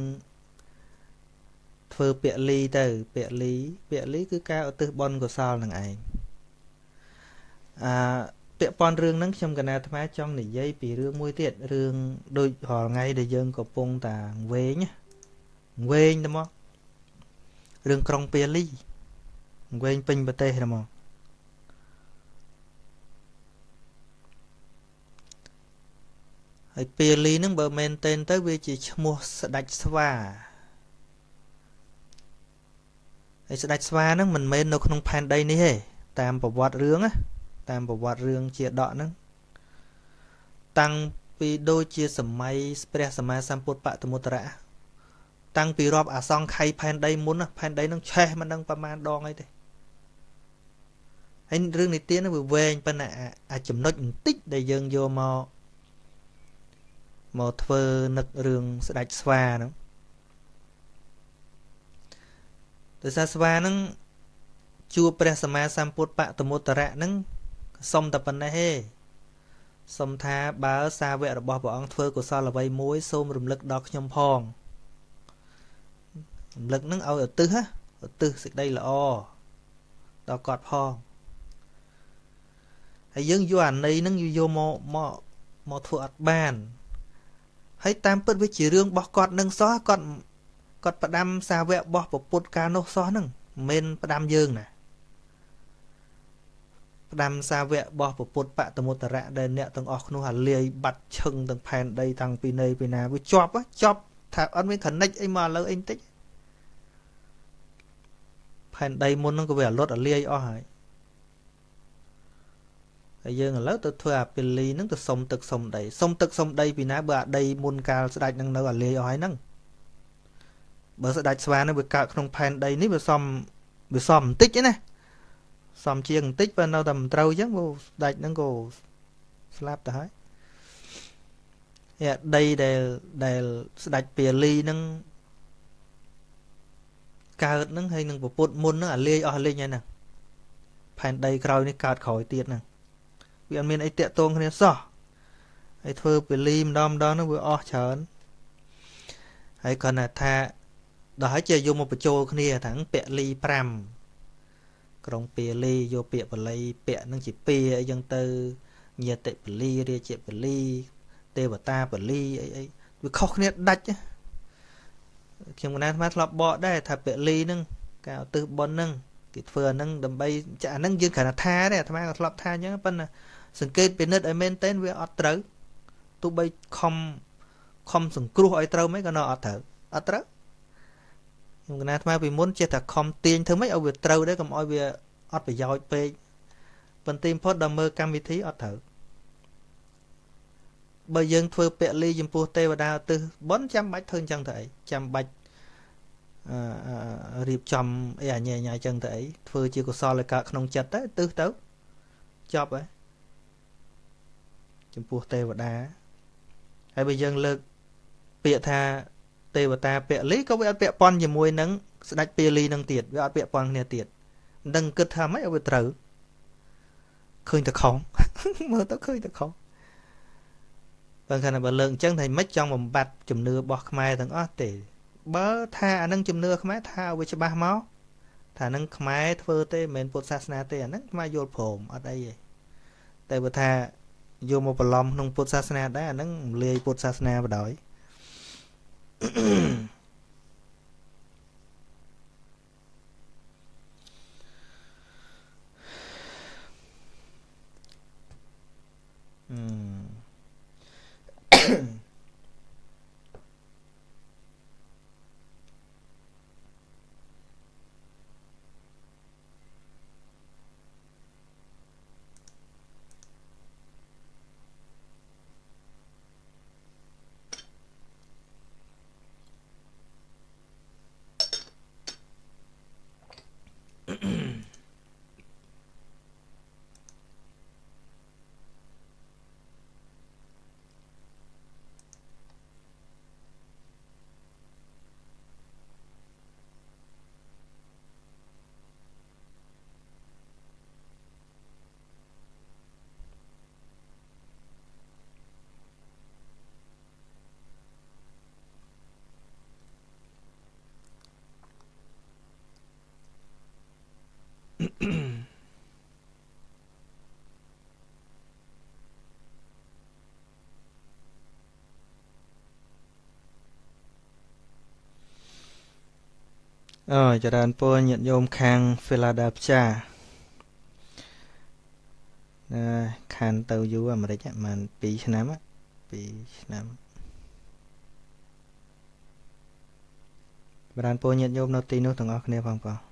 ធ្វើពាក្យលីទៅពាក្យលីពាក្យលីគឺការឧទ្ទិសបុណ្យកុសលនឹងឯងអឺពាក្យប៉ុនរឿងហ្នឹងខ្ញុំកណាអាត្មាចង់និយាយពីរឿងមួយទៀតរឿងដូចរាល់ថ្ងៃដែលយើងកំពុងតែវែងវែងទៅមករឿងក្រុងពាលីវែងពេញប្រទេសហ្មងហើយពាលីហ្នឹងបើមែនតែនទៅវាជាឈ្មោះស្ដេចស្វាហើយស្ដេចស្វាហ្នឹងមិនមែននៅក្នុងផែនដីនេះទេតាមប្រវត្តិរឿងណាតាមប្រវត្តិរឿងជាដកហ្នឹងតាំងពីដូចជាសម័យព្រះសម្មាសម្ពុទ្ធបតមុត្តរៈតាំងពីរាប់អសង្ខ័យផែនដីមុនផែនដីនឹងឆេះមិនដឹងប្រមាណដងអីទេហើយរឿងនិទានហ្នឹងវាវែងប៉ុន្តែអាចចំណុចបន្តិចដែលយើងយកមកមកធ្វើនឹករឿងស្ដេចស្វាហ្នឹងទើសាស្វាហ្នឹងជួបព្រះសម្មាសម្ពុទ្ធបតមុត្តរៈហ្នឹងសុំតែប៉ុណ្ណេះទេសុំថាបើសាវករបស់ព្រះអង្គធ្វើកុសលអ្វីមួយសូមរំលឹកដល់ខ្ញុំផងរំលឹកនឹងឲ្យឧទ្ទិសឧទ្ទិសសេចក្តីល្អដល់គាត់ផងហើយយើងយកអាន័យនឹងយកមកមកមកធ្វើអត់បានហើយតាមពិតវាជារឿងរបស់គាត់នឹងសោះគាត់គាត់ផ្ដាំសាវករបស់ពុទ្ធកាលនោះសោះហ្នឹងមិនមែនផ្ដាំយើងណាដាំសាវៈរបស់ពុទ្ធបតមុត្តរៈដែលអ្នកទាំងអស់នោះអាលាយបាត់ឈឹងទាំងផែនដីតាំងពីនៃពីណាវាជាប់ជាប់ថាអត់មានខនិចអីមកឥឡូវអីបន្តិចផែនដីមុនហ្នឹងក៏វាអលត់អាលាយអស់ហើយហើយយើងឥឡូវទៅធ្វើអាពេលលីហ្នឹងទៅសុំទឹកសុំដីសុំទឹកសុំដីពីណាបើអាដីមុនកាលស្ដេចនឹងនៅអាលាយអស់ហើយហ្នឹងបើស្ដេចស្វានឹងវាកើតក្នុងផែនដីនេះវាសំវាសំបន្តិចទេណាសំជាងបន្តិចបើនៅតែមិនត្រូវអញ្ចឹងវាស្ដេចហ្នឹងក៏ស្លាប់ទៅហើយអាដីដែលដែលស្ដេចពាលីហ្នឹងកើតហ្នឹងហើយនឹងពុទ្ធមុនហ្នឹងអាលាយអស់លេងហើយហ្នឹងផែនដីក្រោយនេះកើតក្រោយទៀតហ្នឹងវាអត់មានអីតាក់ទងគ្នាសោះហើយធ្វើពាលីម្ដងម្ដងហ្នឹងវាអស់ច្រើនហើយគាត់ថាដល់ហើយជាយកមកបញ្ចូលគ្នាថាពាក់លីប្រាំក្រុងពាលីយកពាក្យបាលីពាក់នឹងជាពាអីចឹងទៅញាតិបាលីរាជបាលីទេវតាបាលីអីអីវាខុសគ្នាដាច់ខ្ញុំកណាអាត្មាធ្លាប់បកដែរថាពាលីហ្នឹងការឧទ្ទិសបុណ្យហ្នឹងគេធ្វើអាហ្នឹងដើម្បីចាអាហ្នឹងយើងគ្រាន់តែថាទេអាត្មាក៏ធ្លាប់ថាអញ្ចឹងប៉ុន្តែសង្កេតពិនិត្យឲ្យមែនតើវាអត់ត្រូវទោះបីខំខំសង្គ្រោះឲ្យត្រូវមិនក៏នៅអត់ត្រូវអត់ត្រូវខ្ញុំកណាអាត្មាពីមុនចេះតែខំទាញធ្វើម៉េចឲ្យវាត្រូវដែរកុំឲ្យវាអត់ប្រយោជន៍ពេកប៉ុន្តែផុតដល់មើលកម្មវិធីអត់ត្រូវបើយើងធ្វើពលីចំពោះទេវតាឧទ្ទិសបុណ្យចាំបាច់ធ្វើអញ្ចឹងទៅអីចាំបាច់អឺរៀបចំអីអញ្ញែញអញ្ចឹងទៅអីធ្វើជាកុសលឲ្យកើតក្នុងចិត្តទៅឧទ្ទិសទៅចប់ហើយចំពោះទេវតាហើយបើយើងលើកពាក្យថាទេវតាពលីក៏វាអត់ពាក់ព័ន្ធជាមួយនឹងស្ដេចពលីនឹងទៀតវាអត់ពាក់ព័ន្ធគ្នាទៀតមិនដឹងគិតថាម៉េចឲ្យវាត្រូវឃើញតែខុសមើលទៅឃើញតែខុសបើខណៈបើលើកអញ្ចឹងថាមិនចង់បំបត្តិជំនឿរបស់ខ្មែរទាំងអស់ទេបើថាអានឹងជំនឿខ្មែរថាវាច្បាស់មកថានឹងខ្មែរធ្វើទេមិនមែនពុទ្ធសាសនាទេអានឹងខ្មែរយល់ព្រមអត់អីទេតែបើថាយកមកបន្លំក្នុងពុទ្ធសាសនាដែរអានឹងលាយពុទ្ធសាសនាបដ ாய் อืม អូចរានពរញាតិញោមខាង Philadelphia ណាខានទៅយូរអាមេរិកប្រហែលពីរឆ្នាំពីរឆ្នាំចរានពរញាតិញោមនៅទីនោះទាំងអស់គ្នាផងបង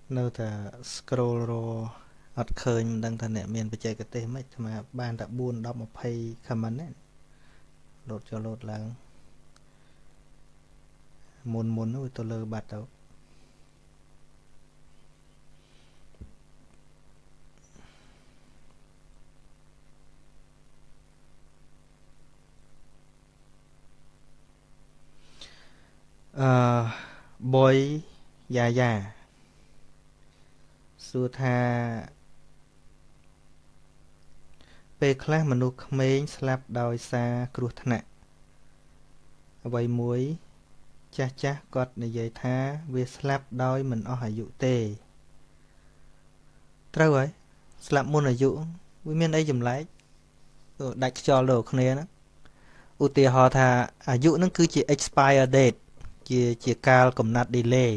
នៅតែ scroll រអត់ឃើញមិនដឹងថាអ្នកមានបច្ចេកទេសមិនថ្មបានតែbốn ten twenty ខមមិនណាលោតចូលលោតឡើងមុនមុននោះទៅលើបាត់ទៅអឺ boy យ៉ាយ៉ាសួរថាពេលខ្លះមនុស្សក្មេងស្លាប់ដោយសារគ្រោះថ្នាក់អ្វីមួយចាស់ចាស់គាត់និយាយថាវាស្លាប់ដោយមិនអស់អាយុទេត្រូវហើយស្លាប់មុនអាយុវាមានអីចម្លែកដាច់ខ្យល់ដូចគ្នាណាឧទាហរណ៍ថាអាយុហ្នឹងគឺជា expire date ជាជាកាលកំណត់ delay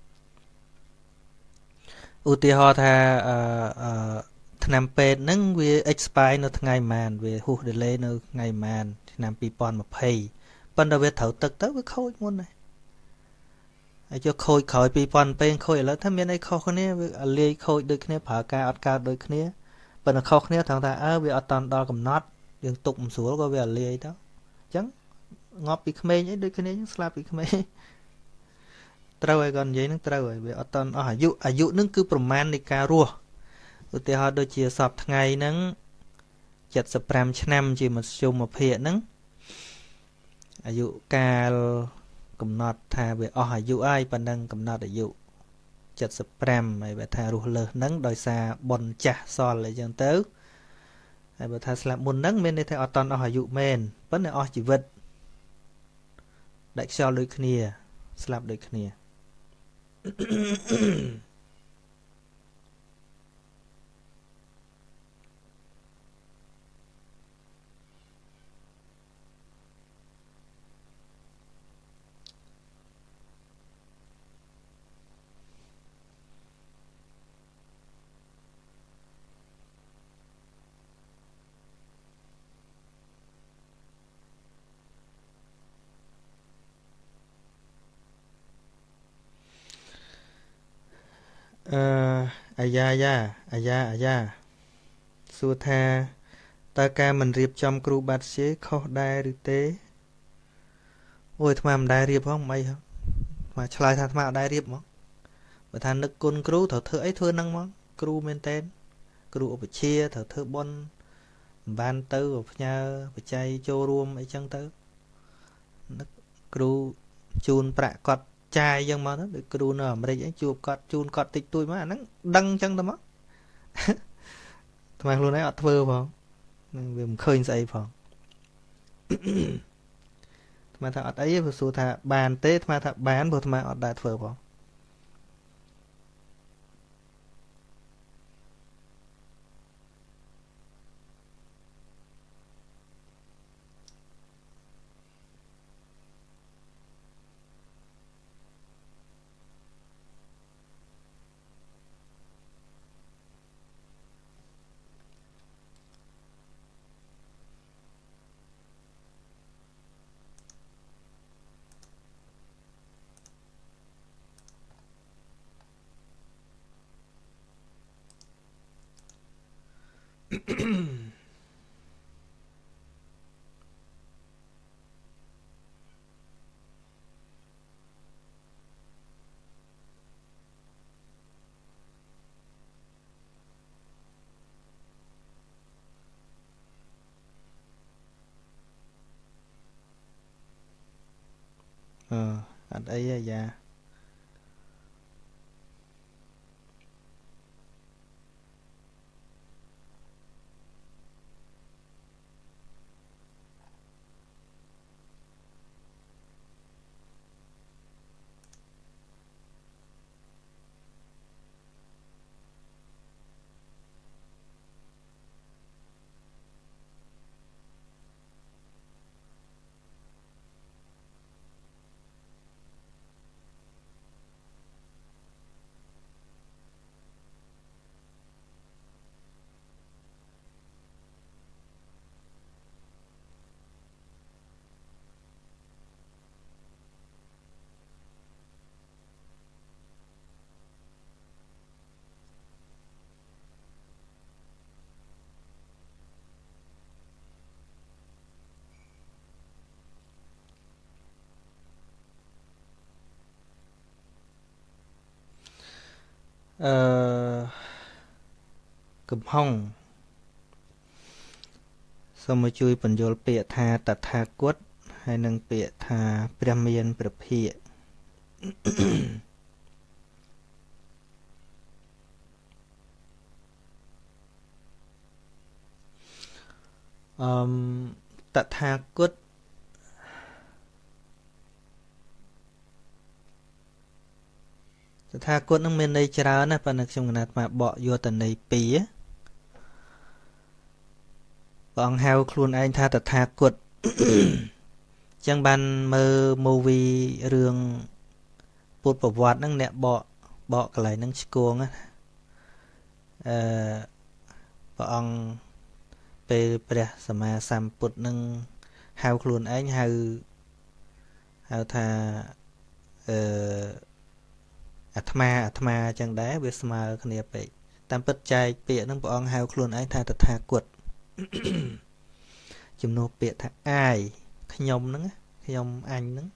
ឧទាហរណ៍ថាអឺអឺឆ្នាំពេទ្យហ្នឹងវា expire នៅថ្ងៃម៉ានវាហួស delay នៅថ្ងៃម៉ានឆ្នាំtwenty twentyប៉ុន្តែវាត្រូវទឹកទៅវាខូចមុនដែរហើយចុះខូចក្រោយtwenty twentyខូចឥឡូវថាមានអីខុសគ្នាវាលាយខូចដូចគ្នាប្រើការអត់កើតដូចគ្នាប៉ុន្តែខុសគ្នាត្រង់ថាអើវាអត់តាន់ដល់កំណត់យើងទុកមិនស្រួលក៏វាលាយទៅអញ្ចឹងងាប់ពីក្មេងអីដូចគ្នាយើងស្លាប់ពីក្មេងត្រូវហើយគាត់និយាយហ្នឹងត្រូវហើយវាអត់តាន់អស់អាយុអាយុហ្នឹងគឺប្រមាណនៃការរស់ឧទាហរណ៍ដូចជាសពថ្ងៃហ្នឹងseventy-fiveឆ្នាំជាមធ្យមភាគហ្នឹងអាយុកាលកំណត់ថាវាអស់អាយុហើយប៉ុណ្ណឹងកំណត់អាយុseventy-fiveហើយបើថារស់លើសហ្នឹងដោយសារបុណ្យចាស់សល់អីចឹងទៅហើយបើថាស្លាប់មុនហ្នឹងមានន័យថាអត់តាន់អស់អាយុមែនប៉ុន្តែអស់ជីវិតដាច់ខ្យល់ដូចគ្នាស្លាប់ដូចគ្នាអឺអាយ៉ាយ៉ាអាយ៉ាអាយ៉ាសួរថាតើការមិនរៀបចំគ្រូបាត់ជាខុសដែរឬទេអូយអាត្មាមិនដែររៀបផងមិនអីហ្នឹងអាត្មាឆ្លើយថាអាត្មាអត់ដែររៀបហ្មងបើថានឹកគុណគ្រូត្រូវធ្វើអីធ្វើហ្នឹងហ្មងគ្រូមែនតើគ្រូឧបជាត្រូវធ្វើបុណ្យបានទៅផ្ញើបច្ច័យចូលរួមអីចឹងទៅនឹកគ្រូជូនប្រាក់គាត់ចាយយ៉ាងមកទៅដូចគ្រូនៅអាមេរិកអីជួបគាត់ជូនគាត់តិចតួចមកអាហ្នឹងដឹងចឹងទៅមកថ្មខ្លួនឯងអត់ធ្វើផងវាមិនឃើញស្អីផងថ្មថាអត់អីទេព្រោះសួរថាបានទេថ្មថាបានព្រោះថ្មអត់ដែរធ្វើផងអឺអត់អីទេយ៉ាអឺកំហុងសូមមកជួយបញ្យល់ពាក្យថាតថាគតហើយនិងពាក្យថាព្រះមានព្រះភិក្ខអឺតថាគតតថាគតនឹងមានន័យច្រើនណាស់ប៉ុន្តែខ្ញុំកណាត់មកបកយកតែន័យពីរព្រះអង្គហៅខ្លួនឯងថាតថាគតចឹងបានមើល movie រឿងពុទ្ធប្រវត្តិហ្នឹងអ្នកបកបកកន្លែងហ្នឹងឆ្គងណាអឺព្រះអង្គពេលព្រះសម្មាសម្ពុទ្ធនឹងហៅខ្លួនឯងហៅហៅថាអឺអាត្មាអាត្មាចឹងដែរវាស្មើគ្នាពេកតាមពិតចែកពាក្យហ្នឹងព្រះអង្គហៅខ្លួនឯងថាតថាគតជំនួសពាក្យថាអាយខ្ញុំហ្នឹងខ្ញុំអញហ្នឹង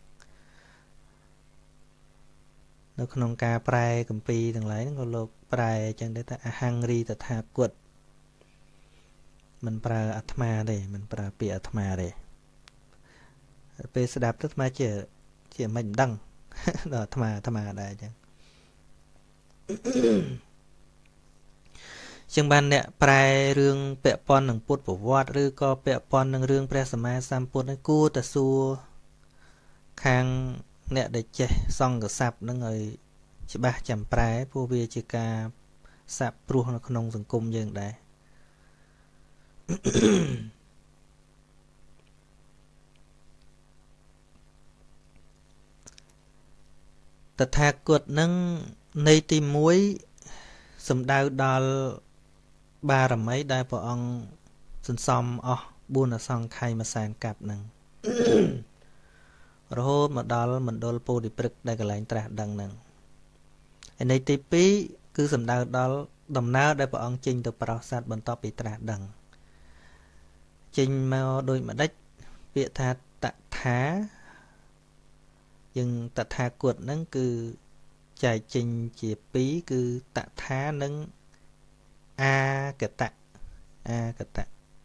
នៅក្នុងការប្រែកម្ពីទាំងឡាយហ្នឹងក៏លោកប្រែចឹងដែរថាអហង្រីតថាគតមិនប្រើអាត្មាទេមិនប្រើពាក្យអាត្មាទេពេលស្ដាប់ទៅអាត្មាជាជាមិនដឹងដល់អាត្មាអាត្មាដែរចឹងចឹងបានអ្នកប្រែរឿងពាក់ព័ន្ធនឹងពុទ្ធប្រវត្តិឬក៏ពាក់ព័ន្ធនឹងរឿងព្រះសម្មាសម្ពុទ្ធនេះគួរតែសួរខាងអ្នកដែលចេះសង្កស័ព្ទនឹងឲ្យច្បាស់ចាំប្រែព្រោះវាជាការសាបព្រោះនៅក្នុងសង្គមយើងដែរតថាគតនឹងនៃទីមួយសំដៅដល់បារមីដែលព្រះអង្គសន្សំអស់បួនអសង្ខ័យមួយសែនកាប់នឹងរហូតមកដល់មណ្ឌលពោធិព្រឹក្សដែលកន្លែងត្រាស់ដឹងនឹងហើយនៃទីពីរគឺសំដៅដល់ដំណើរដែលព្រះអង្គចេញទៅប្រោសសត្វបន្ទាប់ពីត្រាស់ដឹងចេញមកដូចម្ដេចពាក្យថាតថាយើងតថាគតហ្នឹងគឺចែកចេញជាពីរគឺតថានិងអាកតៈអាកតៈ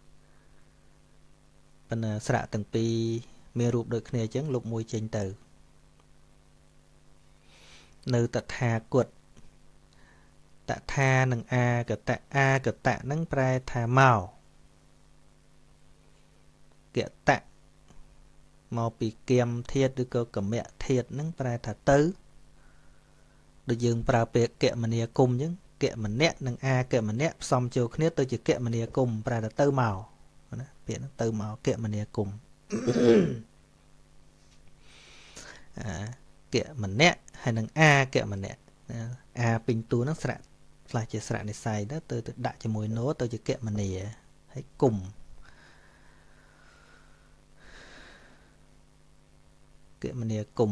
ប៉ុន្តែស្រៈទាំងពីរមានរូបដូចគ្នាអញ្ចឹងលុបមួយចេញទៅនៅតថាគតតថានិងអាកតៈអាកតៈហ្នឹងប្រែថាមកកតៈមកពីគៀមធាតុឬក៏កមៈធាតុហ្នឹងប្រែថាទៅដូចយើងប្រើពាក្យកមនីគុំអញ្ចឹងកមនៈនិងអាកមនៈផ្សំចូលគ្នាទៅជាកមនីគុំប្រែថាទៅមកណាពាក្យហ្នឹងទៅមកកមនីគុំអាកមនៈហើយនឹងអាកមនៈអាពេញតួហ្នឹងស្រៈខ្លះជាស្រៈនិស័យទៅទៅដាក់ជាមួយណូទៅជាកមនីហើយគុំកមនីគុំ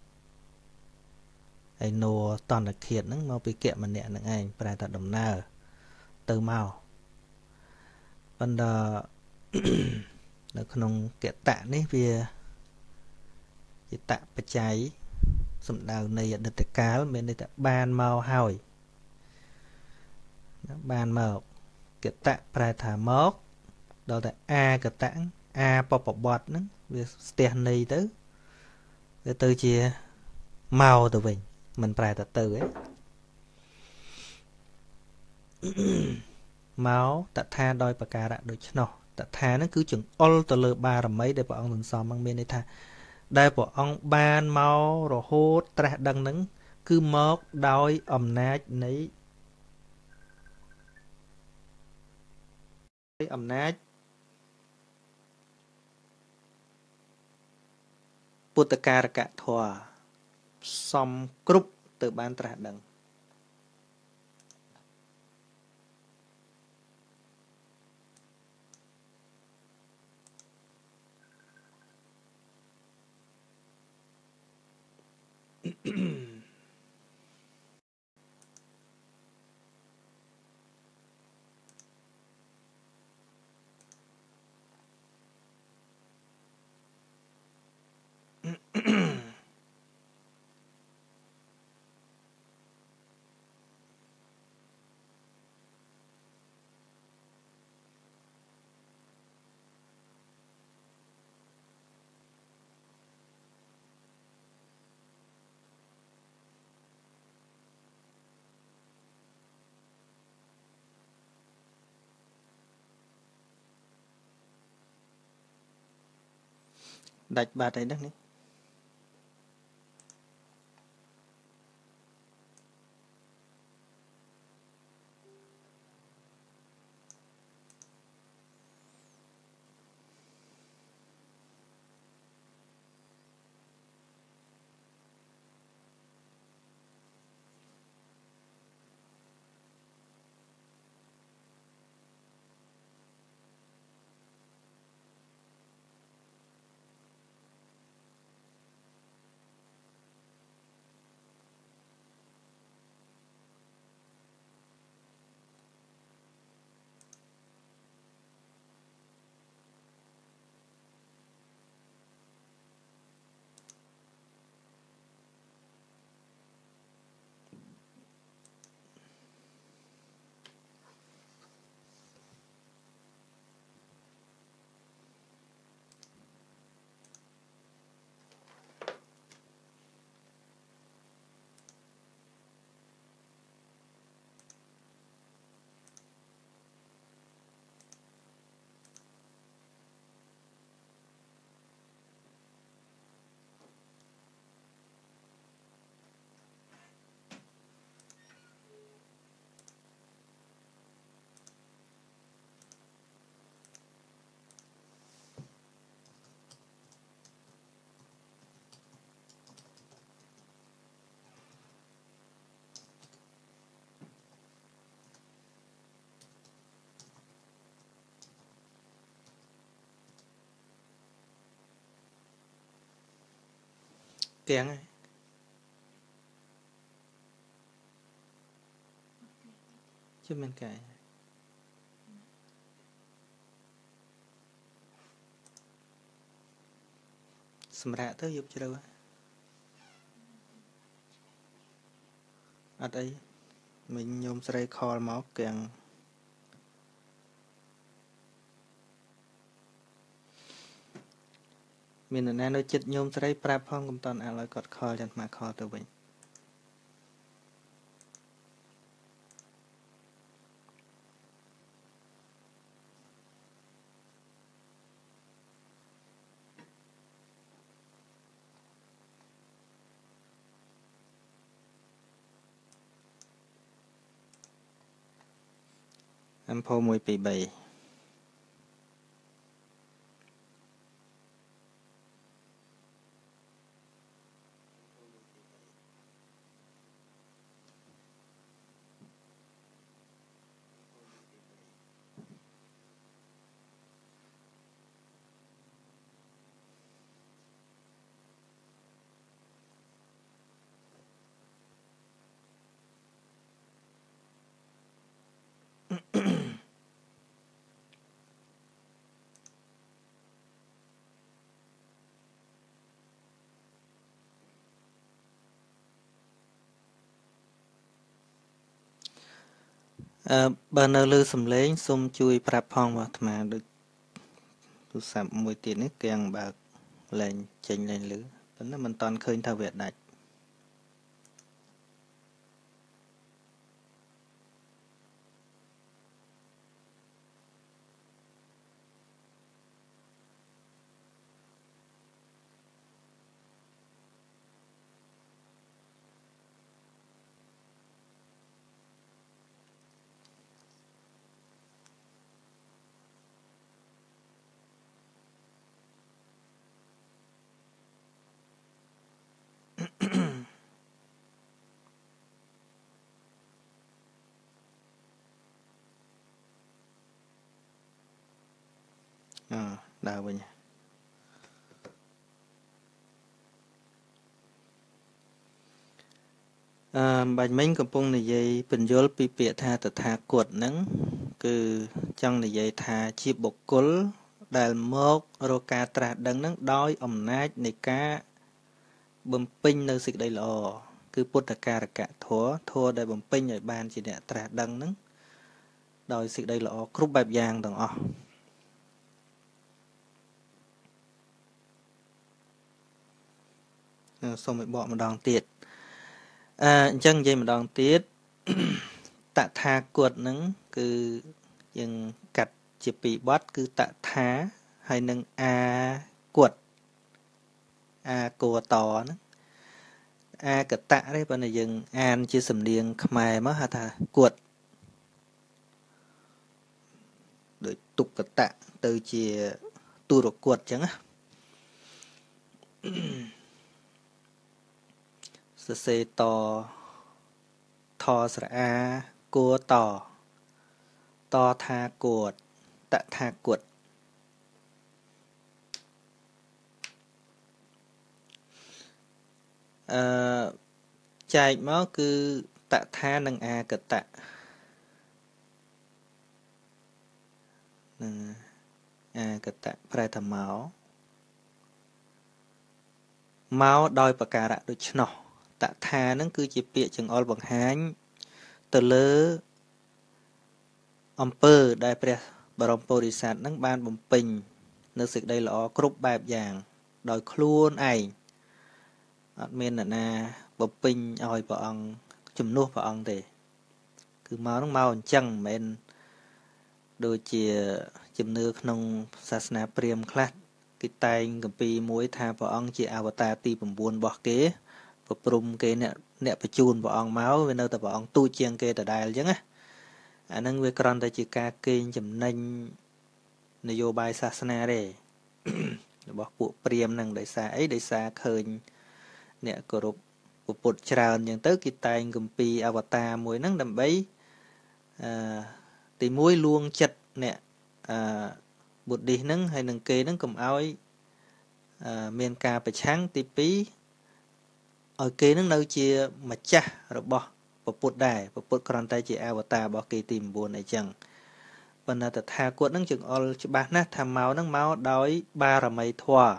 ហើយណូតន្តឃាតហ្នឹងមកពីកមនៈហ្នឹងឯងប្រែថាដំណើរទៅមកប៉ុន្តែនៅក្នុងកតៈនេះវាជាតបច្ច័យសំដៅនៃអតីតកាលមានន័យថាបានមកហើយបានមកកតៈប្រែថាមកដល់តែអាកតៈអាបបបត្តិហ្នឹងវាស្ទះន័យទៅវាទៅជាមកទៅវិញមិនប្រែថាទៅទេមកតថាដោយប្រការៈដូច្នោះតថាហ្នឹងគឺចង្អុលទៅលើបារមីដែលព្រះអង្គសន្សំហ្នឹងមានន័យថាដែលព្រះអង្គបានមករហូតត្រាស់ដឹងហ្នឹងគឺមកដោយអំណាចនៃអំណាចពុទ្ធការកធម៌សំគ្រប់ទៅបានត្រាស់ដឹងដាច់បាត់អីហ្នឹងនេះ Tiếng ấy. Chứ mình cái Xâm rạ tới giúp cho đâu á. Ở đây mình nhôm sợi call máu càng mình ở đây nó chết nhôm sợi prap phong cũng toàn alo cọt call chẳng mà call từ mình. Em phô mùi bị bầy. Ờ, bà nơ lư xâm lên xung chui prap phong vào thầm mà được tu sạp mùi tiền ấy càng bạc lên chênh lên lư. Vẫn là mình toàn khơi thao Việt đạch. Ờ, đào vậy nhỉ. Ờ, bạch mìnhកំពុងនិយាយពន្យល់ពីពាក្យថាតថាគតហ្នឹងគឺចង់និយាយថាជាបុគ្គលដែលមករកការត្រាស់ដឹងហ្នឹងដោយអំណាចនៃការបំពេញនៅសេចក្តីល្អគឺពុទ្ធការកធម៌ធម៌ដែលបំពេញឲ្យបានជាអ្នកត្រាស់ដឹងហ្នឹងដោយសេចក្តីល្អគ្រប់បែបយ៉ាងទាំងអស់សូមឲ្យបកម្ដងទៀតអឺអញ្ចឹងនិយាយម្ដងទៀតតថាគតហ្នឹងគឺយើងកាត់ជាពីរបទគឺតថាហើយនឹងអាគត a cô to nó a cật tạ đấy bên này dừng an chia sầm điên khmer mất hả thà cuột để tục cật tạ từ chia tu được cuột chẳng á sơ sê to thò sra a cô to to tha cuột tạ tha cuột chạy máu cứ tạ tha nâng a cật tạ a cật tạ phải thầm máu máu đôi bạc cà rạ đôi chân tạ tha nâng cứ chỉ bịa chừng ol bằng hán từ lỡ ông pơ đại pre barom porisat nâng ban bầm pình nơi sự đây là group bài dạng đòi khuôn ảnh admin là na bầm pình oi bà ông chùm nuốt bà ông thì cứ máu nó mau chẳng men đôi chìa chùm nưa không sasna priam class cái tay cầm pi muối tha bà ông chỉ avatar ti bầm buồn bỏ kế và prum cái nè nè phải chun bà ông máu bên đâu ta bà ông tu chiang cái ta đài chứ á anh năng về còn tại chỉ ca kênh chấm nanh nêu vô bài sasna đấy bỏ bộ priam năng đại sa ấy đại sa khơi nè cờ rụp bộ bột tràn những tới cái tay cầm pi avatar muối năng đầm bấy thì muối luôn chật nè bột đi nâng hay nâng kê nâng cầm áo ấy miền ca phải trắng tí pí ở kê nâng nơi chia mà cha rồi bỏ bộ bột đài bộ bột còn tay chỉ avatar bỏ kê tìm buồn này chẳng và là thà cuộn nâng chừng all cho bác nát tham máu nâng máu đói ba là mấy thua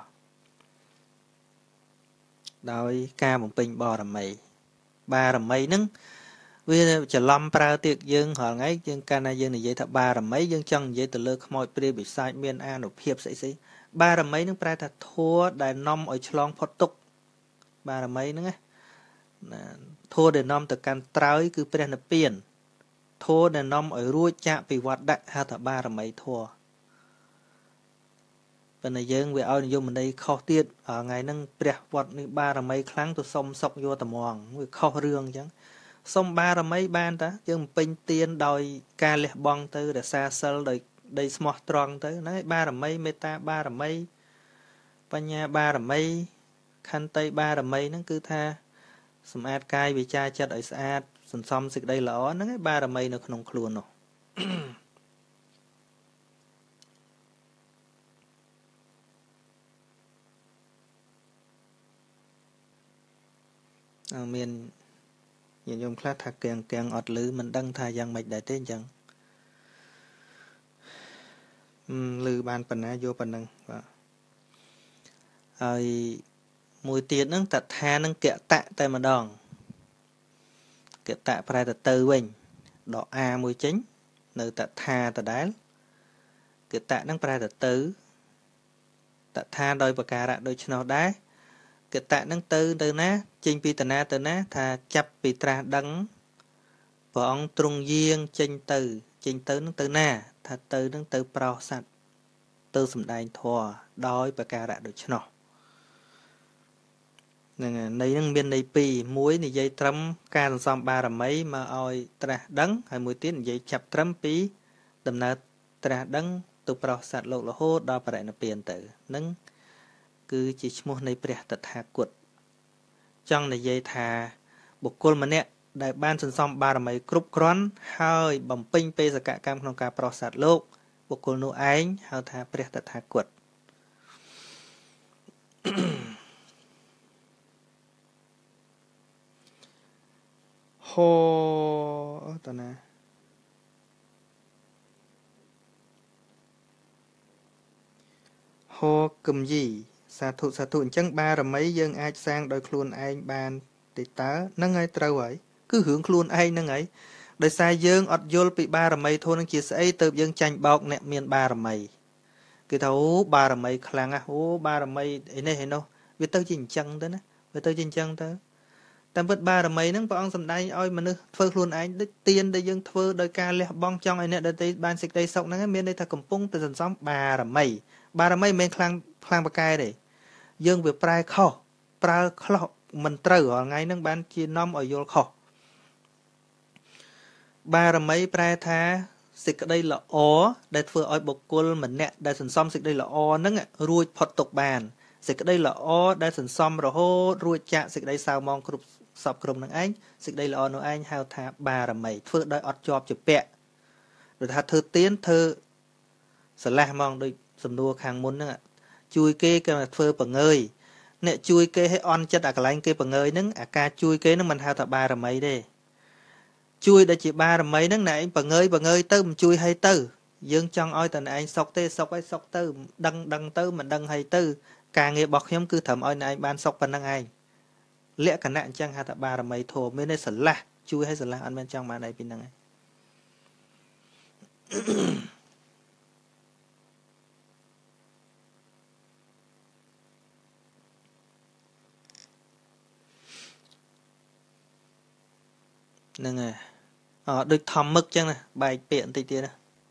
đói ca một bình bò là mấy ba là mấy nâng vì chỉ lâm pra tiệc dương họ ngay dương cana dương này dây thà ba là mấy dương chân dây từ lơ mọi pre bị sai miền an nộp hiệp sẽ xí ba là mấy nâng pra thà thua đại nom ở chlong phật tục ba là mấy nâng á thua để nom từ can trái cứ pre là tiền thua để nom ở ruồi chạm bị vặt đại ha thà ba là mấy thua bên này dương về ao dùng mình đây khó tiết ở ngày nâng pre vặt này ba là mấy kháng tôi xong sọc vô tầm hoàng với khó rương chẳng xong ba là mấy ban ta dương pin tiền đòi ca lẹ bong tư để xa sơ đời đây smart strong tới nói ba là mấy meta ba là mấy nhà ba là mấy khăn tây ba là mấy nó cứ tha smart cai bị cha chặt ở xa sần xong dịch đây lỏ nó cái ba là mấy nó không luôn rồi à, miền nhìn dùng class thạc kèng kèng ọt lứ mình đăng thà giang mạch đại tên chẳng uhm, lư ban phần á vô phần nâng rồi mùi tiền nâng tật tha nâng kẹo tạ tay mà đòn kẹo tạ phải tật tư bình đỏ a mùi chính nơi tật tha tật đá kẹo tạ nâng phải tật tứ tật tha đôi bà cà rạ đôi chân đá kẹo tạ nâng tư tư ná chinh pi tà na tà ná thà chắp pi tra đắng và ông trung duyên chinh từ chinh tư nâng tư na thà tư nâng tư pro sạch tư sầm đai thua đôi bà cà rạ đôi chân này nâng biên này pi muối này dây trâm can xong ba là mấy mà oi tra đắng hay muối tiếng dây chập trâm pi đầm na tra đắng tu pro sạt lộc là hốt đo phải là tiền tử nâng cứ chỉ mua này bẹt tật hạ cuột trong này dây thà bộc côn mà nè đại ban sân xong ba là mấy group cron hơi bầm pin pe sa cả camក្នុងការប្រសាទលោកបុគ្គលនោះឯងហៅថាព្រះតថាគតហោតណាហោគំយីសាធុសាធុអញ្ចឹងបារមីយើងអាចសាងដោយខ្លួនឯងបានទេតើហ្នឹងហើយត្រូវហើយគឺរឿងខ្លួនឯងហ្នឹងហើយដោយសារយើងអត់យល់ពីបារមីធម៌នឹងជាស្អីទៅយើងចាញ់បោកអ្នកមានបារមីគឺថាអូបារមីខ្លាំងណាស់អូបារមីអីនេះឯនោះវាទៅជាអញ្ចឹងទៅណាវាទៅជាអញ្ចឹងទៅតាមពិតបារមីហ្នឹងព្រះអង្គសម្ដែងឲ្យមនុស្សធ្វើខ្លួនឯងដូចទៀនដែលយើងធ្វើដោយការលះបង់ចង់ឲ្យអ្នកដទៃបានសេចក្តីសុខហ្នឹងមានន័យថាកំពុងតែសន្សំបារមីបារមីមិនមែនខ្លាំងខ្លាំងបកែទេយើងវាប្រែខុសប្រើខ្លោះមិនត្រូវរាល់ថ្ងៃហ្នឹងបានជានាំឲ្យយល់ខុសបារមីប្រែថាសេចក្តីល្អដែលធ្វើឲ្យបុគ្គលម្នាក់ដែលសន្សំសេចក្តីល្អហ្នឹងរួចផុតទុកបានសេចក្តីល្អដែលសន្សំរហូតរួចចាក់សេចក្តីសៅមងគ្រប់សពគ្រប់នឹងឯងសេចក្តីល្អនោះឯងហៅថាបារមីធ្វើដោយអត់ជាប់ជាពាក់ដូចថាធ្វើទៀនធ្វើស្រឡះហ្មងដូចសំណួរខាងមុនហ្នឹងជួយគេគេធ្វើបង្ងើយអ្នកជួយគេឲ្យអន់ចិត្តអាកន្លែងគេបង្ងើយហ្នឹងអាការជួយគេហ្នឹងមិនហៅថាបារមីទេជួយដែលជាបារមីហ្នឹងណែឯងបង្ងើយបង្ងើយទៅមិនជួយឲ្យទៅយើងចង់ឲ្យតែឯងសុកទេសុកឲ្យសុកទៅដឹងដឹងទៅមិនដឹងឲ្យទៅការងាររបស់ខ្ញុំគឺត្រឹមឲ្យឯងបានសុកប៉ុណ្្នឹងឯងលក្ខណៈអញ្ចឹងហៅថាបារមីធម៌មានន័យស្រឡះជួយឲ្យស្រឡះអត់មានចង់បានអីពីហ្នឹងឯងហ្នឹងហើយអឺដូចធម្មឹកចឹងណាបែកពាក្យបន្តិចទៀតណា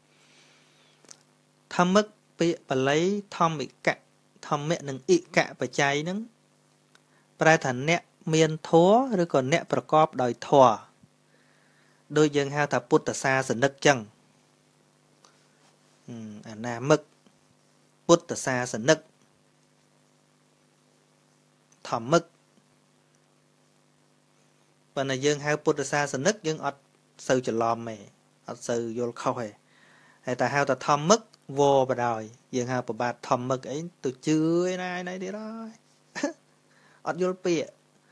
ធម្មឹកពាក្យបាលីធម្មិកៈធម្មៈនិងអិកៈបច្ច័យហ្នឹងប្រែថាអ្នកមានធម៌ឬក៏អ្នកប្រកបដោយធម៌ដូចយើងហៅថាពុទ្ធសាសនិកចឹងអាណាមឹកពុទ្ធសាសនិកធម្មឹកប៉ុន្តែយើងហៅពុទ្ធសាសនិកយើងអត់សូវច្រឡំទេអត់សូវយល់ខុសទេហើយតែហៅថាធម្មឹកវបដោយយើងហៅប្របាទធម្មឹកអីទៅជឿឯណាឯណៃទៀតហើយអត់យល់ពាក្យ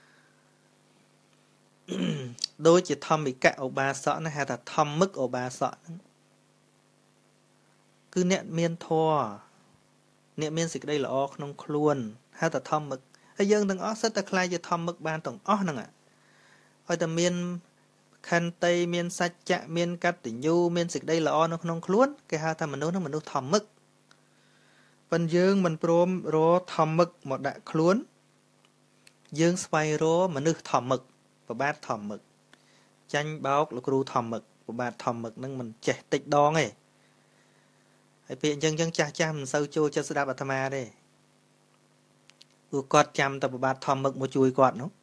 ដូចជាធម្មិកៈឧបាសកណាហៅថាធម្មឹកឧបាសកហ្នឹងគឺអ្នកមានធម៌អ្នកមានសេចក្តីល្អក្នុងខ្លួនហៅថាធម្មឹកហើយយើងទាំងអស់សិតតែខ្លាចជាធម្មឹកបានទាំងអស់ហ្នឹងឲ្យតែមានខន្តីមានសច្ចៈមានកតញ្ញូមានសេចក្តីល្អនៅក្នុងខ្លួនគេហៅថាមនុស្សហ្នឹងមនុស្សធម្មឹកប៉ុន្តែយើងមិនព្រមរកធម្មឹកមកដាក់ខ្លួនយើងស្វែងរកមនុស្សធម្មឹកប្របាទធម្មឹកចាញ់បោកលោកគ្រូធម្មឹកប្របាទធម្មឹកហ្នឹងមិនចេះតិចដងទេហើយពេលអញ្ចឹងចឹងចាស់ចាស់មិនសូវចូលចិត្តស្ដាប់អាត្មាទេព្រោះគាត់ចាំតែប្របាទធម្មឹកមកជួយគាត់នោះ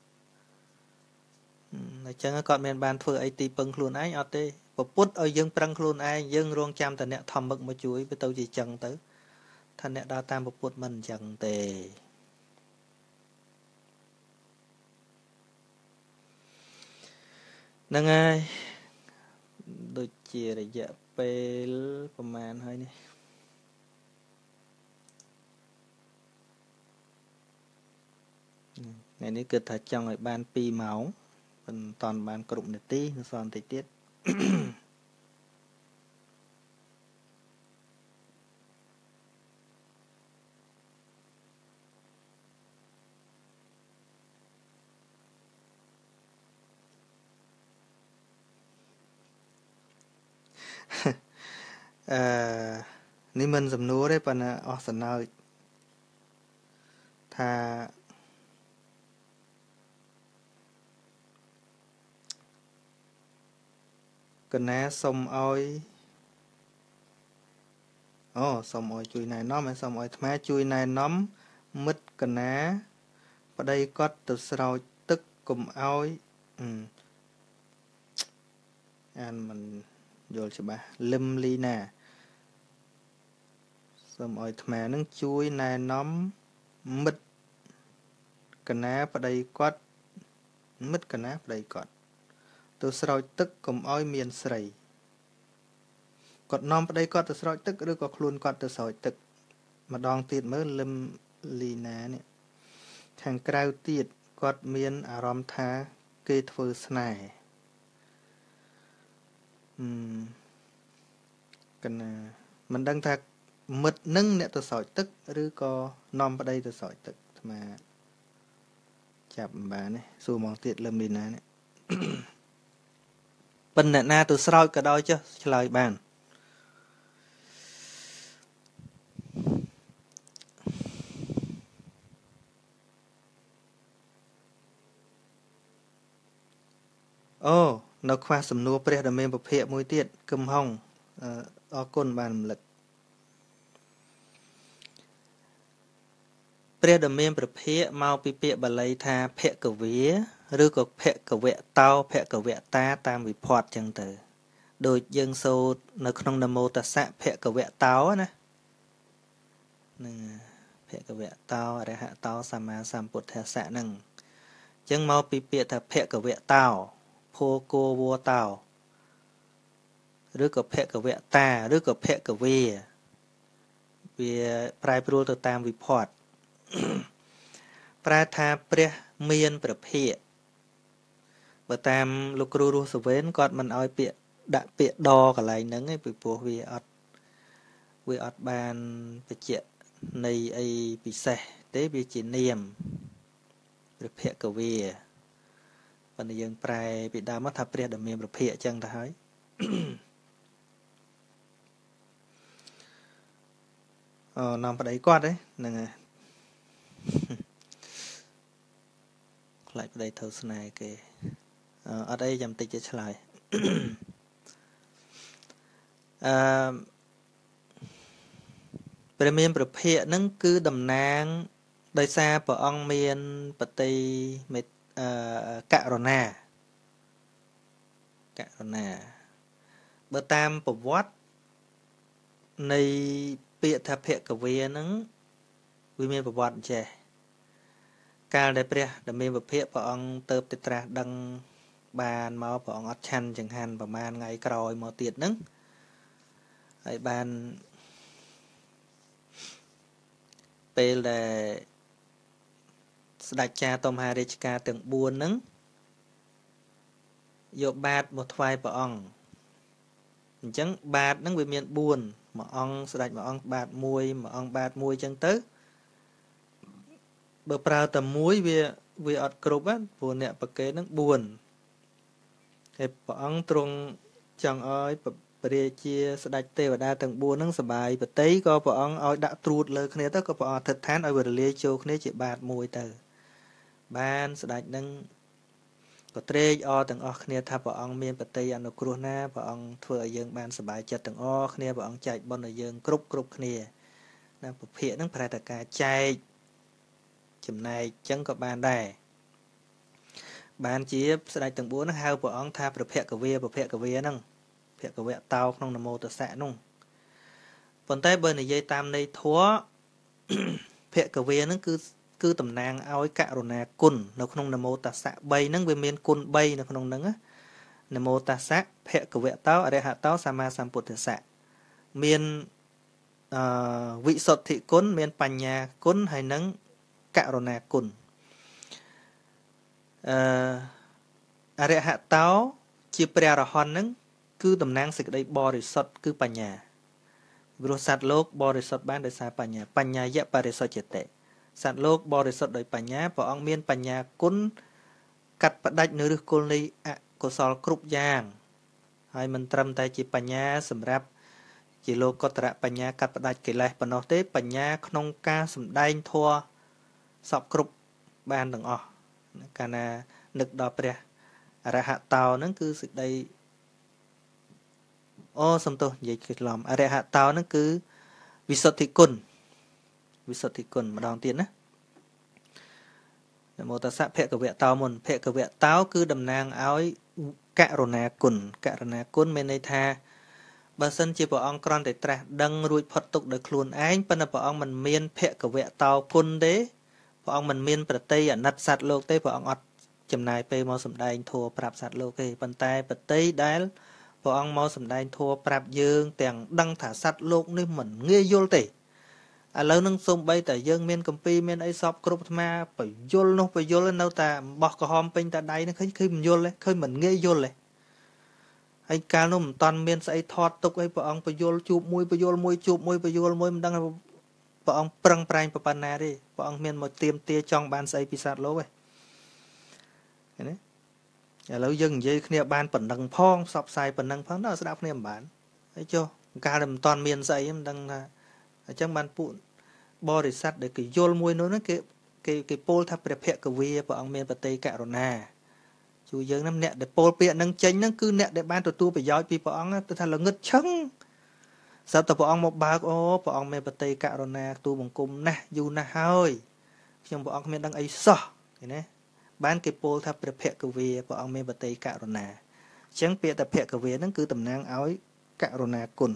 អញ្ចឹងគាត់មានបានធ្វើអីទីពឹងខ្លួនឯងអត់ទេពុទ្ធឲ្យយើងប្រឹងខ្លួនឯងយើងរងចាំតែអ្នកធម្មឹកមកជួយទៅជាចឹងទៅថាអ្នកដើរតាមពុទ្ធមិនអញ្ចឹងទេហ្នឹងហើយដូចជារយៈពេលប្រហែលហើយនេះថ្ងៃនេះគិតថាចង់ឲ្យបានពីរម៉ោងមិនតាន់បានគ្រប់នាទីនៅសល់បន្តិចទៀតអឺនេះមិនសំណួរទេប៉ុន្តែអស់សំណើចថាកណាសុំឲ្យអូសុំឲ្យជួយណែនាំហើយសុំឲ្យអាត្មាជួយណែនាំមិត្តកណាប្តីគាត់ទៅស្រោចទឹកកុំឲ្យអានមិនយល់ច្បាស់លឹមលីណាសូមឲ្យអាត្មានឹងជួយណែនាំមិត្តកណាប្តីគាត់មិត្តកណាប្តីគាត់ទៅស្រោចទឹកកុំឲ្យមានស្រីគាត់នាំប្តីគាត់ទៅស្រោចទឹកឬក៏ខ្លួនគាត់ទៅស្រោចទឹកម្ដងទៀតមើលលឹមលីណានេះខាងក្រៅទៀតគាត់មានអារម្មណ៍ថាគេធ្វើស្នេហ៍អឺកណាមិនដឹងថាមិត្តនឹងអ្នកទៅស្រោចទឹកឬក៏នាំប្តីទៅស្រោចទឹកអាត្មាចាប់មិនបានទេសួរមកទៀតលឹមលីណានេះប៉ុន្តែអ្នកណាទៅស្រោចក៏ដោយចុះឆ្លើយបានអូនៅខ្វះសំណួរព្រះដ៏មានពភៈមួយទៀតគឹមហុងអរគុណបានរំលឹកពព្រះដ៏មានព្រះភ័ក្ត្រមកពីពាក្យបាលីថាភគវាឬក៏ភគវៈតោភគវៈតាតាមវិផាត់ចឹងទៅដូចយើងសូត្រនៅក្នុងនមោតស្សៈភគវៈតោណានឹងភគវៈតោអរហតោសម្មាសម្ពុទ្ធស្សៈហ្នឹងចឹងមកពីពាក្យថាភគវៈតោភោគោវតោឬក៏ភគវៈតាឬក៏ភគវាវាប្រែប្រួលទៅតាមវិផាត់ប្រែថាព្រះមានព្រះភ័ក្ត្របើតាមលោកគ្រូរស់សវេនគាត់មិនអោយពាក្យដាក់ពាក្យដកន្លែងហ្នឹងឯងពីព្រោះវាអត់វាអត់បានបញ្ជាក់នៃអីពិសេសទេវាជានាមព្រះភគវាប៉ុន្តែយើងប្រែពីដើមមកថាព្រះដ៏មានព្រះភ័ក្ត្រអញ្ចឹងទៅហើយអូនាំប្តីគាត់ហ្នឹងហើយខ្លាចប្តីធ្វើស្នេហ៍គេអត់អីចាំតិចទៅឆ្លើយអឺព្រះមានព្រះភ័ក្ត្រហ្នឹងគឺតំណាងដោយសារព្រះអង្គមានបតីមេអឺករុណាករុណាបើតាមប្រវត្តិនៃពាក្យថាភគវាហ្នឹងវាមានប្រវត្តិចេះកាលដែលព្រះដែលមានព្រះភ័ក្ត្រព្រះអង្គទៅទៅត្រាស់ដឹងបានមកព្រះអង្គអត់ឆាន់ចង្ហាន់ប្រហែលថ្ងៃក្រោយមកទៀតហ្នឹងហើយបានពេលដែលស្ដេចចាតុមហារាជការទាំងបួនហ្នឹងយកបាតមកថ្វាយព្រះអង្គអញ្ចឹងបាតហ្នឹងវាមានបួនមួយអង្គស្ដេចមួយអង្គបាតមួយមួយអង្គបាតមួយអញ្ចឹងទៅបើប្រើតែមួយវាវាអត់គ្រប់ណាព្រោះអ្នកប្រកេហ្នឹងបួនហើយព្រះអង្គទ្រង់ចង់ឲ្យព្រះរាជាស្ដេចទេវតាទាំងបួនហ្នឹងសបាយបតីក៏ព្រះអង្គឲ្យដាក់ត្រួតលើគ្នាទៅក៏ព្រះអង្គអធិដ្ឋានឲ្យវារលាយចូលគ្នាជាបាតមួយទៅបានស្ដេចហ្នឹងក៏ត្រេកអរទាំងអស់គ្នាថាព្រះអង្គមានបតីអនុគ្រោះណាព្រះអង្គធ្វើឲ្យយើងបានសប្បាយចិត្តទាំងអស់គ្នាព្រះអង្គចែកបុណ្យឲ្យយើងគ្រប់គ្រប់គ្នាណាពភៈហ្នឹងប្រែតែការចែកចំណែកចឹងក៏បានដែរបានជាស្ដេចទាំងបួនហ្នឹងហៅព្រះអង្គថាព្រះភគវាព្រះភគវាហ្នឹងភគវៈតោក្នុងនមោតស្សៈហ្នឹងប៉ុន្តែបើនិយាយតាមន័យធម៌ភគវាហ្នឹងគឺគឺតំណាងឲ្យករុណាគុណនៅក្នុងនមោតស្សៈបីហ្នឹងវាមានគុណបីនៅក្នុងហ្នឹងនមោតស្សៈភគវៈតោអរហតោសម្មាសម្ពុទ្ធស្សៈមានអឺវិសុទ្ធិគុណមានបញ្ញាគុណហើយនឹងករុណាគុណអឺអរហតោជាព្រះអរហន្តហ្នឹងគឺតំណាងសេចក្តីបរិសុទ្ធគឺបញ្ញាព្រោះសត្វលោកបរិសុទ្ធបានដោយសារបញ្ញាបញ្ញាយៈបរិសុទ្ធចិត្តិសត្វលោកបរិសុទ្ធដោយបញ្ញាព្រះអង្គមានបញ្ញាគុណកាត់ផ្ដាច់នៅឫសគល់នៃអកុសលគ្រប់យ៉ាងហើយមិនត្រឹមតែជាបញ្ញាសម្រាប់ជាលោកុត្តរបញ្ញាកាត់ផ្ដាច់កិលេសប៉ុណ្ណោះទេបញ្ញាក្នុងការសម្ដែងធម៌សពគ្រប់បានទាំងអស់កាលណានឹកដល់ព្រះអរហតោហ្នឹងគឺសេចក្តីអូសំទោសនិយាយច្រឡំអរហតោហ្នឹងគឺវិសុទ្ធិគុណវិសុទ្ធិគុណម្ដងទៀតណានមោតស្សៈភគវៈតោមុនភគវៈតោគឺតំណាងឲ្យករុណាគុណករុណាគុណមានន័យថាបើសិនជាព្រះអង្គគ្រាន់តែត្រាស់ដឹងរួចផុតទុកដោយខ្លួនឯងប៉ុន្តែព្រះអង្គមិនមានភគវៈតោគុណទេព្រះអង្គមិនមានប្រតិយអាណិតសត្វលោកទេព្រះអង្គអត់ចំណាយពេលមកសម្ដែងធម៌ប្រាប់សត្វលោកទេប៉ុន្តែប្រតិយដែលព្រះអង្គមកសម្ដែងធម៌ប្រាប់យើងទាំងដឹងថាសត្វលោកនេះមិនងាយយល់ទេឥឡូវនឹងសូម្បីតែយើងមានកម្ពីមានអីសពគ្រប់អាត្មាបយលនោះបយលនៅតែបោះក្រហមពេញតែដៃនឹងឃើញឃើញមិនយល់ទេឃើញមិនងាយយល់ទេហើយកាលនោះមិនតាន់មានស្អីថតទុកអីព្រះអង្គបយលជួបមួយបយលមួយជួបមួយបយលមួយមិនដឹងព្រះអង្គប្រឹងប្រែងប៉ុណ្ណាទេព្រះអង្គមានមកទៀមទាចង់បានស្អីពីសត្វលោកទេឃើញទេឥឡូវយើងនិយាយគ្នាបានប៉ុណ្ណឹងផងផ្សព្វផ្សាយប៉ុណ្ណឹងផងដល់ស្ដាប់គ្នាមិនបានហើយចុះកាលដែលមិនតាន់មានស្អីមិនដឹងថាអញ្ចឹងបានពួកបរិស័ទដែលគេយល់មួយនោះគេគេគេពោលថាព្រះភគវាព្រះអង្គមានបតីករុណាជួយយើងណាអ្នកដែលពោលពាក្យនឹងចេញហ្នឹងគឺអ្នកដែលបានទទួលប្រយោជន៍ពីព្រះអង្គទៅថាល្ងឹតឈឹងស្រាប់តែព្រះអង្គមកបើកអូព្រះអង្គមានបតីករុណាទូបង្គំណាស់យូរណាស់ហើយខ្ញុំព្រះអង្គគ្មានដឹងអីសោះឃើញទេបានគេពោលថាព្រះភគវាព្រះអង្គមានបតីករុណាអញ្ចឹងពាក្យតែភគវាហ្នឹងគឺតំណាងឲ្យករុណាគុណ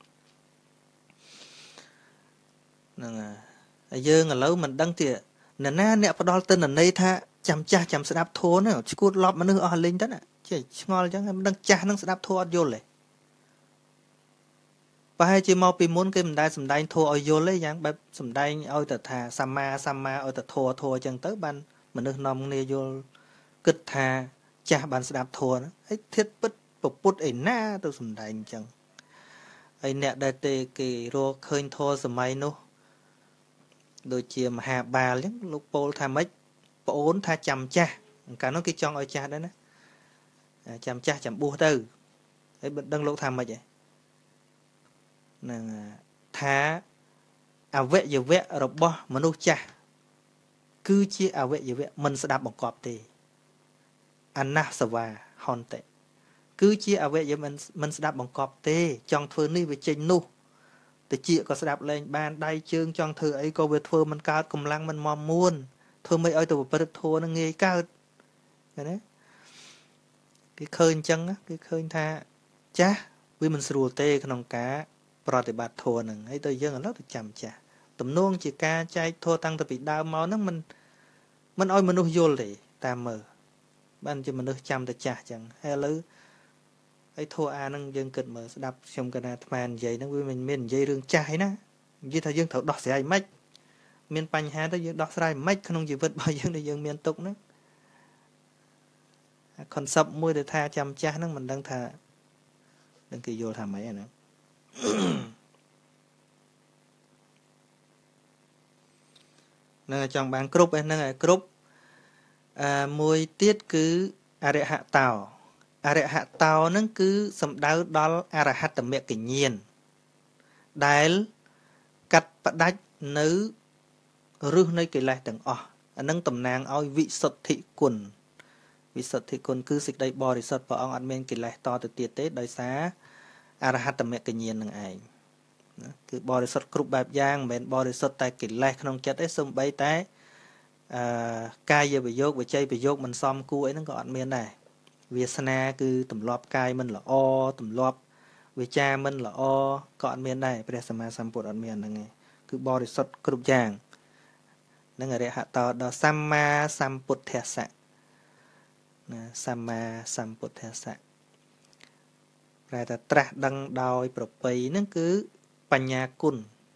ហ្នឹងហើយយើងឥឡូវមិនដឹងទៀតអ្នកណាអ្នកផ្ដល់ទិន្នន័យថាចាំចាស់ចាំស្ដាប់ធម៌ហ្នឹងឈួតលប់មនុស្សអស់លេងទៅណាជិះឆ្ងល់អញ្ចឹងមិនដឹងចាស់ហ្នឹងស្ដាប់ធម៌អត់យល់ទេប្រហែលជាមកពីមុនគេមិនដែលសំដែងធម៌ឲ្យយល់ទេយ៉ាងបែបសំដែងឲ្យតែថាសម្មាសម្មាឲ្យតែធម៌ធម៌អញ្ចឹងទៅបានមនុស្សនាំគ្នាយល់គិតថាចាស់បានស្ដាប់ធម៌ហ្នឹងហើយធៀបពិតពុទ្ធឯណាទៅសំដែងអញ្ចឹងហើយអ្នកដែលទេគេរកឃើញធម៌សម័យនោះដូចជាមហាបាលអញ្ចឹងលោកពោលថាម៉េចប្អូនថាចាំចាស់កាលនោះគេចង់ឲ្យចាស់ដែរណាចាំចាស់ចាំបួសទៅហើយមិនដឹងលោកថាម៉េចឯងនឹងថាអវយវៈរបស់មនុស្សចាស់គឺជាអវយវៈមិនស្ដាប់បង្គាប់ទេអនាសវាហន្តិគឺជាអវយវៈមិនមិនស្ដាប់បង្គាប់ទេចង់ធ្វើនេះវាចេញនោះតិចក៏ស្ដាប់លែងបានដៃជើងចង់ធ្វើអីក៏វាធ្វើមិនកើតកម្លាំងមិនមមមួនធ្វើមិនឲ្យទៅប្រព្រឹត្តធម៌នឹងងាយកើតឃើញទេគេឃើញអញ្ចឹងគេឃើញថាចាស់វាមិនស្រួលទេក្នុងការប្រតិបត្តិធម៌ហ្នឹងហើយទៅយើងឥឡូវទៅចាំចាស់ទំនងជាការចែកធម៌តាំងពីដើមមកហ្នឹងមិនមិនឲ្យមនុស្សយល់ទេតាមមើលបានជាមនុស្សចាំតែចាស់អញ្ចឹងហើយឥឡូវហើយធម៌អាហ្នឹងយើងគិតមើលស្ដាប់ខ្ញុំកណាអាត្មានិយាយហ្នឹងវាមិនមែននិយាយរឿងចាស់ឯណានិយាយថាយើងត្រូវដោះស្រាយមិនមានបញ្ហាទៅយើងដោះស្រាយមិនក្នុងជីវិតរបស់យើងដែលយើងមានទុកហ្នឹងអា concept មួយដែលថាចាំចាស់ហ្នឹងមិនដឹងថានឹងគេយល់ថាម៉េចហ្នឹងនឹងចង់បានគ្រប់ហ្នឹងហើយគ្រប់អឺមួយទៀតគឺអរិហតោអរិហតោហ្នឹងគឺសំដៅដល់អរហត្តមគ្គញ្ញាណដែលកាត់ផ្ដាច់នៅរឹសនៃកិលេសទាំងអស់អានឹងតំណាងឲ្យវិសុទ្ធិគុណវិសុទ្ធិគុណគឺសេចក្តីបរិសុទ្ធព្រះអង្គអត់មានកិលេសតទៅទៀតទេដោយសារអរហត្តមគ្គញ្ញាណនឹងឯងគឺបរិសុទ្ធគ្រប់បែបយ៉ាងមិនមែនបរិសុទ្ធតែកិលេសក្នុងចិត្តទេសូម្បីតែអឺកាយវិយោគវិច័យវិយោគមិនសមគួរអីហ្នឹងក៏អត់មានដែរវាសនាគឺទម្លាប់កាយមិនល្អទម្លាប់វាចាមិនល្អក៏អត់មានដែរព្រះសម្មាសម្ពុទ្ធអត់មានហ្នឹងទេគឺបរិសុទ្ធគ្រប់យ៉ាងនឹងអរិហតោដល់សម្មាសម្ពុទ្ធស្សៈណាសម្មាសម្ពុទ្ធស្សៈប្រែថាត្រាស់ដឹងដោយប្រពៃហ្នឹងគឺបញ្ញាគុណ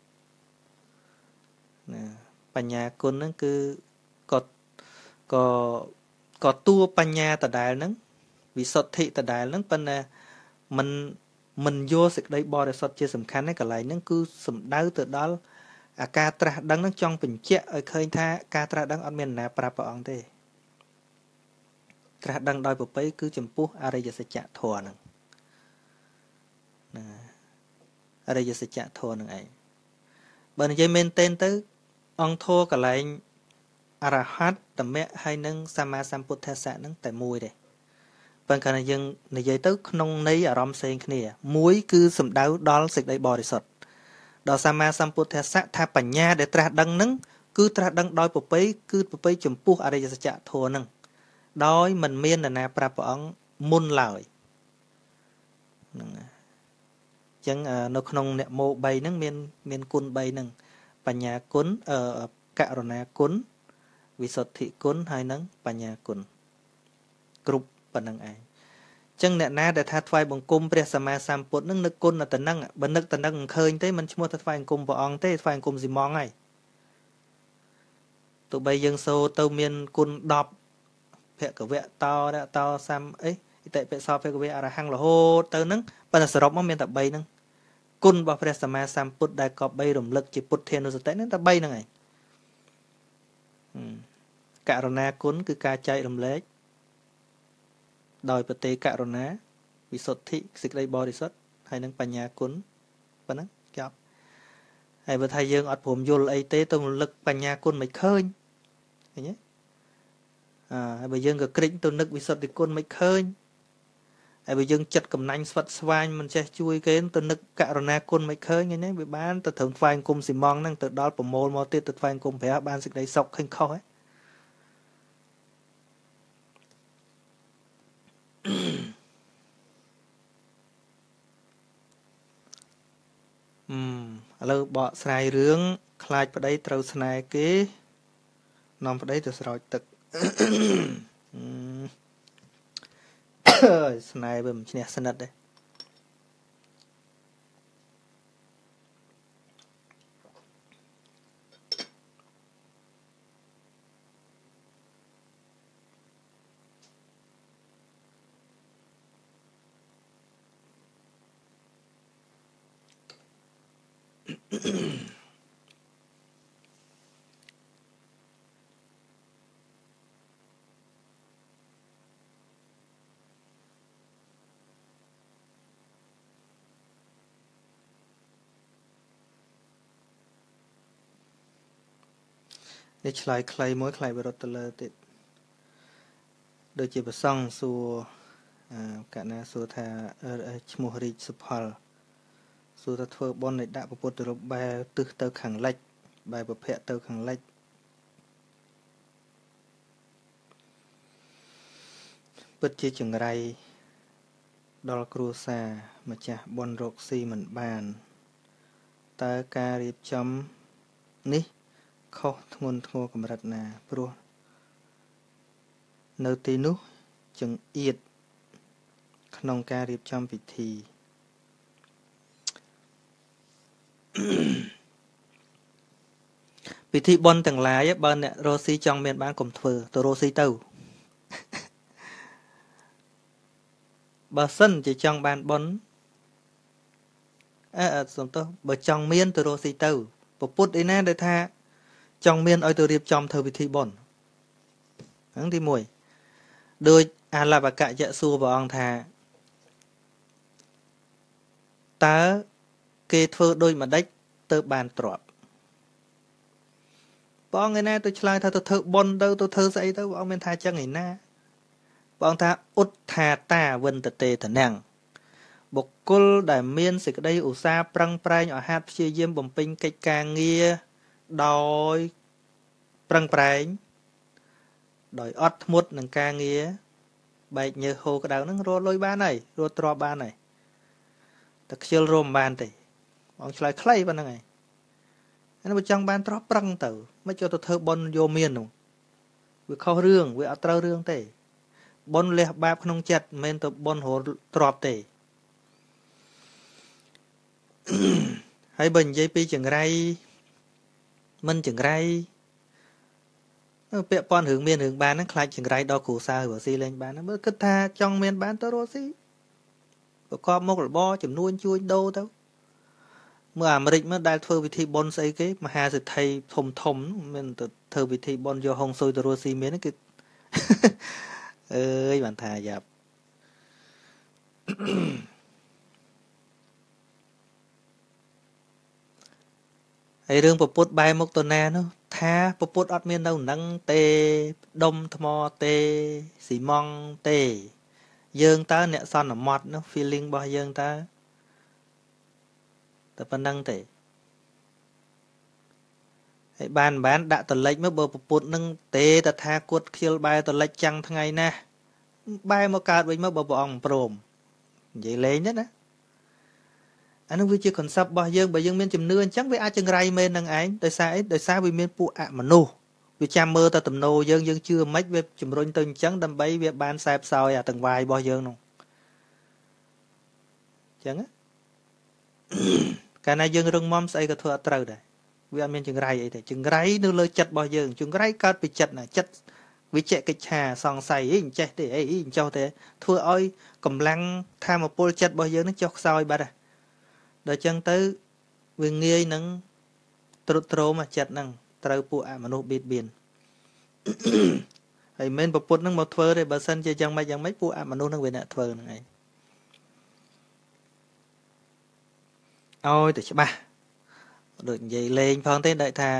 ណាបញ្ញាគុណហ្នឹងគឺក៏ក៏ក៏តួបញ្ញាដដែលហ្នឹងវិសុទ្ធិដដែលហ្នឹងប៉ុន្តែมันមិនយកសេចក្តីបរិសុទ្ធជាសំខាន់ទេកន្លែងហ្នឹងគឺសំដៅទៅដល់អាការត្រាស់ដឹងហ្នឹងចង់បញ្ជាក់ឲ្យឃើញថាការត្រាស់ដឹងអត់មាននរណាប្រាប់ព្រះអង្គទេត្រាស់ដឹងដោយប្រពៃគឺចំពោះអរិយសច្ចធម៌ហ្នឹងណាអរិយសច្ចធម៌ហ្នឹងឯងបើនិយាយមែនទែនទៅអង្គធម៌កន្លែងអរហត្តមគ្គហើយនឹងសម្មាសម្ពុទ្ធស្សៈហ្នឹងតែមួយទេប៉ុន្តែយើងនិយាយទៅក្នុងន័យអារម្មណ៍ផ្សេងគ្នាមួយគឺសំដៅដល់សេចក្តីបរិសុទ្ធដល់សម្មាសម្ពុទ្ធស្សៈថាបញ្ញាដែលត្រាស់ដឹងហ្នឹងគឺត្រាស់ដឹងដោយប្រពៃគឺប្រពៃចំពោះអរិយសច្ចធម៌ហ្នឹងដោយមិនមាននរណាប្រាប់ព្រះអង្គមុនឡើយហ្នឹងអញ្ចឹងនៅក្នុងអ្នកមោបីហ្នឹងមានមានគុណបីហ្នឹងបញ្ញាគុណអឺករុណាគុណវិសុទ្ធិគុណហើយនឹងបញ្ញាគុណគ្រប់ប៉ុណ្្នឹងឯងចឹងអ្នកណាដែលថាថ្វាយបង្គំព្រះសម្មាសម្ពុទ្ធនឹងនឹកគុណទៅនឹងបើនឹកទៅនឹងមិនឃើញទេមិនឈ្មោះថាថ្វាយបង្គំព្រះអង្គទេថ្វាយបង្គំស៊ីម៉ងហើយទោះបីយើងសូទៅមានគុណដប់ភគវៈតរតោសំអីអតិបិសោភគវៈអរហង្គរហូតទៅនឹងប៉ុន្តែសរុបមកមានតែបីហ្នឹងគុណរបស់ព្រះសម្មាសម្ពុទ្ធដែលក៏បីរំលឹកជាពុទ្ធានុសតិហ្នឹងតែបីហ្នឹងឯងករុណាគុណគឺការចែករំលែកដោយប្រតិករុណាវិសុទ្ធិសេចក្តីបរិសុទ្ធហើយនឹងបញ្ញាគុណប៉ុណ្ណឹងចប់ហើយបើថាយើងអត់ព្រមយល់អីទេទៅរំលឹកបញ្ញាគុណមិនឃើញឃើញទេអឺហើយបើយើងក៏ក្រិចទៅនឹកវិសុទ្ធិគុណមិនឃើញហើយបើយើងចិត្តកំណាញ់ស្វិតស្វាញមិនចេះជួយគេទៅនឹកករណាគុណមិនឃើញហ្នឹងវាបានទៅត្រឹមថ្វាយគុំស៊ីម៉ងហ្នឹងទៅដល់ប្រមូលមកទៀតទៅថ្វាយគុំព្រះបានសេចក្តីសុខឃើញខុសហ្នឹងអឺឥឡូវបកស្រាយរឿងខ្លាចប្តីត្រូវស្នេហ៍គេនាំប្តីទៅស្រោចទឹកស្នេហ៍វាមិនឈ្នះស្និទ្ធទេនេះឆ្លើយខ្លីមួយខ្លីបរត់ទៅលើទៀតដូចជាប្រសង់សួរកណាសួរថាឈ្មោះរីកសុផលសួរថាធ្វើបុណ្យនៃដាក់ពុទ្ធរូបបែរទិសទៅខាងលិចបែរប្រភពទៅខាងលិចពិតជាចង្រៃដល់គ្រួសារម្ចាស់បុណ្យរកស៊ីមិនបានតើការរៀបចំនេះខុសធ្ងន់ធ្ងរកម្រិតណាព្រោះនៅទីនោះចង្អៀតក្នុងការរៀបចំពិធីពិធីបុណ្យទាំងឡាយបើអ្នករស់ស៊ីចង់មានបានកុំធ្វើទៅរស់ស៊ីទៅបើសិនជាចង់បានបុណ្យអើអត់សំទោសបើចង់មានទៅរស់ស៊ីទៅពុទ្ធឯណាដែលថាចង់មានឲ្យទៅរៀបចំធ្វើពិធីបុណ្យហ្នឹងទីមួយដោយអាលបកៈយៈសួរព្រះអង្គថាតើគេធ្វើដូចម្ដេចទៅបានទ្រព្យព្រះអង្គឯណាទៅឆ្លើយថាទៅធ្វើបុណ្យទៅទៅធ្វើស្អីទៅព្រះអង្គមានថាចឹងឯណាព្រះអង្គថាឧទ្ថាតាវិនតតេតនាំងបុគ្គលដែលមានសេចក្តីឧស្សាហ៍ប្រឹងប្រែងឲ្យហាត់ព្យាយាមបំពេញកិច្ចការងារដោយប្រឹងប្រែងដោយអត់ធ្មត់នឹងការងារបែកញើសហូរក្តៅហ្នឹងរកលុយបានហើយរកទ្រព្យបានហើយតែខ្ជិលរមបានទេបងឆ្លើយខ្លីប៉ុណ្្នឹងហើយហើយបើចង់បានទ្រព្យប្រឹងទៅមិនចូលទៅធ្វើបុណ្យយកមាននោះវាខុសរឿងវាអត់ត្រូវរឿងទេបុណ្យលះបាបក្នុងចិត្តមិនមែនទៅបុណ្យរកទ្រព្យទេហើយបើនិយាយពីចង្រៃមិនចង្រៃពាក់ព័ន្ធរឿងមានរឿងបានហ្នឹងខ្លាចចង្រៃដល់គ្រូសារស់ស៊ីលេងបានមើលគិតថាចង់មានបានទៅរស់ស៊ីប្រកបមុខរបរចំនួនជួញដូរទៅមើលអាមេរិកមើលដែលធ្វើពិធីបុណ្យស្អីគេមហាសេដ្ឋីធំធំមានទៅធ្វើពិធីបុណ្យយកហុងស៊ុយទៅរស់ស៊ីមានគឺអើយបានថាយ៉ាប់ហើយរឿងពពុទ្ធបែរមុខទៅណានោះថាពពុទ្ធអត់មាននៅនឹងទេដុំថ្មទេស៊ីម៉ង់ទេយើងតើអ្នកសន្មត់នោះ feeling របស់យើងតើតែប៉ុណ្្នឹងទេហើយបានបានដាក់តលិចមកបើពពុទ្ធនឹងទេតថាគតខៀលបែរតលិចចាំងថ្ងៃណាបែរមកកើតវិញមកបើព្រះអង្គព្រមនិយាយលេងទេណាអានោះវាជា concept របស់យើងបើយើងមានជំនឿអញ្ចឹងវាអាចចង្រៃមែននឹងឯងដោយសារអីដោយសារវាមានពួកអមនុស្សវាចាំមើលតែទំនោរយើងយើងជឿមិនវាជំរុញទៅអញ្ចឹងដើម្បីវាបានសែបសោយអាទាំងវាយរបស់យើងនោះអញ្ចឹងកាលណាយើងរឹងមាំស្អីក៏ធ្វើអត់ត្រូវដែរវាអត់មានចង្រៃអីទេចង្រៃនៅលើចិត្តរបស់យើងចង្រៃកើតពីចិត្តណាចិត្តវិជ្ជកិច្ឆាសង្ស័យអីអញ្ចេះទេអីអញ្ចោះទេធ្វើឲ្យកម្លាំងធម៌ពលចិត្តរបស់យើងនឹងចុះខ្សោយបាត់ហើយដល់ចឹងទៅវាងាយនឹងទ្រុឌទ្រោមអាចិត្តហ្នឹងត្រូវពួកអមនុស្សបៀតបៀនហើយមិនប្រពុតហ្នឹងមកធ្វើទេបើសិនជាយ៉ាងម៉េចយ៉ាងម៉េចពួកអមនុស្សហ្នឹងវាអ្នកធ្វើហ្នឹងឯងឲ្យតែច្បាស់ដូចនិយាយលេងផងទេដូចថា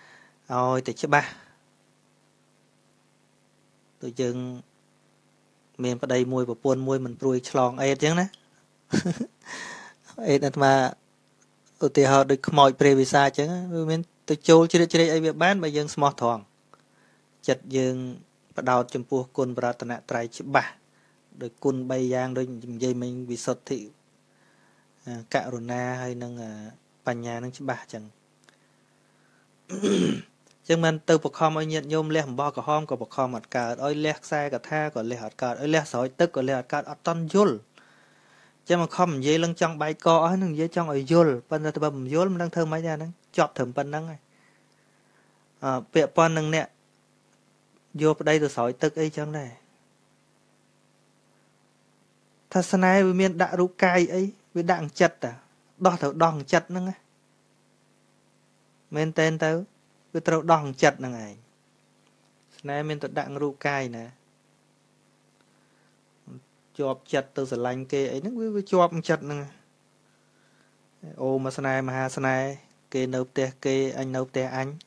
ឲ្យតែច្បាស់ដូចយើងមានប្តីមួយប្រពន្ធមួយមិនព្រួយឆ្លងអេតចឹងណាអេតអាត្មាឧទាហរណ៍ដូចខ្មោចព្រះវិសាចឹងវាមានទៅចូលជ្រៀតជ្រែកអីវាបានបើយើងស្មោះត្រង់ចិត្តយើងបដោតចំពោះគុណបរតនត្រ័យច្បាស់ដោយគុណបីយ៉ាងដូចនិយាយមិញវិសុទ្ធិករុណាហើយនឹងបញ្ញានឹងច្បាស់ចឹងចឹងមិនទៅបខំឲ្យញាតិញោមលះអំបោះក្រហមក៏បខំអត់កើតឲ្យលះខ្សែកថាក៏លះអត់កើតឲ្យលះស្រោចទឹកក៏លះអត់កើតអត់តន់យល់ចឹងមកខំនិយាយឡើងចង់បែកកអស់នឹងនិយាយចង់ឲ្យយល់ប៉ុន្តែបើមិនយល់មិនដឹងធ្វើម៉េចដែរហ្នឹងជាប់ត្រឹមប៉ុណ្្នឹងហើយអឺពាក់ព័ន្ធនឹងអ្នកយកប្តីទៅស្រោចទឹកអីចឹងដែរថាស្នេហ៍វាមានដាក់រូបកាយអីវាដាក់អង្ចិត្តតាដោះទៅដោះអង្ចិត្តហ្នឹងណាមែនតែនទៅវាត្រូវដោះអង្ចិត្តហ្នឹងឯងស្នេហ៍មានទៅដាក់រូបកាយណាជាប់ចិត្តទៅស្រឡាញ់គេអីហ្នឹងវាវាជាប់អង្ចិត្តហ្នឹងអូមកស្នេហ៍មហាស្នេហ៍គេនៅផ្ទះគេអញនៅផ្ទះអញ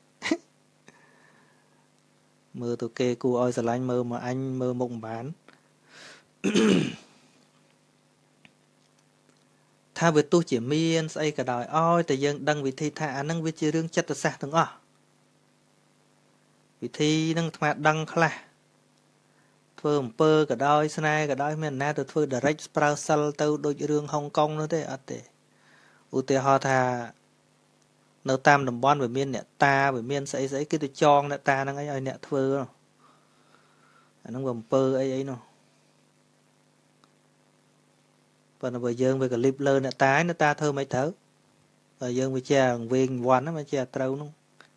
មើលទៅគេគួរឲ្យស្រឡាញ់មើលមកអញមើលមុខមិនបានថាវាទោះជាមានស្អីក៏ដោយឲ្យតែយើងដឹងវិធីថាអាហ្នឹងវាជារឿងចិត្តសាស្ត្រទាំងអស់វិធីហ្នឹងអាត្មាដឹងខ្លះធ្វើអំពើក៏ដោយស្នេហ៍ក៏ដោយមានណាទៅធ្វើ direct ស្ប្រើសិលទៅដូចរឿងហុងកុងនោះទេអត់ទេឧទាហរណ៍ថានៅតាមតំបន់វាមានអ្នកតាវាមានស្អីស្អីគេទៅចងអ្នកតាហ្នឹងឲ្យអ្នកធ្វើអាហ្នឹងវាអំពើអីអីនោះប៉ុន្តែបើយើងវាកលិបលើអ្នកតាអ្នកតាធ្វើមិនត្រូវបើយើងវាជាវែងវ័នហ្នឹងវាជាត្រូវនោះ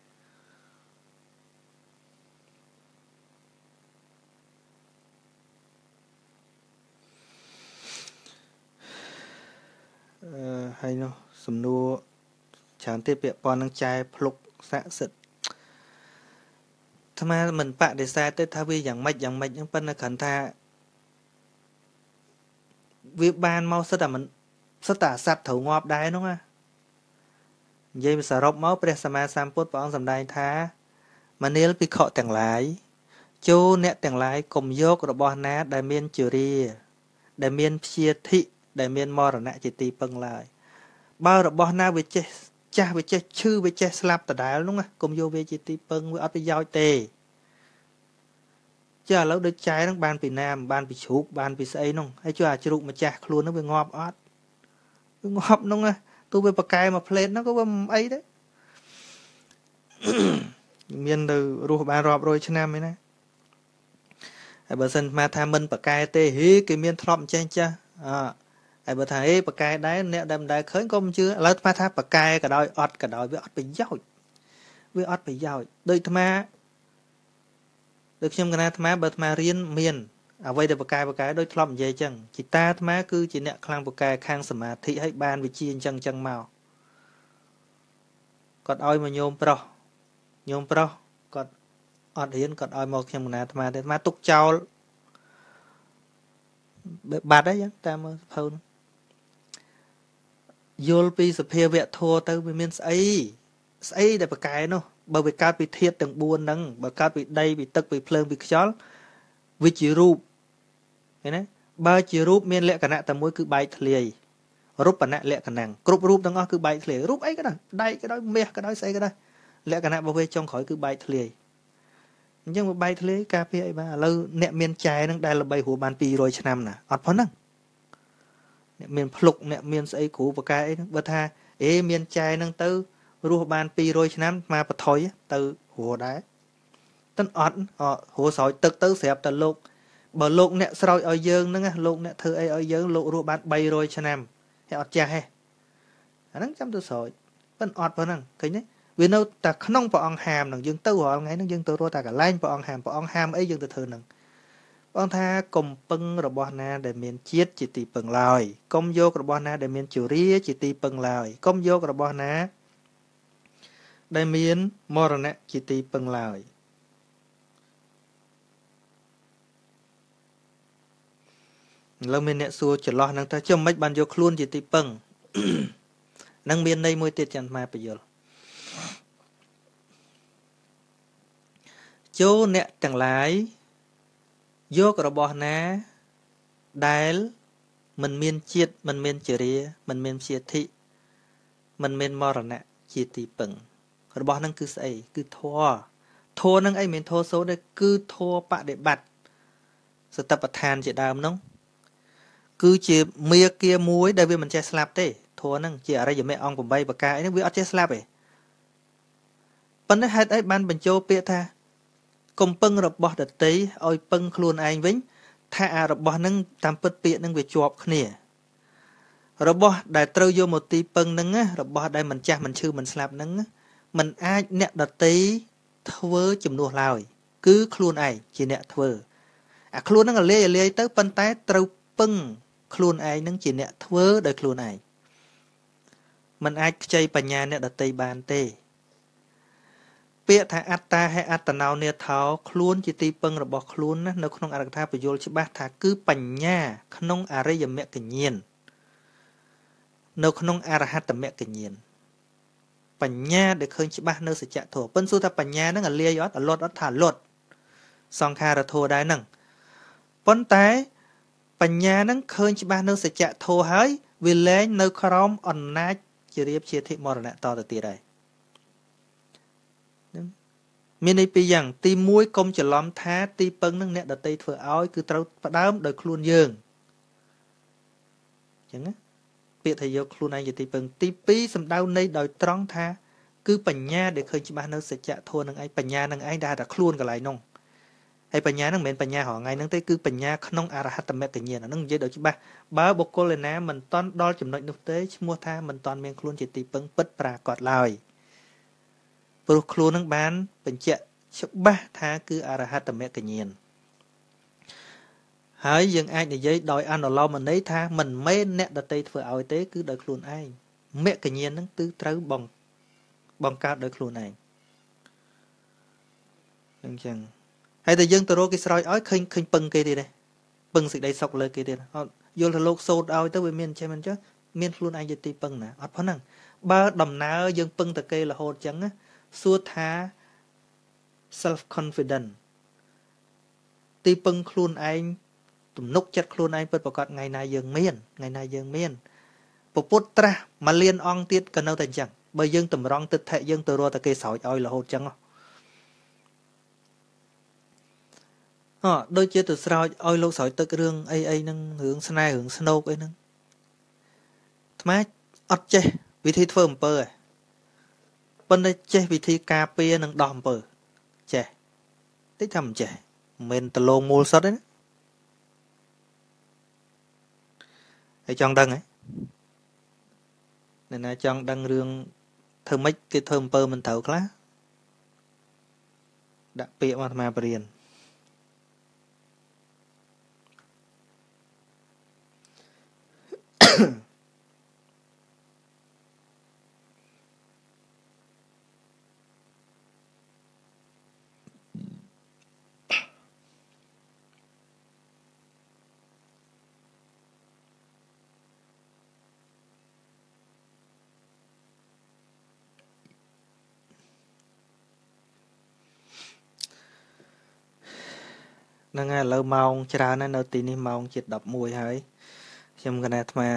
អឺហើយនោះសំណួរច្រើនទៀតពាក់ព័ន្ធនឹងចែភ្លុកស័ក្តិសិទ្ធិអាត្មាមិនបដិសេធទេថាវាយ៉ាងម៉េចយ៉ាងម៉េចហ្នឹងប៉ុន្តែគ្រាន់ថាវាបានមកសិតតែមិនសិតតែសត្វត្រូវងាប់ដែរហ្នឹងណានិយាយសរុបមកព្រះសម្មាសម្ពុទ្ធព្រះអង្គសម្ដែងថាមនាលភិក្ខុទាំងឡាយចូលអ្នកទាំងឡាយកុំយករបស់ណាដែលមានជរាដែលមានព្យាធិដែលមានមរណៈជាទីពឹងឡើយបើរបស់ណាវាចេះចាស់វាចេះឈឺវាចេះស្លាប់ដដែលនោះណាកុំយកវាជាទីពឹងវាអត់ប្រយោជន៍ទេចាឥឡូវដូចចែហ្នឹងបានពីណាបានពីជ្រូកបានពីស្អីនោះហើយជួយអាជ្រូកម្ចាស់ខ្លួនហ្នឹងវាងាប់អត់វាងាប់នោះណាទោះវាប្រកែមកផ្លេតហ្នឹងក៏វាមិនអីដែរមានទៅរស់បានរាប់រយឆ្នាំឯណាហើយបើសិនមកថាមិនប្រកែទេហេគេមានធ្លាប់អញ្ចឹងចាស់អហើយបើថាអេប្រកែដែរអ្នកដែលមិនដែលឃើញក៏មិនជឿឥឡូវអាត្មាថាប្រកែក៏ដោយអត់ក៏ដោយវាអត់ប្រយោជន៍វាអត់ប្រយោជន៍ដូចអាត្មាដូចខ្ញុំកណាអាត្មាបើអាត្មារៀនមានអ្វីដែលប្រកែប្រកែដូចធ្លាប់និយាយអញ្ចឹងជីតាអាត្មាគឺជាអ្នកខ្លាំងប្រកែខាងសមាធិហើយបានវិជាអញ្ចឹងអញ្ចឹងមកគាត់ឲ្យមកញោមប្រុសញោមប្រុសគាត់អត់រៀនគាត់ឲ្យមកខ្ញុំកណាអាត្មាទេអាត្មាទុកចោលបាត់ហើយចឹងតាមមើលសភៅយល់ពីសភាវៈធัวទៅវាមានស្អីស្អីដែលប្រកែនោះបើវាកើតពីធាតុទាំងបួនហ្នឹងបើកើតពីដីពីទឹកពីភ្លើងពីខ្យល់វាជារូបឃើញទេបើជារូបមានលក្ខណៈតែមួយគឺបែកធ្លាយរូបណៈលក្ខណៈគ្រប់រូបទាំងអស់គឺបែកធ្លាយរូបអីក៏ដោយដែកក៏ដោយមាសក៏ដោយស្អីក៏ដោយលក្ខណៈរបស់វាចុងក្រោយគឺបែកធ្លាយអញ្ចឹងវាបែកធ្លាយការពារអីបាទឥឡូវអ្នកមានចែហ្នឹងដែលល្បីហួរបានពីររយឆ្នាំណាអត់ប៉ុណ្ណឹងអ្នកមានភ្លុកអ្នកមានស្អីគ្រូបកែអីហ្នឹងបើថាអេមានចែហ្នឹងទៅរស់បានពីររយឆ្នាំមកបថុយទៅហួរដែរតិនអត់ហួរស្រោចទឹកទៅស្រាប់តែលោកបើលោកអ្នកស្រោចឲ្យយើងហ្នឹងលោកអ្នកធ្វើអីឲ្យយើងលោករស់បានបីរយឆ្នាំហើយអត់ចាស់ទេអាហ្នឹងចាំទៅស្រោចប៉ុន្តែអត់ប៉ុណ្ណឹងឃើញទេវានៅតែក្នុងព្រះអង្គហាមហ្នឹងយើងទៅរាល់ថ្ងៃហ្នឹងយើងទៅរត់តែកន្លែងព្រះអង្គហាមព្រះអង្គហាមអីយើងទៅធ្វើហ្នឹងព្រះអង្គថាកុំពឹងរបស់ណាដែលមានជាតិជាទីពឹងឡើយកុំយករបស់ណាដែលមានជរាជាទីពឹងឡើយកុំយករបស់ណាដែលមានមរណៈជាទីពឹងឡើយឥឡូវមានអ្នកសួរចន្លោះហ្នឹងថាចុះមិនបានយកខ្លួនជាទីពឹងនឹងមានន័យមួយទៀតចាំមកបញ្យល់ចូលអ្នកទាំងឡាយយករបស់ណាដែលមិនមានជាតិមិនមានជារាមិនមានជាធិមិនមានមរណៈជាទីពឹងរបស់នឹងគឺស្អីគឺធម៌ធម៌នឹងអីមិនធម៌សូត្រទេគឺធម៌បដិបត្តិសតិប្បដ្ឋានជាដើមនោះគឺជាមាគាមួយដែលវាមិនចេះស្លាប់ទេធម៌នឹងជាអរិយមគ្គអង្គeightប្រការអីហ្នឹងវាអត់ចេះស្លាប់ទេប៉ុន្តែហេតុអីបានបញ្ចូលពាក្យថាកុំពឹងរបស់ដតីឲ្យពឹងខ្លួនឯងវិញថាអារបស់នឹងតាមពិតពាក្យនឹងវាជាប់គ្នារបស់ដែលត្រូវយកមកទីពឹងនឹងរបស់ដែលមិនចាស់មិនឈឺមិនស្លាប់នឹងมันអាចអ្នកដតីធ្វើជំនួសឡើយគឺខ្លួនឯងជាអ្នកធ្វើអាខ្លួននឹងលាយលាយទៅប៉ុន្តែត្រូវពឹងខ្លួនឯងនឹងជាអ្នកធ្វើដោយខ្លួនឯងมันអាចខ្ចីបញ្ញាអ្នកដតីបានទេពាក្យថាអត្តាហេអត្តនោនេថោខ្លួនជាទីពឹងរបស់ខ្លួនណានៅក្នុងអរកថាពយល់ច្បាស់ថាគឺបញ្ញាក្នុងអរិយមគ្គញ្ញាណនៅក្នុងអរហត្តមគ្គញ្ញាណបញ្ញាដែលឃើញច្បាស់នៅសច្ចធម៌ប៉ុន្តែសួរថាបញ្ញាហ្នឹងអាលាយអត់អលត់អត់ថាលត់សង្ខារធម៌ដែរហ្នឹងប៉ុន្តែបញ្ញាហ្នឹងឃើញច្បាស់នៅសច្ចធម៌ហើយវាលែងនៅក្រោមអំណាចជារៀបជាធិមរណៈតទៅទៀតហើយមានន័យពីរយ៉ាងទីមួយកុំច្រឡំថាទីពឹងនឹងអ្នកដតីធ្វើឲ្យគឺត្រូវផ្ដើមដោយខ្លួនយើងអញ្ចឹងណាពាក្យថាយកខ្លួនឯងជាទីពឹងទីពីរសំដៅន័យដោយត្រង់ថាគឺបញ្ញាដែលឃើញច្បាស់នៅសច្ចធម៌នឹងឯងបញ្ញានឹងឯងដែលថាខ្លួនកន្លែងនោះហើយបញ្ញានឹងមិនមែនបញ្ញារហងៃហ្នឹងទេគឺបញ្ញាក្នុងអរហត្តមគ្គញ្ញាណអាហ្នឹងនិយាយដោយច្បាស់បើបុគ្គលឯណាមិនតន់ដល់ចំណុចនោះទេឈ្មោះថាមិនតន់មានខ្លួនជាទីពឹងពិតប្រាកដឡើយព្រោះខ្លួននឹងបានបញ្ជាក់ច្បាស់ថាគឺអរហត្តមគ្គញ្ញាណហើយយើងអាចនិយាយដោយអនុលោមន័យថាមិនមែនអ្នកដតីធ្វើឲ្យទេគឺដោយខ្លួនឯងមគ្គញ្ញាណហ្នឹងគឺត្រូវបង្បង្កើតដោយខ្លួនឯងអញ្ចឹងហើយតែយើងទៅរកគេស្រោចឲ្យឃើញឃើញពឹងគេទៀតទេពឹងសេចក្តីសុខលើគេទៀតអត់យល់ថាលោកសូត្រឲ្យទៅវាមានចេះមិនចឹងមានខ្លួនឯងជាទីពឹងណាអត់ប៉ុណ្ណឹងបើដំណើរយើងពឹងតែគេរហូតចឹងណាសួរថា self confident ទីពឹងខ្លួនឯងទំនុកចិត្តខ្លួនឯងពិតប្រាកដថ្ងៃណាយើងមានថ្ងៃណាយើងមានពពុទ្ធត្រាស់មួយលានអង្គទៀតក៏នៅតែអញ្ចឹងបើយើងតម្រង់ទិដ្ឋិយើងទៅរកតែគេស្រោចឲ្យរហូតចឹងអឺដូចជាទៅស្រោចឲ្យលោកស្រោចទឹករឿងអីអីហ្នឹងរឿងស្នេហ៍រឿងស្នោកអីហ្នឹងថ្មអត់ចេះវិធីធ្វើអំពើឯងប៉ុន្តែចេះវិធីការពារនិងដោះអំពើចេះតិចថាមិនចេះមិនមែនតលងមូលសុទ្ធទេណាហើយចង់ដឹងហ៎អ្នកណាចង់ដឹងរឿងធ្វើម៉េចគេធ្វើអំពើមិនត្រូវខ្លះដាក់ពាក្យមកអាត្មាបរៀនហ្នឹងហើយឥឡូវម៉ោងច្រើនហើយនៅទីនេះម៉ោងជិតelevenហើយខ្ញុំគណនាអាត្មា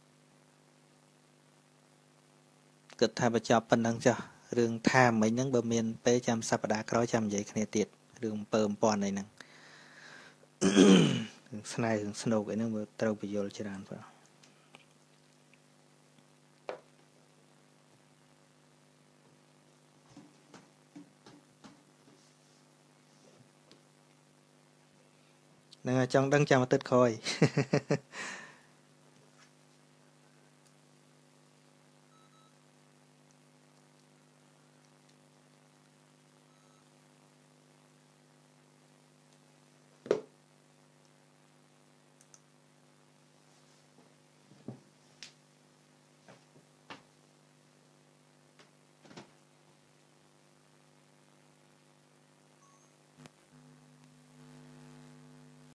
គិតថាបញ្ចប់ប៉ុណ្្នឹងចុះរឿងថាមិញហ្នឹងបើមានពេលចាំសប្តាហ៍ក្រោយចាំនិយាយគ្នាទៀតរឿងអំពើអំព័ន្ធអីហ្នឹងរឿងស្នេហ៍រឿងស្នូកអីហ្នឹងវាត្រូវបញ្យល់ច្រើនបងហ្នឹងហើយចង់ដឹងចាំអាទិត្យក្រោយ